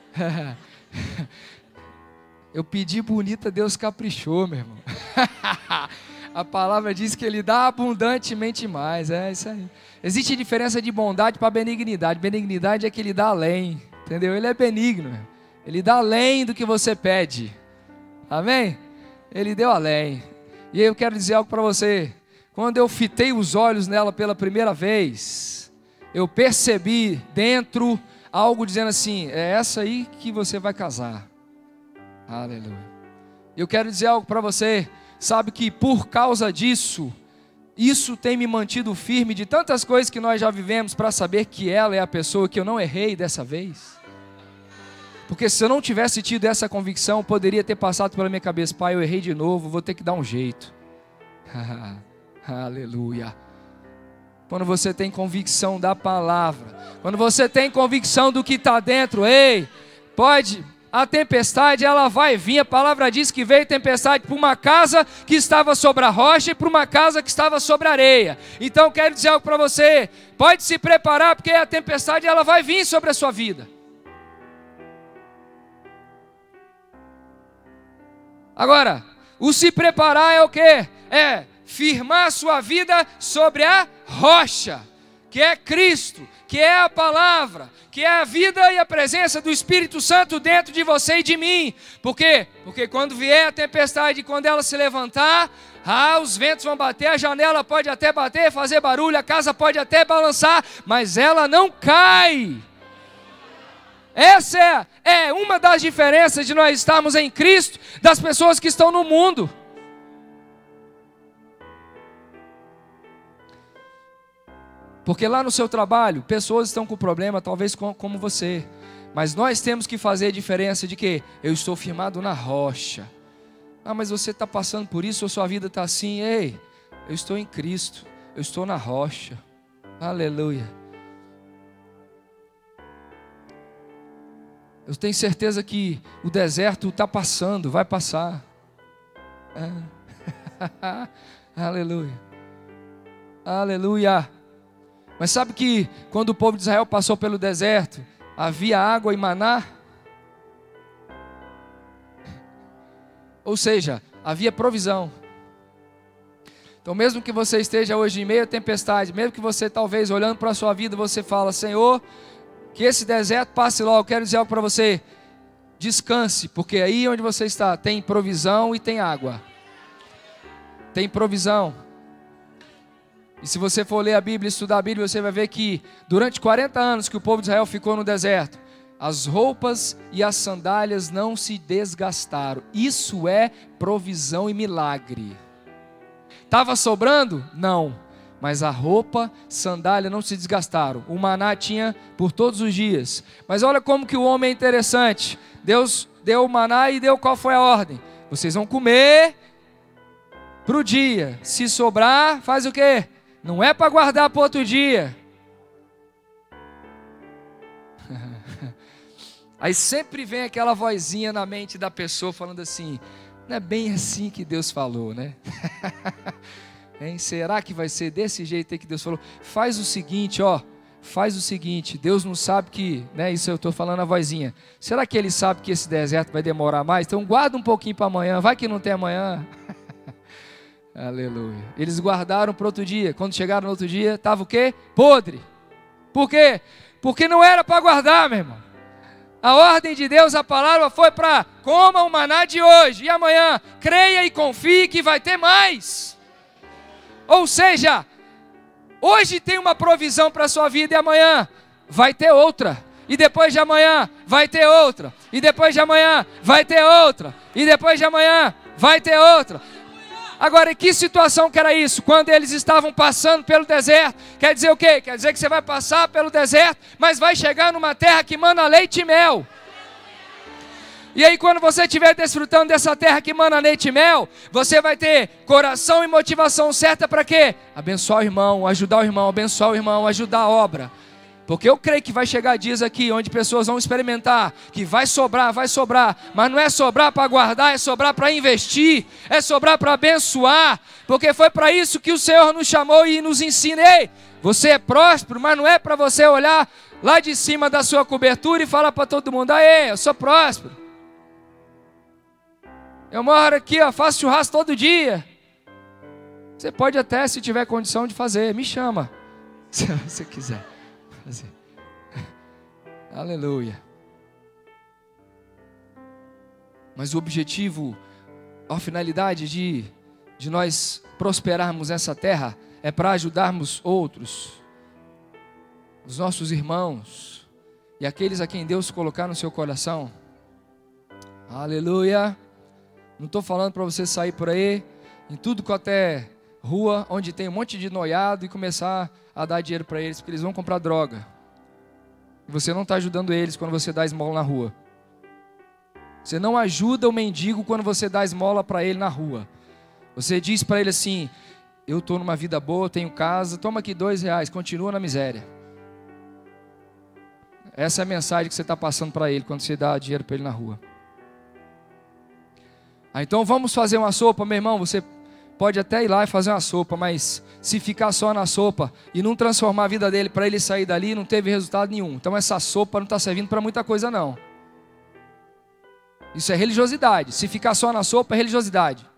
[SPEAKER 3] Eu pedi bonita, Deus caprichou, meu irmão. A palavra diz que Ele dá abundantemente mais. É isso aí. Existe diferença de bondade para benignidade. Benignidade é que Ele dá além. Entendeu? Ele é benigno. Ele dá além do que você pede. Amém? Ele deu além. E aí eu quero dizer algo para você. Quando eu fitei os olhos nela pela primeira vez, eu percebi dentro algo dizendo assim, é essa aí que você vai casar. Aleluia. Eu quero dizer algo para você. Sabe que por causa disso, isso tem me mantido firme de tantas coisas que nós já vivemos para saber que ela é a pessoa que eu não errei dessa vez. Porque se eu não tivesse tido essa convicção, poderia ter passado pela minha cabeça, pai, eu errei de novo, vou ter que dar um jeito. Aleluia. Quando você tem convicção da palavra, quando você tem convicção do que está dentro, ei, pode, a tempestade ela vai vir. A palavra diz que veio tempestade para uma casa que estava sobre a rocha e para uma casa que estava sobre a areia. Então quero dizer algo para você, pode se preparar porque a tempestade ela vai vir sobre a sua vida. Agora, o se preparar é o quê? É firmar sua vida sobre a rocha, que é Cristo, que é a palavra, que é a vida e a presença do Espírito Santo dentro de você e de mim. Por quê? Porque quando vier a tempestade, quando ela se levantar, os ventos vão bater, a janela pode até bater, fazer barulho, a casa pode até balançar, mas ela não cai. Essa é uma das diferenças de nós estarmos em Cristo das pessoas que estão no mundo. Porque lá no seu trabalho, pessoas estão com problema, talvez como você. Mas nós temos que fazer a diferença de que eu estou firmado na rocha. Mas você está passando por isso, ou sua vida está assim. Ei, eu estou em Cristo, eu estou na rocha. Aleluia. Eu tenho certeza que o deserto está passando, vai passar. Aleluia. Aleluia. Mas sabe que quando o povo de Israel passou pelo deserto, havia água e maná? Ou seja, havia provisão. Então mesmo que você esteja hoje em meio à tempestade, mesmo que você talvez olhando para a sua vida, você fala, Senhor, que esse deserto passe logo. Quero dizer algo para você, descanse, porque aí onde você está tem provisão e tem água. Tem provisão. E se você for ler a Bíblia, estudar a Bíblia, você vai ver que durante 40 anos que o povo de Israel ficou no deserto, as roupas e as sandálias não se desgastaram. Isso é provisão e milagre. Estava sobrando? Não. Mas a roupa, sandália não se desgastaram. O maná tinha por todos os dias. Mas olha como que o homem é interessante. Deus deu o maná e deu qual foi a ordem? Vocês vão comer para o dia. Se sobrar, faz o quê? Não é para guardar para outro dia. Aí sempre vem aquela vozinha na mente da pessoa falando assim, não é bem assim que Deus falou, né? Hein? Será que vai ser desse jeito aí que Deus falou? Faz o seguinte, faz o seguinte, Deus não sabe que, né, isso eu estou falando a vozinha, será que Ele sabe que esse deserto vai demorar mais? Então guarda um pouquinho para amanhã, vai que não tem amanhã. Aleluia. Eles guardaram para outro dia, quando chegaram no outro dia, estava o quê? Podre. Por quê? Porque não era para guardar, meu irmão. A ordem de Deus, a palavra foi para coma o maná de hoje e amanhã, creia e confie que vai ter mais. Ou seja, hoje tem uma provisão para a sua vida e amanhã vai ter outra. E depois de amanhã vai ter outra. E depois de amanhã vai ter outra. E depois de amanhã vai ter outra. Agora, que situação que era isso? Quando eles estavam passando pelo deserto, quer dizer o quê? Quer dizer que você vai passar pelo deserto, mas vai chegar numa terra que mana leite e mel. E aí quando você estiver desfrutando dessa terra que mana leite e mel, você vai ter coração e motivação certa para quê? Abençoar o irmão, ajudar o irmão, abençoar o irmão, ajudar a obra. Porque eu creio que vai chegar dias aqui onde pessoas vão experimentar que vai sobrar, mas não é sobrar para guardar, é sobrar para investir, é sobrar para abençoar, porque foi para isso que o Senhor nos chamou e nos ensina. Ei, você é próspero, mas não é para você olhar lá de cima da sua cobertura e falar para todo mundo, ei, eu sou próspero. Eu moro aqui, faço churrasco todo dia. Você pode até, se tiver condição de fazer, me chama, se você quiser fazer. Aleluia. Mas o objetivo, a finalidade de nós prosperarmos nessa terra é para ajudarmos outros, os nossos irmãos e aqueles a quem Deus colocar no seu coração. Aleluia. Não estou falando para você sair por aí, em tudo quanto é rua, onde tem um monte de noiado e começar a dar dinheiro para eles, porque eles vão comprar droga. E você não está ajudando eles quando você dá esmola na rua. Você não ajuda o mendigo quando você dá esmola para ele na rua. Você diz para ele assim, eu estou numa vida boa, tenho casa, toma aqui R$2, continua na miséria. Essa é a mensagem que você está passando para ele quando você dá dinheiro para ele na rua. Então vamos fazer uma sopa, meu irmão. Você pode até ir lá e fazer uma sopa, mas se ficar só na sopa e não transformar a vida dele para ele sair dali, não teve resultado nenhum. Então essa sopa não está servindo para muita coisa não. Isso é religiosidade. Se ficar só na sopa é religiosidade.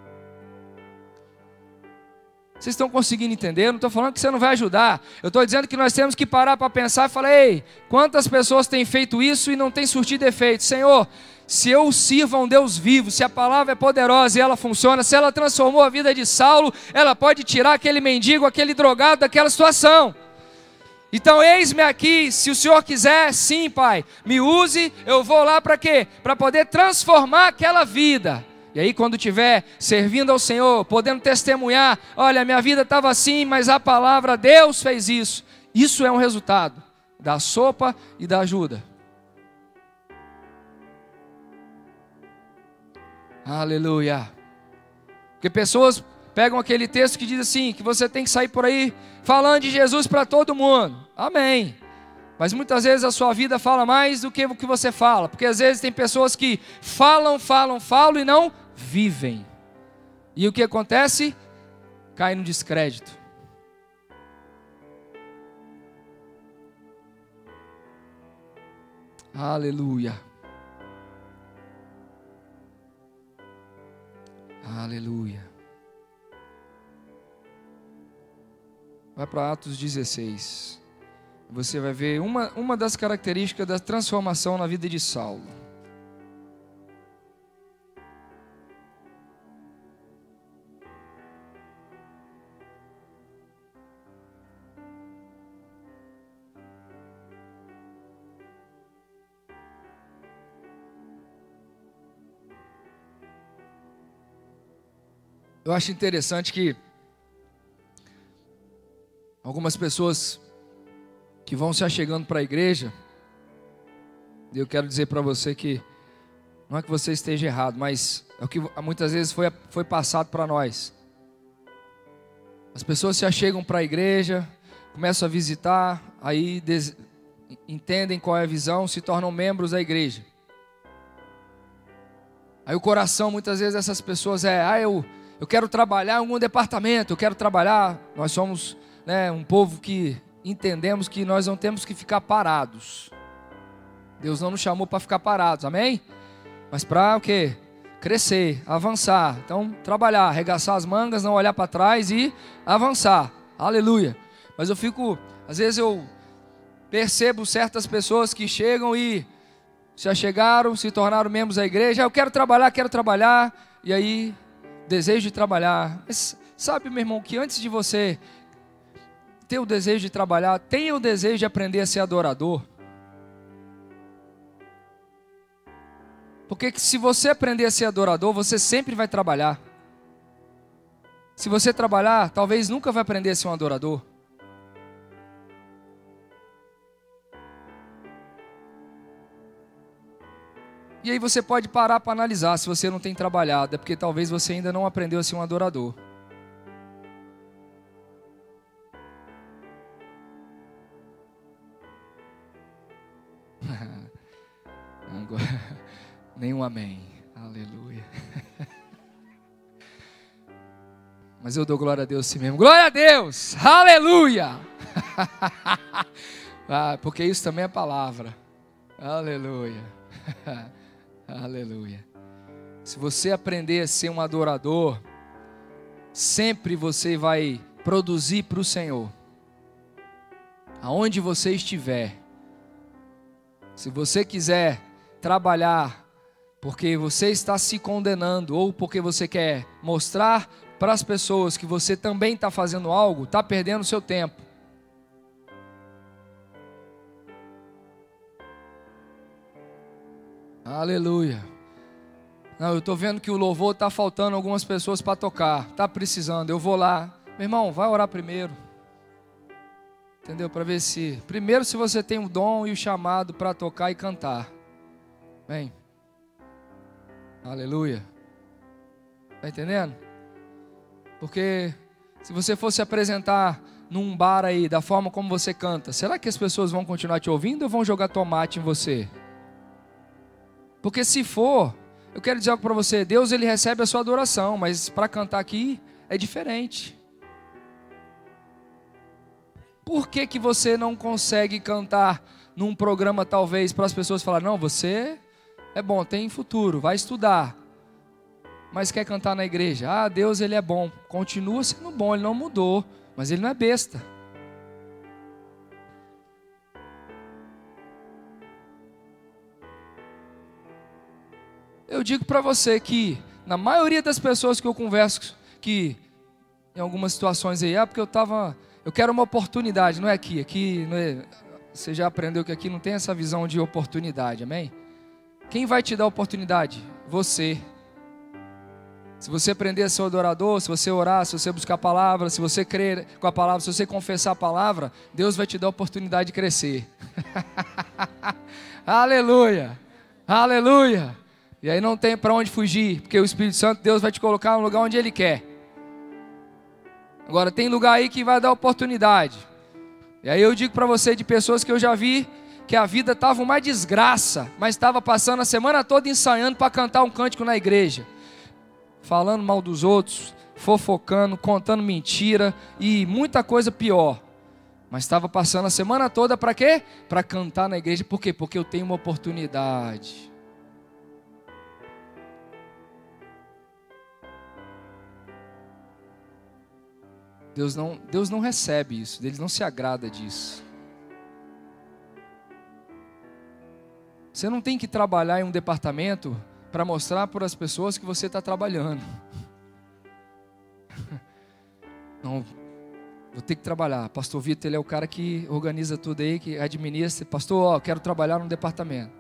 [SPEAKER 3] Vocês estão conseguindo entender? Eu não estou falando que você não vai ajudar. Eu estou dizendo que nós temos que parar para pensar e falar: ei, quantas pessoas têm feito isso e não têm surtido efeito? Senhor, se eu sirvo a um Deus vivo, se a palavra é poderosa e ela funciona, se ela transformou a vida de Saulo, ela pode tirar aquele mendigo, aquele drogado daquela situação. Então eis-me aqui, se o Senhor quiser, sim, Pai, me use, eu vou lá para quê? Para poder transformar aquela vida. E aí quando estiver servindo ao Senhor, podendo testemunhar: olha, minha vida estava assim, mas a palavra, Deus fez isso. Isso é um resultado da sopa e da ajuda. Aleluia. Porque pessoas pegam aquele texto que diz assim, que você tem que sair por aí falando de Jesus para todo mundo. Amém. Mas muitas vezes a sua vida fala mais do que o que você fala. Porque às vezes tem pessoas que falam e não vivem. E o que acontece? Cai no descrédito. Aleluia. Aleluia. Vai para Atos 16. Você vai ver uma das características da transformação na vida de Saulo. Eu acho interessante que algumas pessoas que vão se achegando para a igreja, eu quero dizer para você que não é que você esteja errado, mas é o que muitas vezes foi passado para nós. As pessoas se achegam para a igreja, começam a visitar, aí entendem qual é a visão, se tornam membros da igreja. Aí o coração muitas vezes dessas pessoas eu quero trabalhar em algum departamento, eu quero trabalhar. Nós somos um povo que entendemos que nós não temos que ficar parados. Deus não nos chamou para ficar parados, amém? Mas para o quê? Crescer, avançar. Então, trabalhar, arregaçar as mangas, não olhar para trás e avançar. Aleluia. Mas às vezes eu percebo certas pessoas que chegam e se achegaram, se tornaram membros da igreja. Eu quero trabalhar, e aí, desejo de trabalhar. Mas sabe, meu irmão, que antes de você ter o desejo de trabalhar, tenha o desejo de aprender a ser adorador. Porque se você aprender a ser adorador, você sempre vai trabalhar. Se você trabalhar, talvez nunca vai aprender a ser um adorador. E aí você pode parar para analisar se você não tem trabalhado, é porque talvez você ainda não aprendeu a ser um adorador. Nenhum amém. Aleluia. Mas eu dou glória a Deus sim mesmo. Glória a Deus. Aleluia. Porque isso também é palavra. Aleluia. Aleluia. Se você aprender a ser um adorador, sempre você vai produzir para o Senhor. Aonde você estiver. Se você quiser trabalhar porque você está se condenando ou porque você quer mostrar para as pessoas que você também está fazendo algo, está perdendo seu tempo. Aleluia. Não, eu estou vendo que o louvor está faltando algumas pessoas para tocar. Está precisando, eu vou lá. Meu irmão, vai orar primeiro. Entendeu? Para ver se... Primeiro, se você tem o dom e o chamado para tocar e cantar. Vem. Aleluia. Está entendendo? Porque Se você fosse apresentar num bar aí, da forma como você canta, será que as pessoas vão continuar te ouvindo ou vão jogar tomate em você? Porque se for, eu quero dizer algo para você, Deus ele recebe a sua adoração, mas para cantar aqui é diferente. Por que que você não consegue cantar num programa talvez para as pessoas falarem, não, você é bom, tem futuro, vai estudar, mas quer cantar na igreja? Ah, Deus ele é bom, continua sendo bom, ele não mudou, mas ele não é besta. Eu digo para você que na maioria das pessoas que eu converso, que em algumas situações aí, porque eu quero uma oportunidade, não é aqui não é, você já aprendeu que aqui não tem essa visão de oportunidade, amém? Quem vai te dar oportunidade? Você. Se você aprender a ser adorador, se você orar, se você buscar a palavra, se você crer com a palavra, se você confessar a palavra, Deus vai te dar a oportunidade de crescer. Aleluia, aleluia. E aí não tem para onde fugir, porque o Espírito Santo, Deus vai te colocar no lugar onde Ele quer. Agora tem lugar aí que vai dar oportunidade. E aí eu digo para você de pessoas que eu já vi, que a vida estava uma desgraça, mas estava passando a semana toda ensaiando para cantar um cântico na igreja. Falando mal dos outros, fofocando, contando mentira e muita coisa pior. Mas estava passando a semana toda para quê? Para cantar na igreja. Por quê? Porque eu tenho uma oportunidade. Deus não recebe isso, Deus não se agrada disso. Você não tem que trabalhar em um departamento para mostrar para as pessoas que você está trabalhando. Não, vou ter que trabalhar. Pastor Vitor, ele é o cara que organiza tudo aí, que administra. Pastor, ó, quero trabalhar num departamento.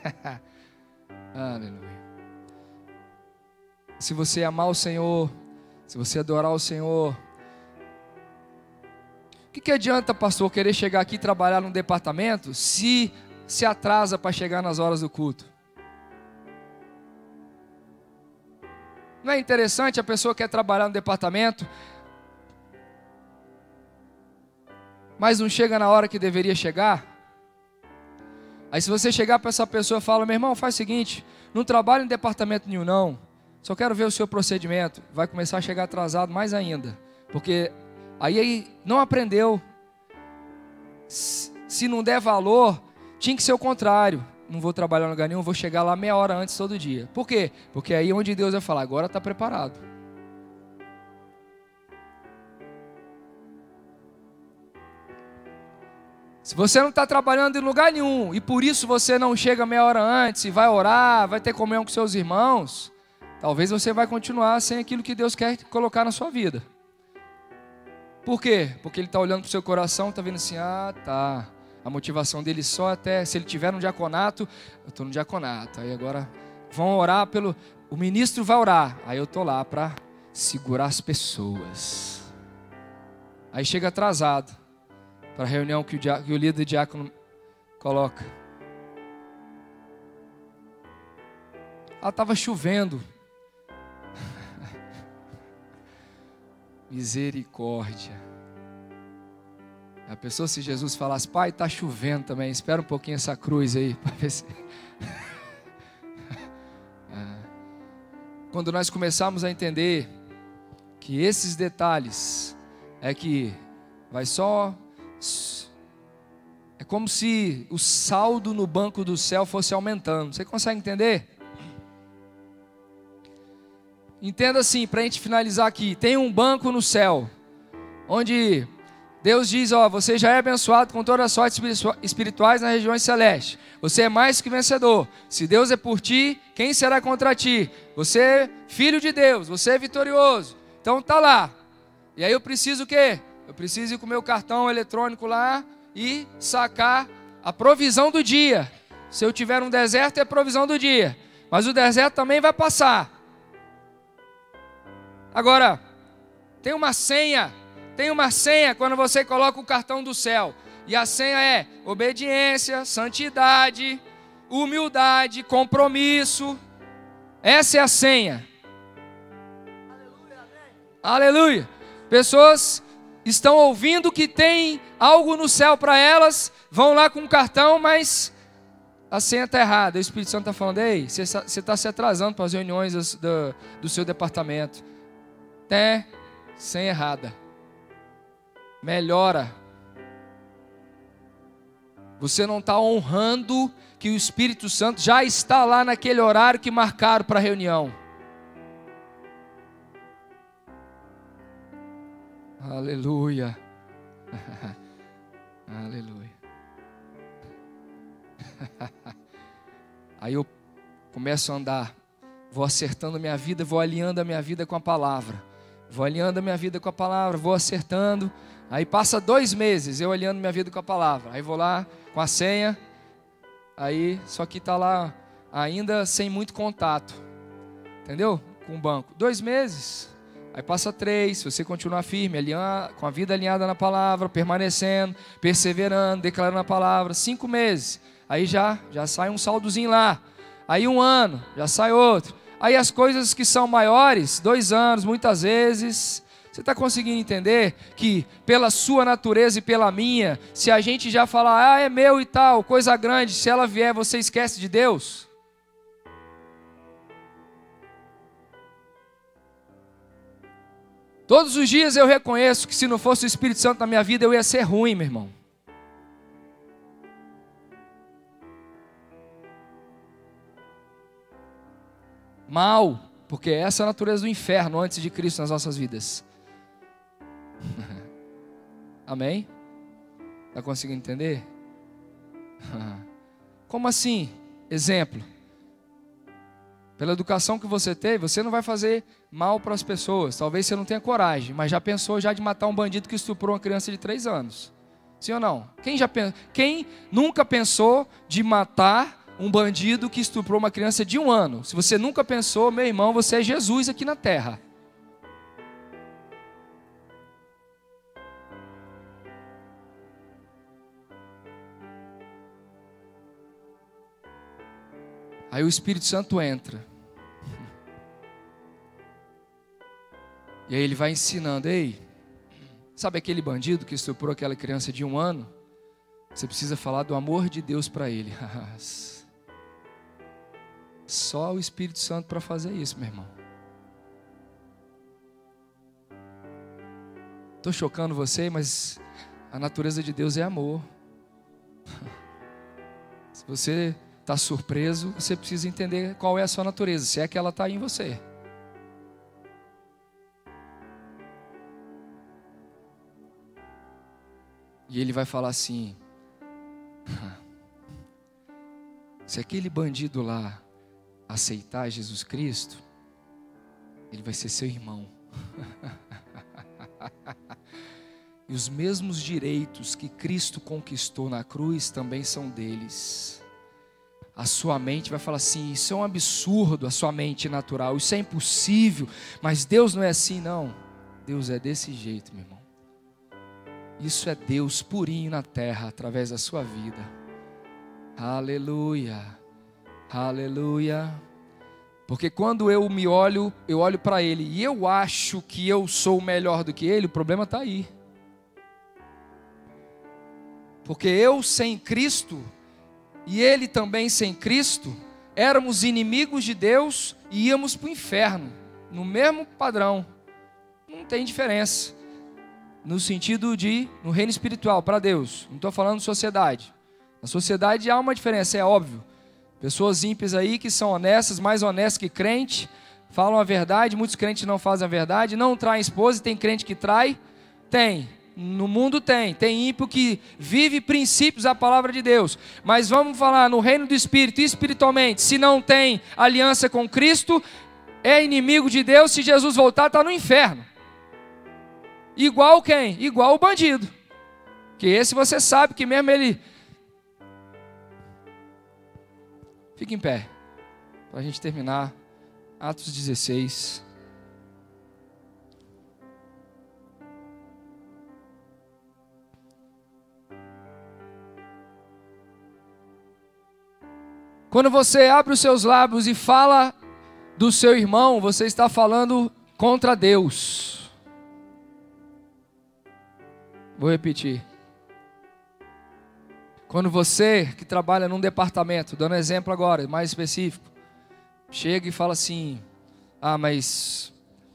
[SPEAKER 3] Aleluia. Se você amar o Senhor, se você adorar o Senhor, o que adianta, pastor, querer chegar aqui e trabalhar num departamento se atrasa para chegar nas horas do culto? Não é interessante a pessoa que quer trabalhar no departamento, mas não chega na hora que deveria chegar? Aí se você chegar para essa pessoa e falar, meu irmão, faz o seguinte, não trabalho em departamento nenhum não, só quero ver o seu procedimento, vai começar a chegar atrasado mais ainda, porque aí não aprendeu. Se não der valor, tinha que ser o contrário. Não vou trabalhar no lugar nenhum, vou chegar lá meia hora antes todo dia. Por quê? Porque aí onde Deus vai falar, agora está preparado. Se você não está trabalhando em lugar nenhum, e por isso você não chega meia hora antes, e vai orar, vai ter comunhão com seus irmãos, talvez você vai continuar sem aquilo que Deus quer colocar na sua vida. Por quê? Porque Ele está olhando para o seu coração, está vendo assim, tá. A motivação dele só até, se ele tiver no diaconato, eu estou no diaconato. Aí agora vão orar o ministro vai orar. Aí eu estou lá para segurar as pessoas. Aí chega atrasado para a reunião que o líder diácono coloca. Estava chovendo. Misericórdia. A pessoa, se Jesus falasse, pai, está chovendo também, espera um pouquinho essa cruz aí, para ver se... Quando nós começarmos a entender que esses detalhes, é que vai só... É como se o saldo no banco do céu fosse aumentando. Você consegue entender? Entenda assim, para a gente finalizar aqui, tem um banco no céu, onde... Deus diz, você já é abençoado com todas as sortes espirituais nas regiões celestes. Você é mais que vencedor. Se Deus é por ti, quem será contra ti? Você é filho de Deus, você é vitorioso. Então tá lá. E aí eu preciso o quê? Eu preciso ir com o meu cartão eletrônico lá e sacar a provisão do dia. Se eu tiver um deserto, é a provisão do dia. Mas o deserto também vai passar. Agora, tem uma senha. Tem uma senha quando você coloca o cartão do céu. E a senha é obediência, santidade, humildade, compromisso. Essa é a senha. Aleluia. Pessoas estão ouvindo que tem algo no céu para elas, vão lá com um cartão, mas a senha está errada. O Espírito Santo está falando: ei, você está se atrasando para as reuniões do seu departamento. Tem senha errada. Melhora. Você não está honrando que o Espírito Santo já está lá naquele horário que marcaram para a reunião. Aleluia. Aleluia. Aí eu começo a andar, vou acertando minha vida, vou alinhando a minha vida com a palavra. Vou alinhando a minha vida com a palavra, vou acertando. Aí passa 2 meses eu alinhando minha vida com a palavra. Aí vou lá com a senha. Aí só que está lá ainda sem muito contato. Entendeu? Com o banco. 2 meses. Aí passa 3, se você continuar firme, com a vida alinhada na palavra, permanecendo, perseverando, declarando a palavra, 5 meses, aí já sai um saldozinho lá. Aí 1 ano, já sai outro. Aí as coisas que são maiores, 2 anos, muitas vezes. Você está conseguindo entender que pela sua natureza e pela minha, se a gente já falar, é meu e tal, coisa grande, se ela vier, você esquece de Deus? Todos os dias eu reconheço que se não fosse o Espírito Santo na minha vida, eu ia ser ruim, meu irmão. Mal, porque essa é a natureza do inferno antes de Cristo nas nossas vidas. Amém? Está conseguindo entender? Como assim? Exemplo. Pela educação que você teve, você não vai fazer mal para as pessoas. Talvez você não tenha coragem, mas já pensou de matar um bandido que estuprou uma criança de 3 anos? Sim ou não? Quem nunca pensou de matar um bandido que estuprou uma criança de 1 ano? Se você nunca pensou, meu irmão, você é Jesus aqui na terra. Aí o Espírito Santo entra. E aí ele vai ensinando: ei, sabe aquele bandido que estuprou aquela criança de 1 ano? Você precisa falar do amor de Deus para ele. Só o Espírito Santo para fazer isso, meu irmão. Estou chocando você, mas a natureza de Deus é amor. Se você está surpreso, você precisa entender qual é a sua natureza, se é que ela está em você. E ele vai falar assim: se aquele bandido lá aceitar Jesus Cristo, ele vai ser seu irmão. E os mesmos direitos que Cristo conquistou na cruz também são deles. A sua mente vai falar assim: isso é um absurdo, a sua mente natural, isso é impossível, mas Deus não é assim, não. Deus é desse jeito, meu irmão. Isso é Deus purinho na terra, através da sua vida. Aleluia, aleluia. Porque quando eu olho para Ele e eu acho que eu sou melhor do que Ele, o problema está aí. Porque eu sem Cristo e Ele também sem Cristo, éramos inimigos de Deus e íamos para o inferno, no mesmo padrão. Não tem diferença. No sentido no reino espiritual, para Deus. Não estou falando sociedade. Na sociedade há uma diferença, é óbvio. Pessoas ímpias aí que são honestas, mais honestas que crente, falam a verdade, muitos crentes não fazem a verdade, não traem esposa, tem crente que trai? Tem. No mundo tem ímpio que vive princípios da palavra de Deus. Mas vamos falar no reino do Espírito, espiritualmente, se não tem aliança com Cristo, é inimigo de Deus, se Jesus voltar está no inferno. Igual quem? Igual o bandido. Que esse você sabe que mesmo ele... Fique em pé, para a gente terminar. Atos 16. Quando você abre os seus lábios e fala do seu irmão, você está falando contra Deus. Vou repetir. Quando você que trabalha num departamento, dando exemplo agora, mais específico, chega e fala assim: ah, mas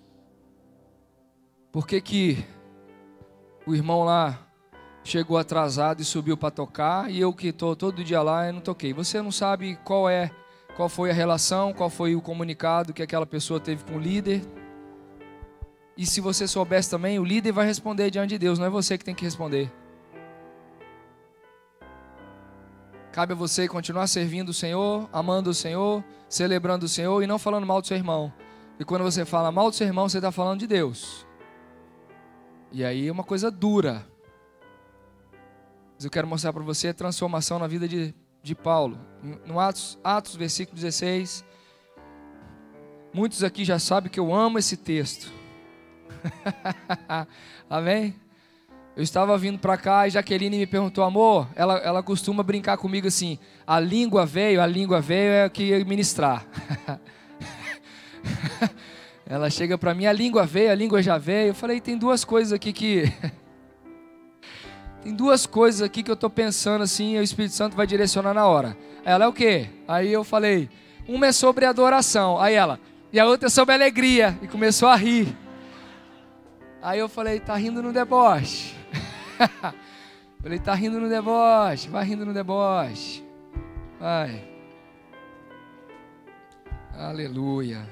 [SPEAKER 3] por que o irmão lá chegou atrasado e subiu para tocar e eu que estou todo dia lá eu não toquei? Você não sabe qual foi a relação, qual foi o comunicado que aquela pessoa teve com o líder. E se você soubesse também, o líder vai responder diante de Deus, não é você que tem que responder. Cabe a você continuar servindo o Senhor, amando o Senhor, celebrando o Senhor e não falando mal do seu irmão. E quando você fala mal do seu irmão, você está falando de Deus. E aí é uma coisa dura. Mas eu quero mostrar para você a transformação na vida de Paulo. No Atos, versículo 16. Muitos aqui já sabem que eu amo esse texto. Amém? Eu estava vindo para cá e Jaqueline me perguntou: amor, ela costuma brincar comigo assim: a língua veio é que ia ministrar. Ela chega para mim: a língua já veio. Eu falei: tem duas coisas aqui que eu estou pensando assim, e o Espírito Santo vai direcionar na hora. Ela: é o quê? Aí eu falei: uma é sobre adoração. Aí ela: e a outra é sobre alegria. E começou a rir. Aí eu falei: tá rindo no deboche. Falei: tá rindo no deboche, vai rindo no deboche. Vai. Aleluia.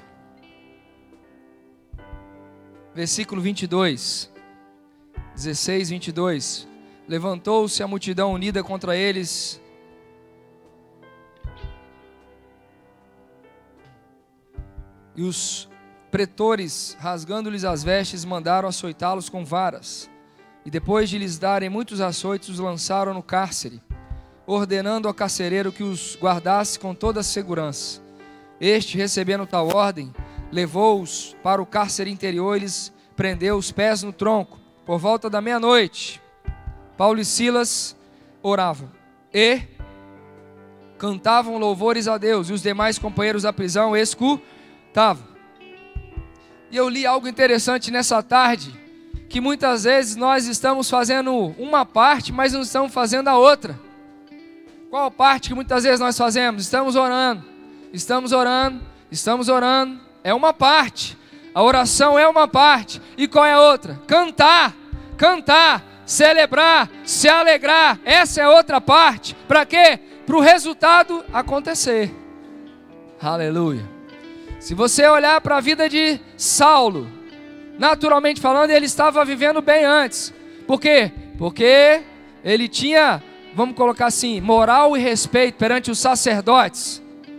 [SPEAKER 3] Versículo 22. 16, 22. Levantou-se a multidão unida contra eles. E os pretores, rasgando-lhes as vestes, mandaram açoitá-los com varas. E depois de lhes darem muitos açoites, os lançaram no cárcere, ordenando ao carcereiro que os guardasse com toda a segurança. Este, recebendo tal ordem, levou-os para o cárcere interior e lhes prendeu os pés no tronco. Por volta da meia-noite, Paulo e Silas oravam e cantavam louvores a Deus, e os demais companheiros da prisão escutavam. E eu li algo interessante nessa tarde, que muitas vezes nós estamos fazendo uma parte, mas não estamos fazendo a outra. Qual parte que muitas vezes nós fazemos? Estamos orando, é uma parte. A oração é uma parte. E qual é a outra? Cantar, celebrar, se alegrar. Essa é outra parte. Para quê? Para o resultado acontecer. Aleluia. Se você olhar para a vida de Saulo, naturalmente falando, ele estava vivendo bem antes. Por quê? Porque ele tinha, vamos colocar assim, moral e respeito perante os sacerdotes.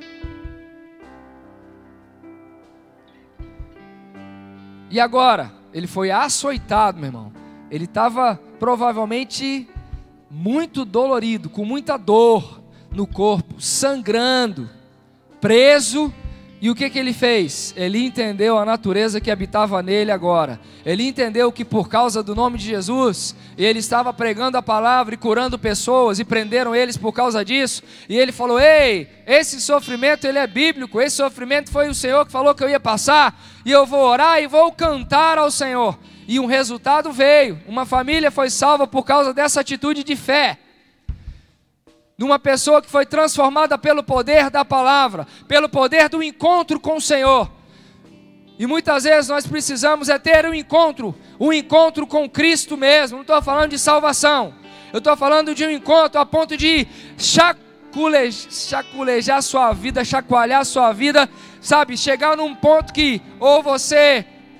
[SPEAKER 3] E agora, ele foi açoitado, meu irmão. Ele estava provavelmente muito dolorido, com muita dor no corpo, sangrando, preso. E o que ele fez? Ele entendeu a natureza que habitava nele agora. Ele entendeu que por causa do nome de Jesus, ele estava pregando a palavra e curando pessoas, e prenderam eles por causa disso. E ele falou: ei, esse sofrimento ele é bíblico, esse sofrimento foi o Senhor que falou que eu ia passar, e eu vou orar e vou cantar ao Senhor. E um resultado veio, uma família foi salva por causa dessa atitude de fé. De uma pessoa que foi transformada pelo poder da palavra, pelo poder do encontro com o Senhor. E muitas vezes nós precisamos ter um encontro com Cristo mesmo. Não estou falando de salvação, eu estou falando de um encontro a ponto de chacoalhar a sua vida, chacoalhar a sua vida, sabe? Chegar num ponto que ou você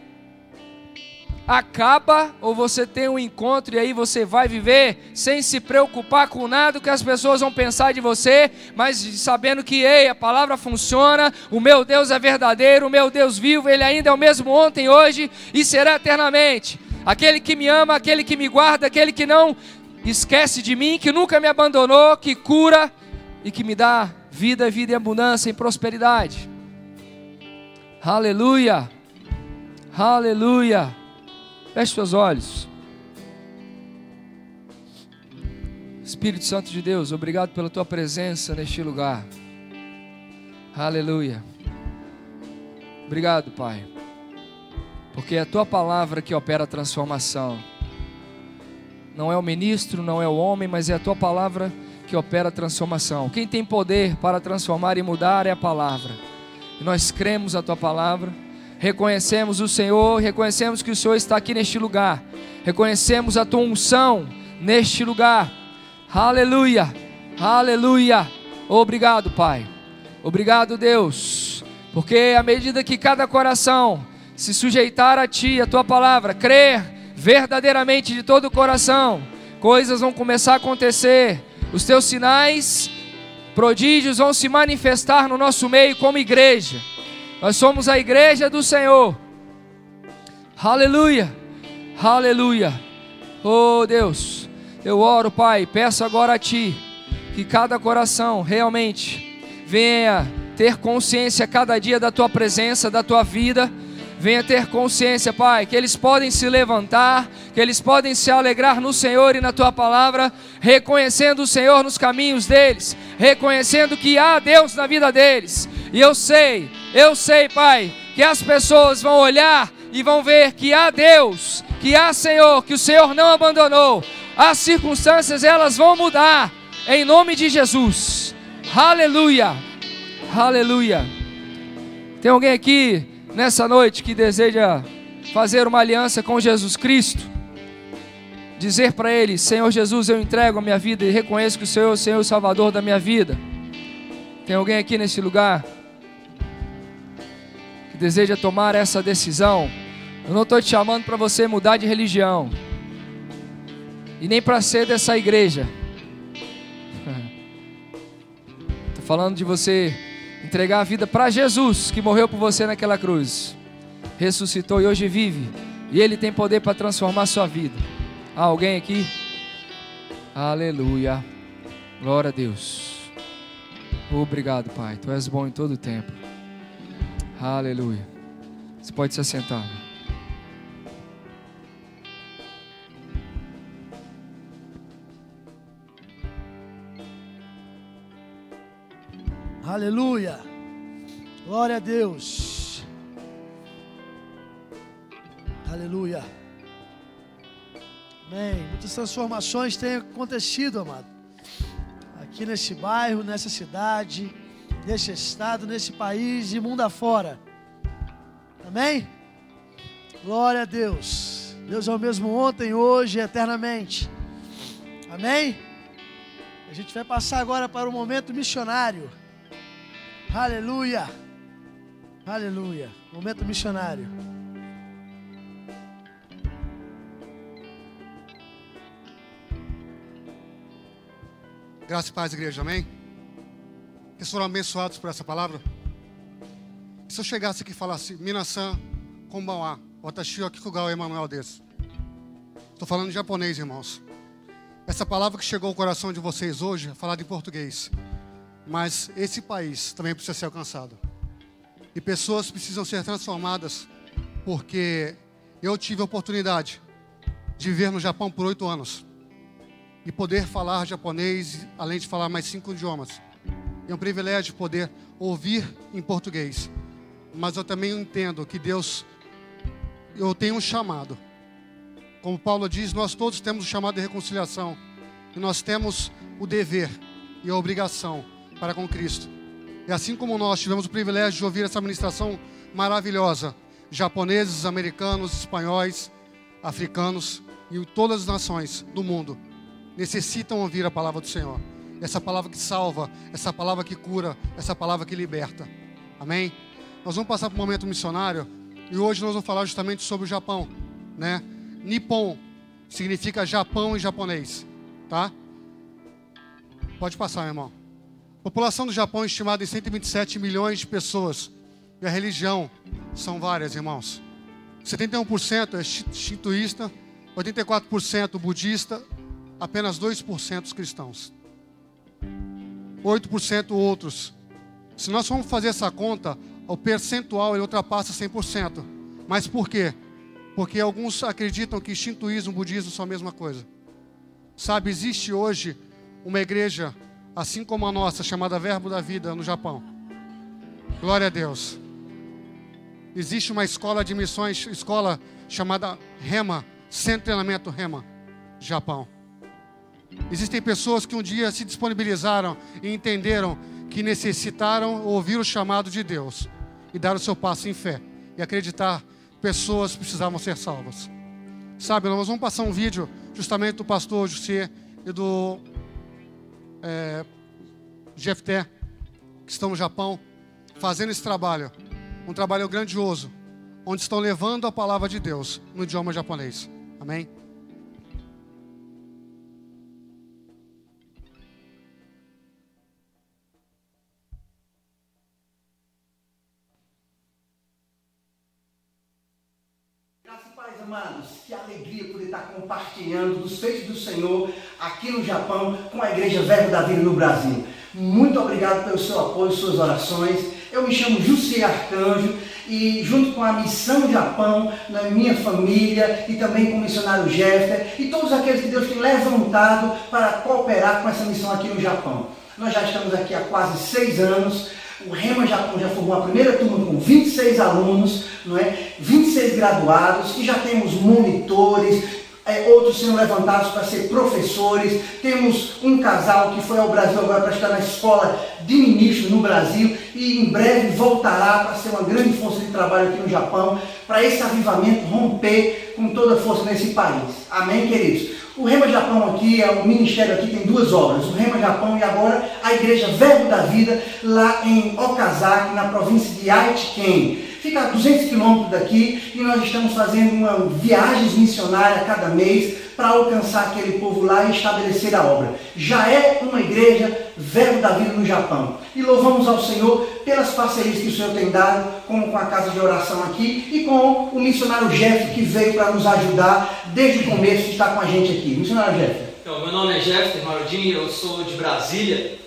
[SPEAKER 3] acaba, ou você tem um encontro e aí você vai viver sem se preocupar com nada que as pessoas vão pensar de você, mas sabendo que, ei, a palavra funciona, o meu Deus é verdadeiro, o meu Deus vivo, Ele ainda é o mesmo ontem, hoje e será eternamente. Aquele que me ama, aquele que me guarda, aquele que não esquece de mim, que nunca me abandonou, que cura e que me dá vida em abundância, em prosperidade. Aleluia, aleluia. Feche seus olhos. Espírito Santo de Deus, obrigado pela Tua presença neste lugar. Aleluia. Obrigado, Pai, porque é a Tua palavra que opera a transformação. Não é o ministro, não é o homem, mas é a tua palavra que opera a transformação. Quem tem poder para transformar e mudar é a palavra. E nós cremos a tua palavra, reconhecemos o Senhor, reconhecemos que o Senhor está aqui neste lugar, reconhecemos a tua unção neste lugar. Aleluia, aleluia. Obrigado, Pai. Obrigado, Deus, porque à medida que cada coração se sujeitar a Ti, a Tua palavra, crer verdadeiramente de todo o coração, coisas vão começar a acontecer, os Teus sinais, prodígios vão se manifestar no nosso meio como igreja. Nós somos a igreja do Senhor. Aleluia, aleluia. Oh Deus, eu oro, Pai, peço agora a Ti, que cada coração realmente venha ter consciência cada dia da Tua presença, da Tua vida. Venha ter consciência, Pai, que eles podem se levantar, que eles podem se alegrar no Senhor e na Tua palavra, reconhecendo o Senhor nos caminhos deles, reconhecendo que há Deus na vida deles. E eu sei, Pai, que as pessoas vão olhar e vão ver que há Deus, que há Senhor, que o Senhor não abandonou. As circunstâncias, elas vão mudar, em nome de Jesus. Aleluia, aleluia. Tem alguém aqui nessa noite que deseja fazer uma aliança com Jesus Cristo? Dizer para Ele: Senhor Jesus, eu entrego a minha vida e reconheço que o Senhor é o Senhor Salvador da minha vida. Tem alguém aqui nesse lugar que deseja tomar essa decisão? Eu não estou te chamando para você mudar de religião e nem para ser dessa igreja. Estou falando de você entregar a vida para Jesus, que morreu por você naquela cruz, ressuscitou e hoje vive, e Ele tem poder para transformar a sua vida. Há alguém aqui? Aleluia, glória a Deus. Obrigado, Pai, Tu és bom em todo o tempo. Aleluia. Você pode se assentar.
[SPEAKER 2] Aleluia, glória a Deus, aleluia, amém. Muitas transformações têm acontecido, amado, aqui nesse bairro, nessa cidade, nesse estado, nesse país e mundo afora, amém? Glória a Deus. Deus é o mesmo ontem, hoje e eternamente, amém? A gente vai passar agora para o momento missionário. Aleluia, aleluia, momento missionário.
[SPEAKER 4] Graça e paz, igreja, amém? Vocês foram abençoados por essa palavra? E se eu chegasse aqui e falasse Minasan, Konbanwa, Watashi wa Kikugawa Emanuel desu? Estou falando em japonês, irmãos. Essa palavra que chegou ao coração de vocês hoje é falada em português. Mas esse país também precisa ser alcançado. E pessoas precisam ser transformadas, porque eu tive a oportunidade de viver no Japão por 8 anos. E poder falar japonês, além de falar mais 5 idiomas. É um privilégio poder ouvir em português. Mas eu também entendo que Deus, eu tenho um chamado. Como Paulo diz, nós todos temos o chamado de reconciliação. E nós temos o dever e a obrigação para com Cristo. E assim como nós tivemos o privilégio de ouvir essa ministração maravilhosa, japoneses, americanos, espanhóis, africanos e todas as nações do mundo necessitam ouvir a palavra do Senhor. Essa palavra que salva, essa palavra que cura, essa palavra que liberta. Amém? Nós vamos passar para o momento missionário e hoje nós vamos falar justamente sobre o Japão, né? Nippon significa Japão em japonês, tá? Pode passar, meu irmão. A população do Japão é estimada em 127 milhões de pessoas. E a religião são várias, irmãos. 71% é shintoísta, 84% budista, apenas 2% cristãos. 8% outros. Se nós formos fazer essa conta, o percentual ele ultrapassa 100%. Mas por quê? Porque alguns acreditam que shintoísmo e budismo são a mesma coisa. Sabe, existe hoje uma igreja assim como a nossa, chamada Verbo da Vida no Japão. Glória a Deus. Existe uma escola de missões, escola chamada Rema, Centro de Treinamento Rema. Japão. Existem pessoas que um dia se disponibilizaram e entenderam que necessitaram ouvir o chamado de Deus e dar o seu passo em fé e acreditar que pessoas precisavam ser salvas. Sabe, nós vamos passar um vídeo justamente do pastor José e do Jefté, que estão no Japão, fazendo esse trabalho. Um trabalho grandioso, onde estão levando a palavra de Deus no idioma japonês. Amém?
[SPEAKER 5] Amados, que alegria poder estar compartilhando dos feitos do Senhor aqui no Japão com a Igreja Verbo da Vida no Brasil. Muito obrigado pelo seu apoio, suas orações. Eu me chamo José Arcanjo e junto com a Missão Japão, na minha família e também com o missionário Jefté e todos aqueles que Deus tem levantado para cooperar com essa missão aqui no Japão. Nós já estamos aqui há quase 6 anos. O Rema Japão já formou a primeira turma com 26 alunos, não é? 26 graduados, e já temos monitores, outros sendo levantados para ser professores. Temos um casal que foi ao Brasil agora para estar na escola de ministros no Brasil e em breve voltará para ser uma grande força de trabalho aqui no Japão, para esse avivamento romper com toda a força nesse país. Amém, queridos? O Rema Japão aqui, o ministério aqui tem 2 obras, o Rema Japão e agora a Igreja Verbo da Vida, lá em Okazaki, na província de Aichi-ken. Fica a 200 quilômetros daqui e nós estamos fazendo viagens missionárias a cada mês para alcançar aquele povo lá e estabelecer a obra. Já é uma Igreja Verbo da Vida no Japão. E louvamos ao Senhor pelas parcerias que o Senhor tem dado, como com a casa de oração aqui e com o missionário Jefté, que veio para nos ajudar desde o começo e está com a gente aqui. Missionário Jefté.
[SPEAKER 6] Então, meu nome é Jefté Marodinho, eu sou de Brasília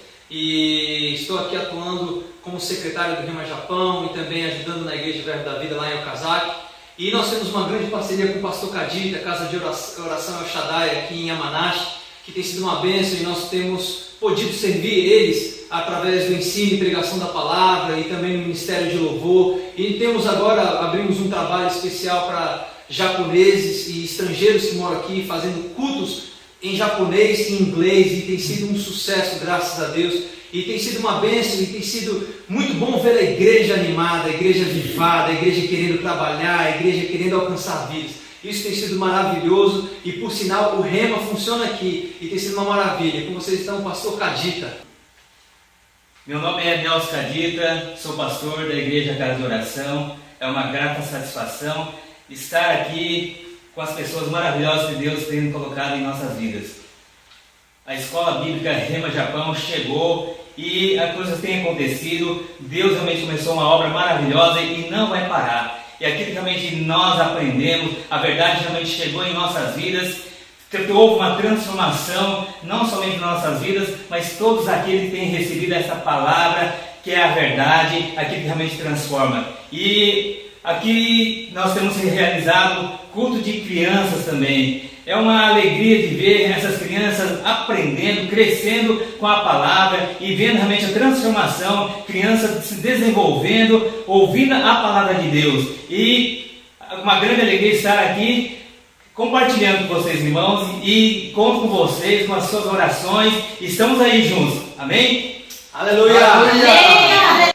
[SPEAKER 6] e estou aqui atuando como secretário do Rema Japão e também ajudando na Igreja Verbo da Vida lá em Okazaki. E nós temos uma grande parceria com o pastor Kadita, Casa de Oração El Shaddai aqui em Yamanashi, que tem sido uma bênção e nós temos podido servir eles através do ensino e pregação da palavra e também no Ministério de Louvor. E temos agora, abrimos um trabalho especial para japoneses e estrangeiros que moram aqui, fazendo cultos em japonês e inglês, e tem sido um sucesso, graças a Deus. E tem sido uma bênção e tem sido muito bom ver a igreja animada, a igreja avivada, a igreja querendo trabalhar, a igreja querendo alcançar vidas. Isso tem sido maravilhoso e, por sinal, o Rema funciona aqui e tem sido uma maravilha. Com vocês estão o pastor Kadita.
[SPEAKER 7] Meu nome é Nelson Kadita, sou pastor da Igreja Casa de Oração. É uma grata satisfação estar aqui com as pessoas maravilhosas que Deus tem colocado em nossas vidas. A Escola Bíblica Rema Japão chegou e as coisas têm acontecido. Deus realmente começou uma obra maravilhosa e não vai parar. E aquilo que realmente nós aprendemos, a verdade realmente chegou em nossas vidas. Houve uma transformação, não somente nas nossas vidas, mas todos aqueles que têm recebido essa palavra, que é a verdade, aquilo que realmente transforma. E aqui nós temos realizado culto de crianças também. É uma alegria de ver essas crianças aprendendo, crescendo com a palavra e vendo realmente a transformação, crianças se desenvolvendo, ouvindo a palavra de Deus. E uma grande alegria estar aqui compartilhando com vocês, irmãos, e conto com vocês, com as suas orações. Estamos aí juntos. Amém? Aleluia! Aleluia!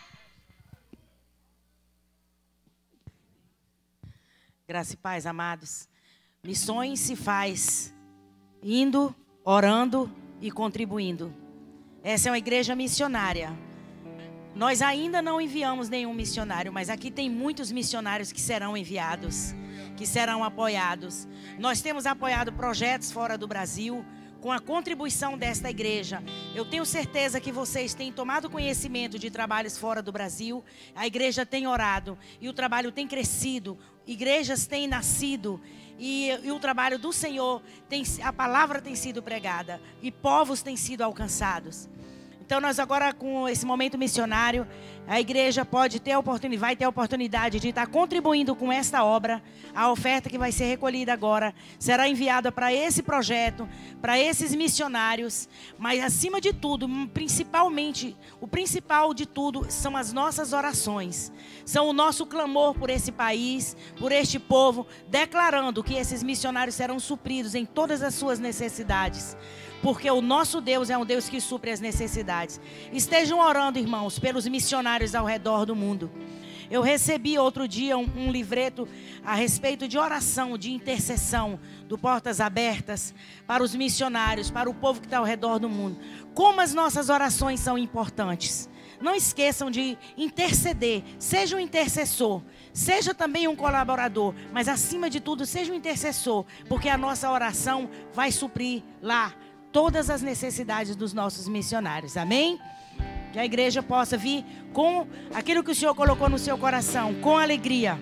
[SPEAKER 8] Graça e paz, amados. Missões se faz indo, orando e contribuindo. Essa é uma igreja missionária. Nós ainda não enviamos nenhum missionário, mas aqui tem muitos missionários que serão enviados, que serão apoiados. Nós temos apoiado projetos fora do Brasil com a contribuição desta igreja. Eu tenho certeza que vocês têm tomado conhecimento de trabalhos fora do Brasil. A igreja tem orado e o trabalho tem crescido. Igrejas têm nascido. E o trabalho do Senhor, a palavra tem sido pregada e povos têm sido alcançados. Então nós agora, com esse momento missionário, a igreja pode ter a oportunidade, vai ter a oportunidade de estar contribuindo com esta obra. A oferta que vai ser recolhida agora será enviada para esse projeto, para esses missionários. Mas acima de tudo, principalmente, o principal de tudo são as nossas orações. São o nosso clamor por esse país, por este povo, declarando que esses missionários serão supridos em todas as suas necessidades. Porque o nosso Deus é um Deus que supre as necessidades. Estejam orando, irmãos, pelos missionários ao redor do mundo. Eu recebi outro dia um livreto a respeito de oração, de intercessão, do Portas Abertas, para os missionários, para o povo que está ao redor do mundo. Como as nossas orações são importantes. Não esqueçam de interceder. Seja um intercessor, seja também um colaborador, mas acima de tudo, seja um intercessor, porque a nossa oração vai suprir lá todas as necessidades dos nossos missionários. Amém? Que a igreja possa vir com aquilo que o Senhor colocou no seu coração, com alegria.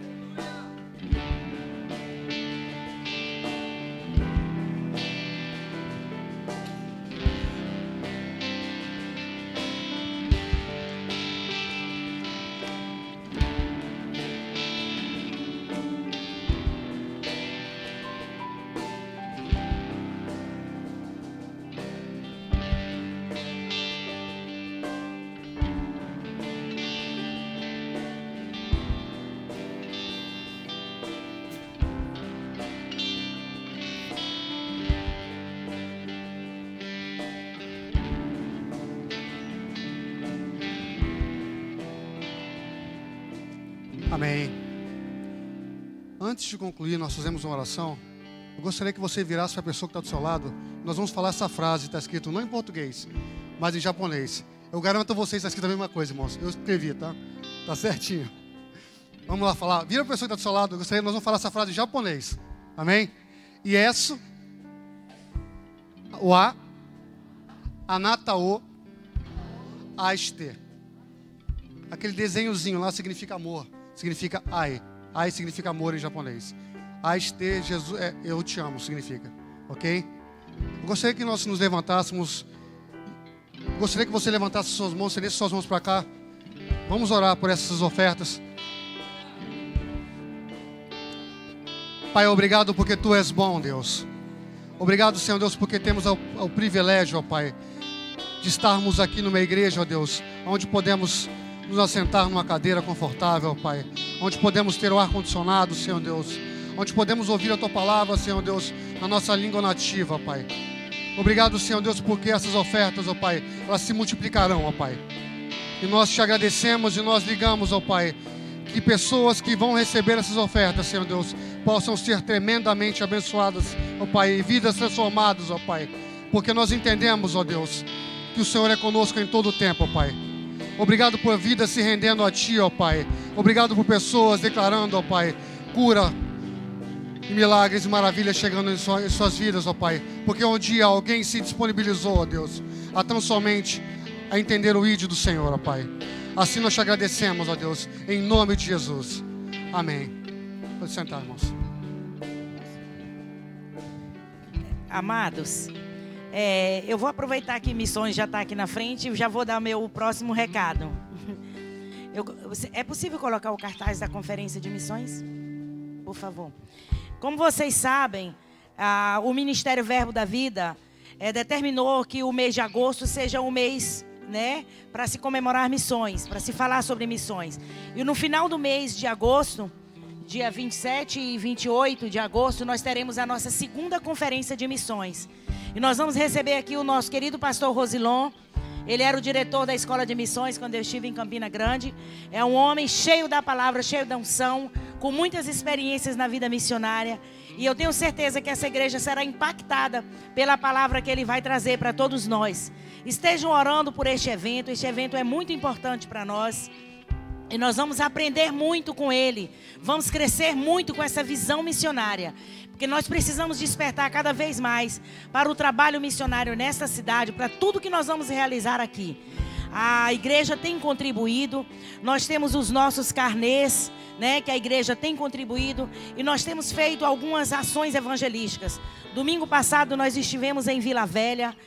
[SPEAKER 4] Amém. Antes de concluir, nós fazemos uma oração. Eu gostaria que você virasse para a pessoa que está do seu lado. Nós vamos falar essa frase, está escrito não em português, mas em japonês. Eu garanto a vocês que está escrito a mesma coisa, irmãos. Eu escrevi, tá? Tá certinho. Vamos lá falar. Vira para a pessoa que está do seu lado. Eu gostaria que nós vamos falar essa frase em japonês. Amém? Iesu wa anata o aishite. Aquele desenhozinho lá significa amor. Significa ai. Ai significa amor em japonês. Aishite, Jesus, eu te amo, significa. Ok? Eu gostaria que nós nos levantássemos. Gostaria que você levantasse suas mãos, estendesse suas mãos para cá. Vamos orar por essas ofertas. Pai, obrigado porque Tu és bom, Deus. Obrigado, Senhor Deus, porque temos o privilégio, ó Pai, de estarmos aqui numa igreja, ó Deus, onde podemos nos assentar numa cadeira confortável, Pai, onde podemos ter o ar-condicionado, Senhor Deus, onde podemos ouvir a Tua palavra, Senhor Deus, na nossa língua nativa, Pai. Obrigado, Senhor Deus, porque essas ofertas, ó Pai, elas se multiplicarão, ó Pai. E nós te agradecemos e nós ligamos, ó Pai, que pessoas que vão receber essas ofertas, Senhor Deus, possam ser tremendamente abençoadas, ó Pai, e vidas transformadas, ó Pai, porque nós entendemos, ó Deus, que o Senhor é conosco em todo o tempo, ó Pai. Obrigado por vidas se rendendo a Ti, ó Pai. Obrigado por pessoas declarando, ó Pai, cura e milagres e maravilhas chegando em suas vidas, ó Pai. Porque um dia alguém se disponibilizou, ó Deus, a tão somente a entender o ídolo do Senhor, ó Pai. Assim nós te agradecemos, ó Deus, em nome de Jesus. Amém. Pode sentar, irmãos.
[SPEAKER 8] Amados, eu vou aproveitar que Missões já está aqui na frente e já vou dar meu próximo recado. É possível colocar o cartaz da Conferência de Missões? Por favor. Como vocês sabem, o Ministério Verbo da Vida determinou que o mês de agosto seja um mês, né, para se comemorar missões, para se falar sobre missões. E no final do mês de agosto, dia 27 e 28 de agosto, nós teremos a nossa segunda conferência de missões. E nós vamos receber aqui o nosso querido pastor Rosilon. Ele era o diretor da Escola de Missões quando eu estive em Campina Grande. É um homem cheio da palavra, cheio da unção, com muitas experiências na vida missionária. E eu tenho certeza que essa igreja será impactada pela palavra que ele vai trazer para todos nós. Estejam orando por este evento. Este evento é muito importante para nós. E nós vamos aprender muito com ele. Vamos crescer muito com essa visão missionária. Porque nós precisamos despertar cada vez mais para o trabalho missionário nesta cidade, para tudo que nós vamos realizar aqui. A igreja tem contribuído, nós temos os nossos carnês, né, que a igreja tem contribuído, e nós temos feito algumas ações evangelísticas. Domingo passado nós estivemos em Vila Velha.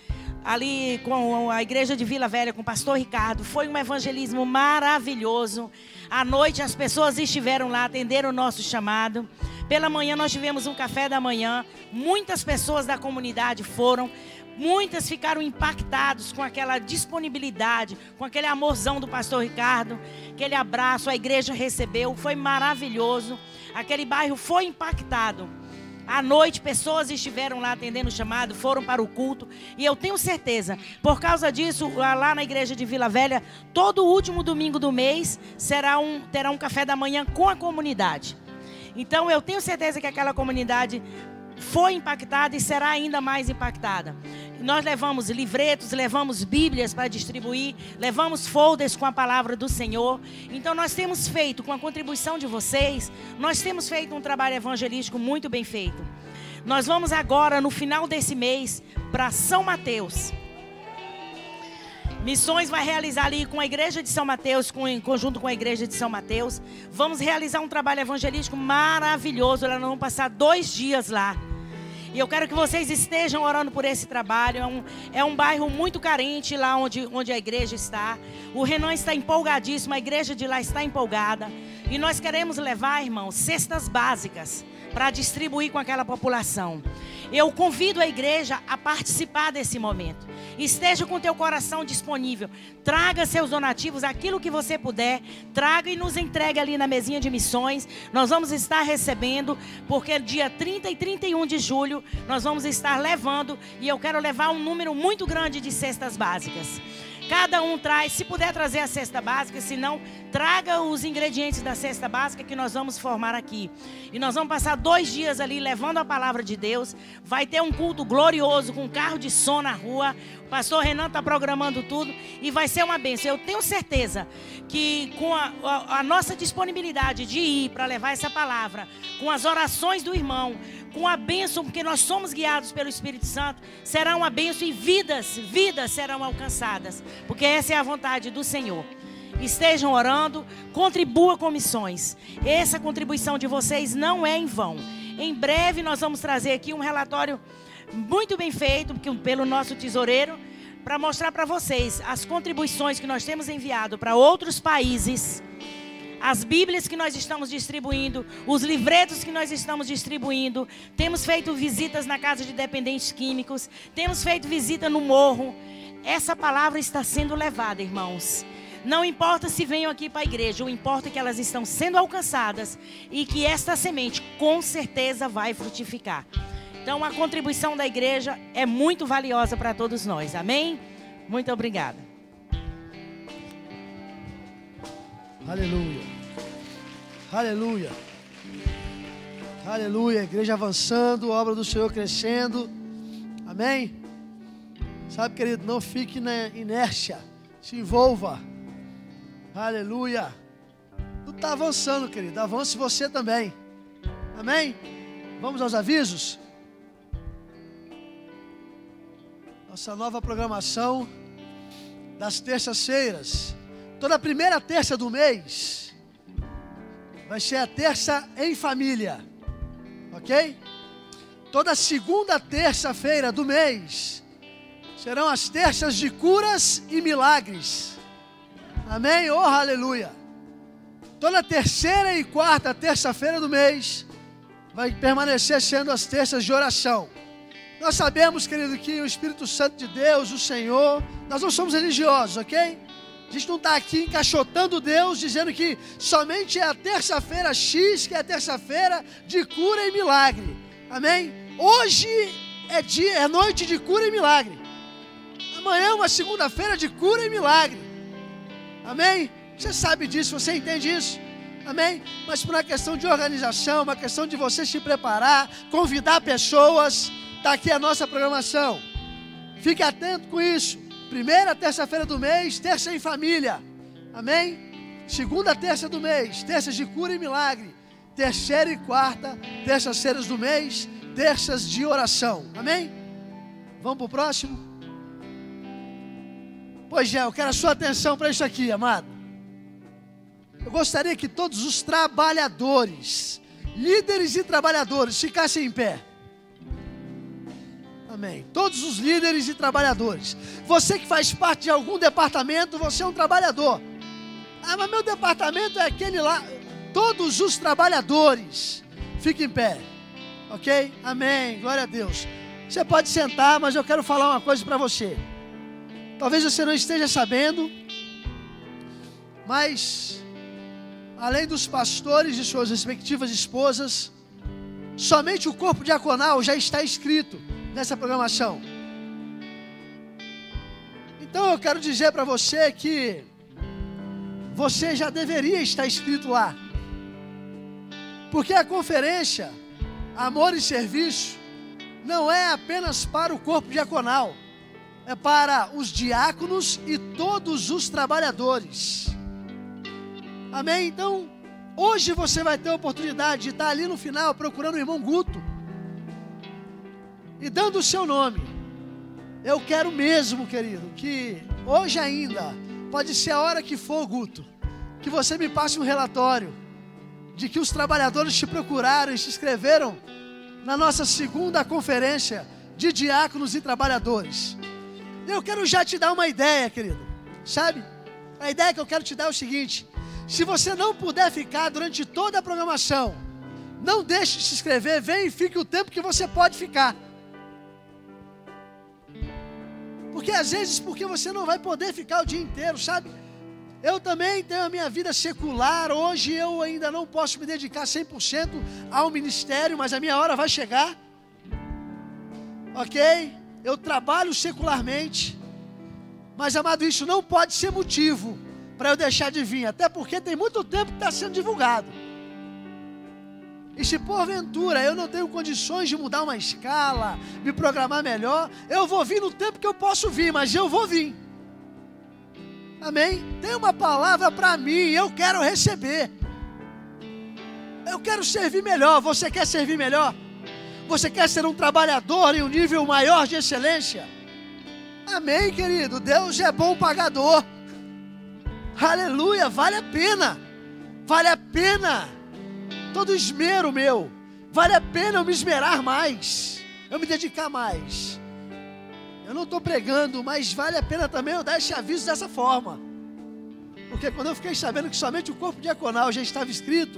[SPEAKER 8] ali com a igreja de Vila Velha, com o pastor Ricardo. Foi um evangelismo maravilhoso. À noite as pessoas estiveram lá, atenderam o nosso chamado. Pela manhã nós tivemos um café da manhã. Muitas pessoas da comunidade foram. Muitas ficaram impactados com aquela disponibilidade, com aquele amorzão do pastor Ricardo. Aquele abraço, a igreja recebeu, foi maravilhoso. Aquele bairro foi impactado. À noite, pessoas estiveram lá atendendo o chamado, foram para o culto. E eu tenho certeza, por causa disso, lá na igreja de Vila Velha, todo último domingo do mês terá um café da manhã com a comunidade. Então, eu tenho certeza que aquela comunidade foi impactada e será ainda mais impactada. Nós levamos livretos, levamos bíblias para distribuir, levamos folders com a palavra do Senhor. Então nós temos feito, com a contribuição de vocês, nós temos feito um trabalho evangelístico muito bem feito. Nós vamos agora, no final desse mês, para São Mateus. Missões vai realizar ali com a igreja de São Mateus, em conjunto com a igreja de São Mateus. Vamos realizar um trabalho evangelístico maravilhoso. Nós vamos passar 2 dias lá. E eu quero que vocês estejam orando por esse trabalho. É um bairro muito carente lá onde a igreja está. O Renan está empolgadíssimo, a igreja de lá está empolgada. E nós queremos levar, irmãos, cestas básicas para distribuir com aquela população. Eu convido a igreja a participar desse momento. Esteja com o teu coração disponível. Traga seus donativos, aquilo que você puder. Traga e nos entregue ali na mesinha de missões. Nós vamos estar recebendo, porque dia 30 e 31 de julho nós vamos estar levando. E eu quero levar um número muito grande de cestas básicas. Cada um traz, se puder trazer a cesta básica, se não, traga os ingredientes da cesta básica que nós vamos formar aqui. E nós vamos passar 2 dias ali levando a palavra de Deus. Vai ter um culto glorioso com carro de som na rua. O pastor Renan está programando tudo e vai ser uma bênção. Eu tenho certeza que com a nossa disponibilidade de ir para levar essa palavra, com as orações do irmão, com a bênção, porque nós somos guiados pelo Espírito Santo, será uma bênção e vidas serão alcançadas, porque essa é a vontade do Senhor. Estejam orando, contribua com missões. Essa contribuição de vocês não é em vão. Em breve nós vamos trazer aqui um relatório muito bem feito pelo nosso tesoureiro, para mostrar para vocês as contribuições que nós temos enviado para outros países, as bíblias que nós estamos distribuindo, os livretos que nós estamos distribuindo. Temos feito visitas na casa de dependentes químicos, temos feito visita no morro. Essa palavra está sendo levada, irmãos. Não importa se venham aqui para a igreja, o importa é que elas estão sendo alcançadas e que esta semente com certeza vai frutificar. Então a contribuição da igreja é muito valiosa para todos nós, amém? Muito obrigada.
[SPEAKER 2] Aleluia, aleluia, aleluia. Igreja avançando, obra do Senhor crescendo, amém? Sabe, querido, não fique na inércia, se envolva, aleluia. Tudo está avançando, querido, avance você também, amém? Vamos aos avisos? Nossa nova programação das terças-feiras. Toda primeira terça do mês vai ser a terça em família, ok? Toda segunda terça-feira do mês serão as terças de curas e milagres, amém? Oh, aleluia! Toda terceira e quarta terça-feira do mês vai permanecer sendo as terças de oração. Nós sabemos, querido, que o Espírito Santo de Deus, o Senhor, nós não somos religiosos, ok? A gente não está aqui encaixotando Deus, dizendo que somente é a terça-feira X, que é a terça-feira de cura e milagre, amém? Hoje é noite de cura e milagre. Amanhã é uma segunda-feira de cura e milagre, amém? Você sabe disso, você entende isso, amém? Mas por uma questão de organização, uma questão de você se preparar, convidar pessoas, está aqui a nossa programação. Fique atento com isso. Primeira terça-feira do mês, terça em família, amém? Segunda terça do mês, terças de cura e milagre. Terceira e quarta, terças-feiras do mês, terças de oração, amém? Vamos para o próximo? Pois é, eu quero a sua atenção para isso aqui, amado. Eu gostaria que todos os trabalhadores, líderes e trabalhadores, ficassem em pé. Amém. Todos os líderes e trabalhadores. Você que faz parte de algum departamento, você é um trabalhador. Ah, mas meu departamento é aquele lá. Todos os trabalhadores. Fique em pé. Ok? Amém. Glória a Deus. Você pode sentar, mas eu quero falar uma coisa para você. Talvez você não esteja sabendo, mas além dos pastores e suas respectivas esposas, somente o corpo diaconal já está inscrito nessa programação. Então eu quero dizer para você que você já deveria estar inscrito lá. Porque a conferência Amor e Serviço não é apenas para o corpo diaconal, é para os diáconos e todos os trabalhadores. Amém? Então, hoje você vai ter a oportunidade de estar ali no final procurando o irmão Guto e dando o seu nome. Eu quero mesmo, querido, que hoje ainda, pode ser a hora que for, Guto, que você me passe um relatório de que os trabalhadores te procuraram e se inscreveram na nossa segunda conferência de diáconos e trabalhadores. Eu quero já te dar uma ideia, querido, sabe? A ideia que eu quero te dar é o seguinte: se você não puder ficar durante toda a programação, não deixe de se inscrever, vem e fique o tempo que você pode ficar. Porque às vezes, porque você não vai poder ficar o dia inteiro, sabe? Eu também tenho a minha vida secular. Hoje eu ainda não posso me dedicar 100% ao ministério, mas a minha hora vai chegar. Ok? Eu trabalho secularmente. Mas, amado, isso não pode ser motivo para eu deixar de vir. Até porque tem muito tempo que está sendo divulgado. E se porventura eu não tenho condições de mudar uma escala, me programar melhor, eu vou vir no tempo que eu posso vir, mas eu vou vir. Amém? Tem uma palavra para mim, eu quero receber. Eu quero servir melhor. Você quer servir melhor? Você quer ser um trabalhador em um nível maior de excelência? Amém, querido? Deus é bom pagador. Aleluia, vale a pena. Vale a pena todo esmero meu. Vale a pena eu me esmerar mais, eu me dedicar mais. Eu não estou pregando, mas vale a pena também eu dar esse aviso dessa forma. Porque quando eu fiquei sabendo que somente o corpo diaconal já estava inscrito,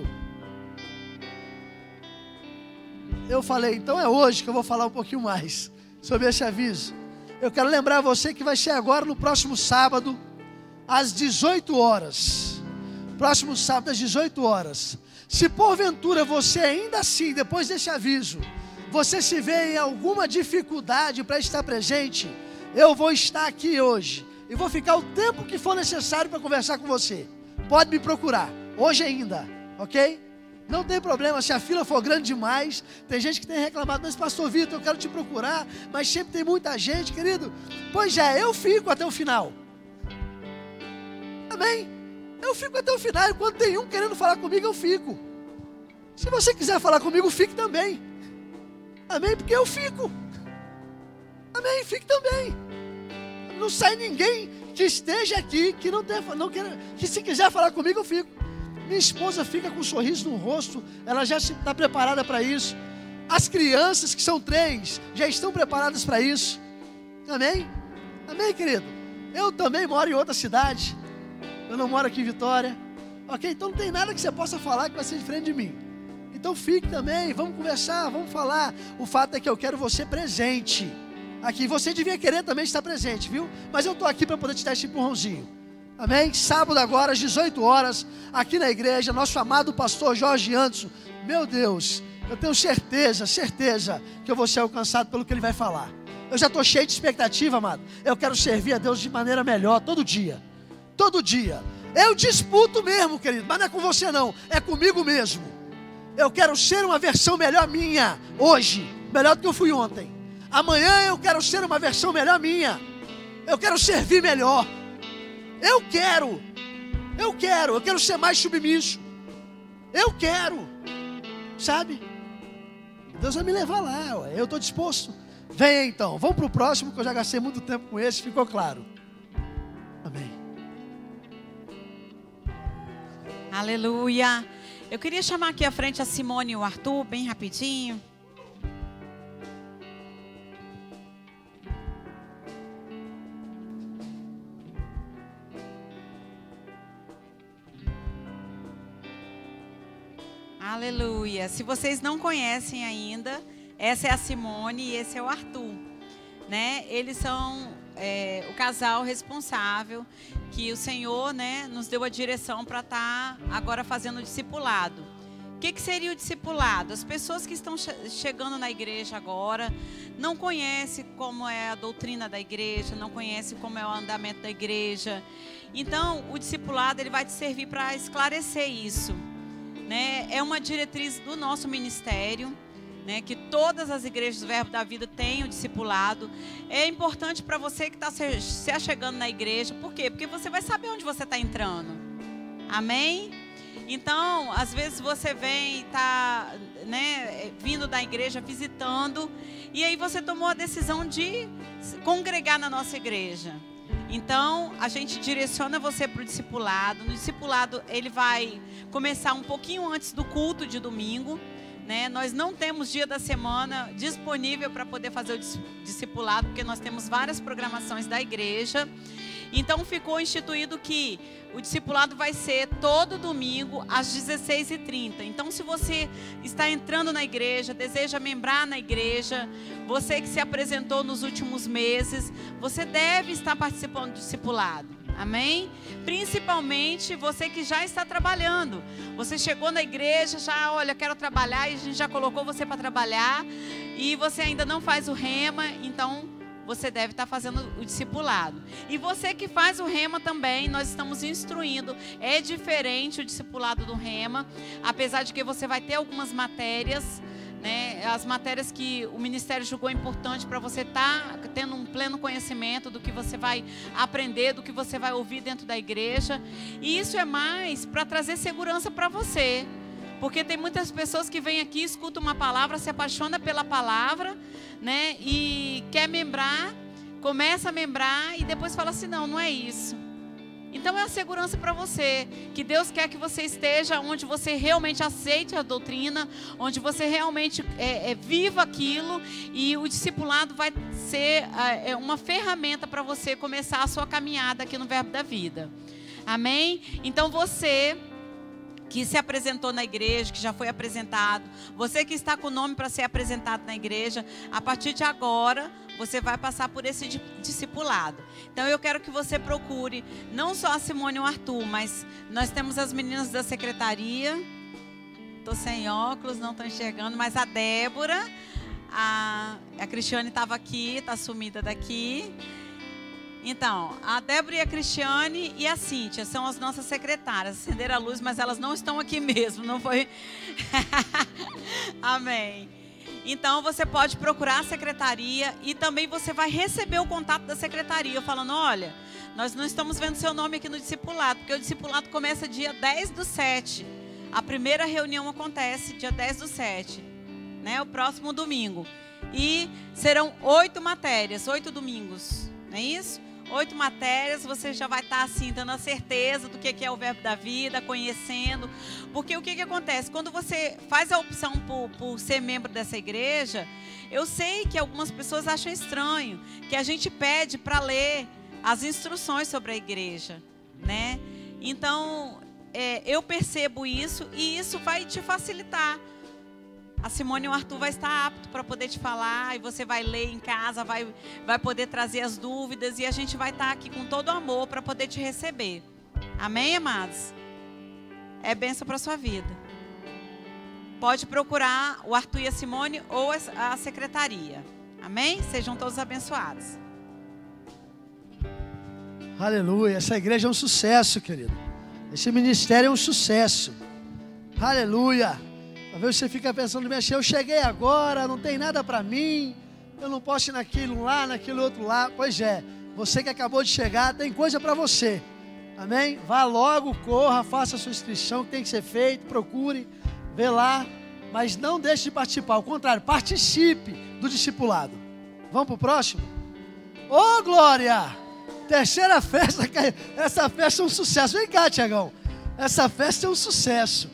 [SPEAKER 2] eu falei, então é hoje que eu vou falar um pouquinho mais sobre esse aviso. Eu quero lembrar você que vai ser agora no próximo sábado, às 18 horas. Próximo sábado, às 18 horas. Se porventura você ainda assim, depois desse aviso, você se vê em alguma dificuldade para estar presente, eu vou estar aqui hoje e vou ficar o tempo que for necessário para conversar com você. Pode me procurar, hoje ainda, ok? Não tem problema, se a fila for grande demais. Tem gente que tem reclamado, mas pastor Vitor, eu quero te procurar, mas sempre tem muita gente, querido. Pois é, eu fico até o final. Amém? Eu fico até o final, e quando tem um querendo falar comigo, eu fico. Se você quiser falar comigo, fique também. Amém? Porque eu fico. Amém? Fique também. Não sai ninguém que esteja aqui que não queira, que se quiser falar comigo, eu fico. Minha esposa fica com um sorriso no rosto, ela já está preparada para isso. As crianças, que são 3, já estão preparadas para isso. Amém? Amém, querido? Eu também moro em outra cidade. Eu não moro aqui em Vitória. Ok? Então não tem nada que você possa falar que vai ser diferente de mim. Então fique também, vamos conversar, vamos falar. O fato é que eu quero você presente aqui. Você devia querer também estar presente, viu? Mas eu estou aqui para poder te dar esse empurrãozinho. Amém? Sábado agora, às 18 horas, aqui na igreja, nosso amado pastor Jorge Anderson. Meu Deus, eu tenho certeza que eu vou ser alcançado pelo que ele vai falar. Eu já estou cheio de expectativa, amado. Eu quero servir a Deus de maneira melhor, todo dia. Todo dia. Eu disputo mesmo, querido, mas não é com você não, é comigo mesmo. Eu quero ser uma versão melhor minha, hoje, melhor do que eu fui ontem. Amanhã eu quero ser uma versão melhor minha. Eu quero servir melhor. Eu quero ser mais submisso. Eu quero, sabe? Deus vai me levar lá, ué. Eu estou disposto. Venha então, vamos para o próximo, que eu já gastei muito tempo com esse, ficou claro. Amém.
[SPEAKER 9] Aleluia. Eu queria chamar aqui à frente a Simone e o Arthur, bem rapidinho. Aleluia. Se vocês não conhecem ainda, essa é a Simone e esse é o Arthur, né? Eles são o casal responsável que o Senhor, né, nos deu a direção para estar agora fazendo o discipulado. O que seria o discipulado? As pessoas que estão chegando na igreja agora não conhecem como é a doutrina da igreja, não conhecem como é o andamento da igreja. Então, o discipulado ele vai te servir para esclarecer isso, né? É uma diretriz do nosso ministério, né, que todas as igrejas do Verbo da Vida têm o discipulado. É importante para você que está se achegando na igreja. Por quê? Porque você vai saber onde você está entrando. Amém? Então, às vezes você vem, está, né, vindo da igreja, visitando, e aí você tomou a decisão de congregar na nossa igreja. Então, a gente direciona você para o discipulado. No discipulado, ele vai começar um pouquinho antes do culto de domingo, né? Nós não temos dia da semana disponível para poder fazer o discipulado, porque nós temos várias programações da igreja. Então ficou instituído que o discipulado vai ser todo domingo às 16h30. Então, se você está entrando na igreja, deseja membrar na igreja, você que se apresentou nos últimos meses, você deve estar participando do discipulado. Amém? Principalmente você que já está trabalhando. Você chegou na igreja, já, olha, quero trabalhar, e a gente já colocou você para trabalhar, e você ainda não faz o rema, então você deve estar fazendo o discipulado. E você que faz o rema também, nós estamos instruindo. É diferente o discipulado do rema, apesar de que você vai ter algumas matérias, né, as matérias que o ministério julgou importante para você estar tendo um pleno conhecimento do que você vai aprender, do que você vai ouvir dentro da igreja. E isso é mais para trazer segurança para você, porque tem muitas pessoas que vêm aqui, escutam uma palavra, se apaixonam pela palavra, né, e quer membrar, começa a membrar e depois fala assim, não é isso. Então é a segurança para você, que Deus quer que você esteja onde você realmente aceite a doutrina, onde você realmente viva aquilo, e o discipulado vai ser uma ferramenta para você começar a sua caminhada aqui no Verbo da Vida. Amém? Então você que se apresentou na igreja, que já foi apresentado, você que está com o nome para ser apresentado na igreja, a partir de agora você vai passar por esse discipulado. Então eu quero que você procure não só a Simone e o Arthur, mas nós temos as meninas da secretaria. Estou sem óculos, não estou enxergando, mas a Débora, a Cristiane estava aqui, está sumida daqui. Então, a Débora e a Cristiane e a Cíntia são as nossas secretárias. Acenderam a luz, mas elas não estão aqui mesmo, não foi? Amém. Então, você pode procurar a secretaria e também você vai receber o contato da secretaria, falando, olha, nós não estamos vendo seu nome aqui no discipulado, porque o discipulado começa dia 10/7. A primeira reunião acontece dia 10/7, né? O próximo domingo. E serão 8 matérias, 8 domingos, não é isso? 8 matérias, você já vai estar assim, dando a certeza do que é o Verbo da Vida, conhecendo. Porque o que acontece? Quando você faz a opção por ser membro dessa igreja, eu sei que algumas pessoas acham estranho, que a gente pede para ler as instruções sobre a igreja, né? Então, eu percebo isso e isso vai te facilitar. A Simone e o Arthur vai estar apto para poder te falar, e você vai ler em casa, vai poder trazer as dúvidas, e a gente vai estar aqui com todo amor para poder te receber. Amém, amados? É bênção para a sua vida. Pode procurar o Arthur e a Simone ou a secretaria. Amém? Sejam todos abençoados.
[SPEAKER 2] Aleluia. Essa igreja é um sucesso, querido. Esse ministério é um sucesso. Aleluia. Talvez você fica pensando, eu cheguei agora, não tem nada para mim, eu não posso ir naquilo lá, naquele outro lá. Pois é, você que acabou de chegar, tem coisa para você. Amém? Vá logo, corra, faça a sua inscrição, que tem que ser feito, procure, vê lá, mas não deixe de participar. Ao contrário, participe do discipulado. Vamos para o próximo? Ô, glória! Terceira festa, essa festa é um sucesso. Vem cá, Tiagão. Essa festa é um sucesso.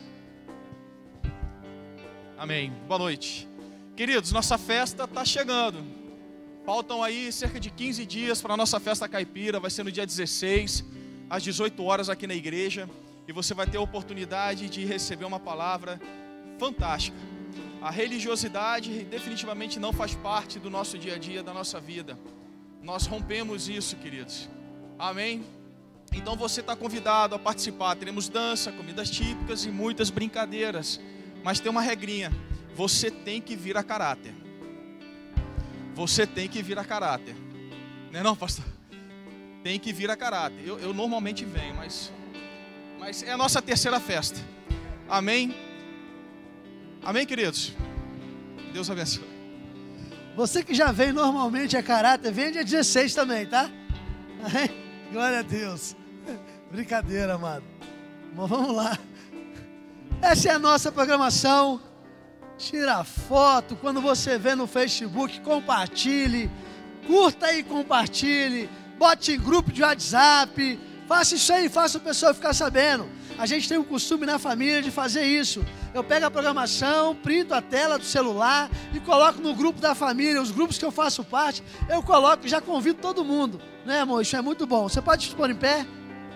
[SPEAKER 1] Amém. Boa noite. Queridos, nossa festa está chegando. Faltam aí cerca de 15 dias para a nossa festa caipira. Vai ser no dia 16, às 18 horas aqui na igreja. E você vai ter a oportunidade de receber uma palavra
[SPEAKER 10] fantástica. A religiosidade definitivamente não faz parte do nosso dia a dia, da nossa vida. Nós rompemos isso, queridos. Amém? Então você está convidado a participar. Teremos dança, comidas típicas e muitas brincadeiras. Mas tem uma regrinha. Você tem que vir a caráter. Você tem que vir a caráter. Não é não, pastor? Tem que vir a caráter. Eu normalmente venho, mas é a nossa terceira festa. Amém? Amém, queridos? Deus abençoe.
[SPEAKER 2] Você que já vem normalmente a caráter, vem dia 16 também, tá? Amém? Glória a Deus. Brincadeira, amado. Mas vamos lá. Essa é a nossa programação. Tira foto. Quando você vê no Facebook, compartilhe. Curta e compartilhe. Bote em grupo de WhatsApp. Faça isso aí, faça o pessoal ficar sabendo. A gente tem um costume na família de fazer isso. Eu pego a programação, printo a tela do celular e coloco no grupo da família, os grupos que eu faço parte, eu coloco e já convido todo mundo. Né, amor? Isso é muito bom. Você pode se pôr em pé?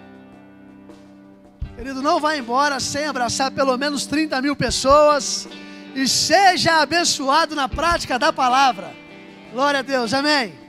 [SPEAKER 2] Querido, não vá embora sem abraçar pelo menos 30 mil pessoas e seja abençoado na prática da palavra. Glória a Deus, amém.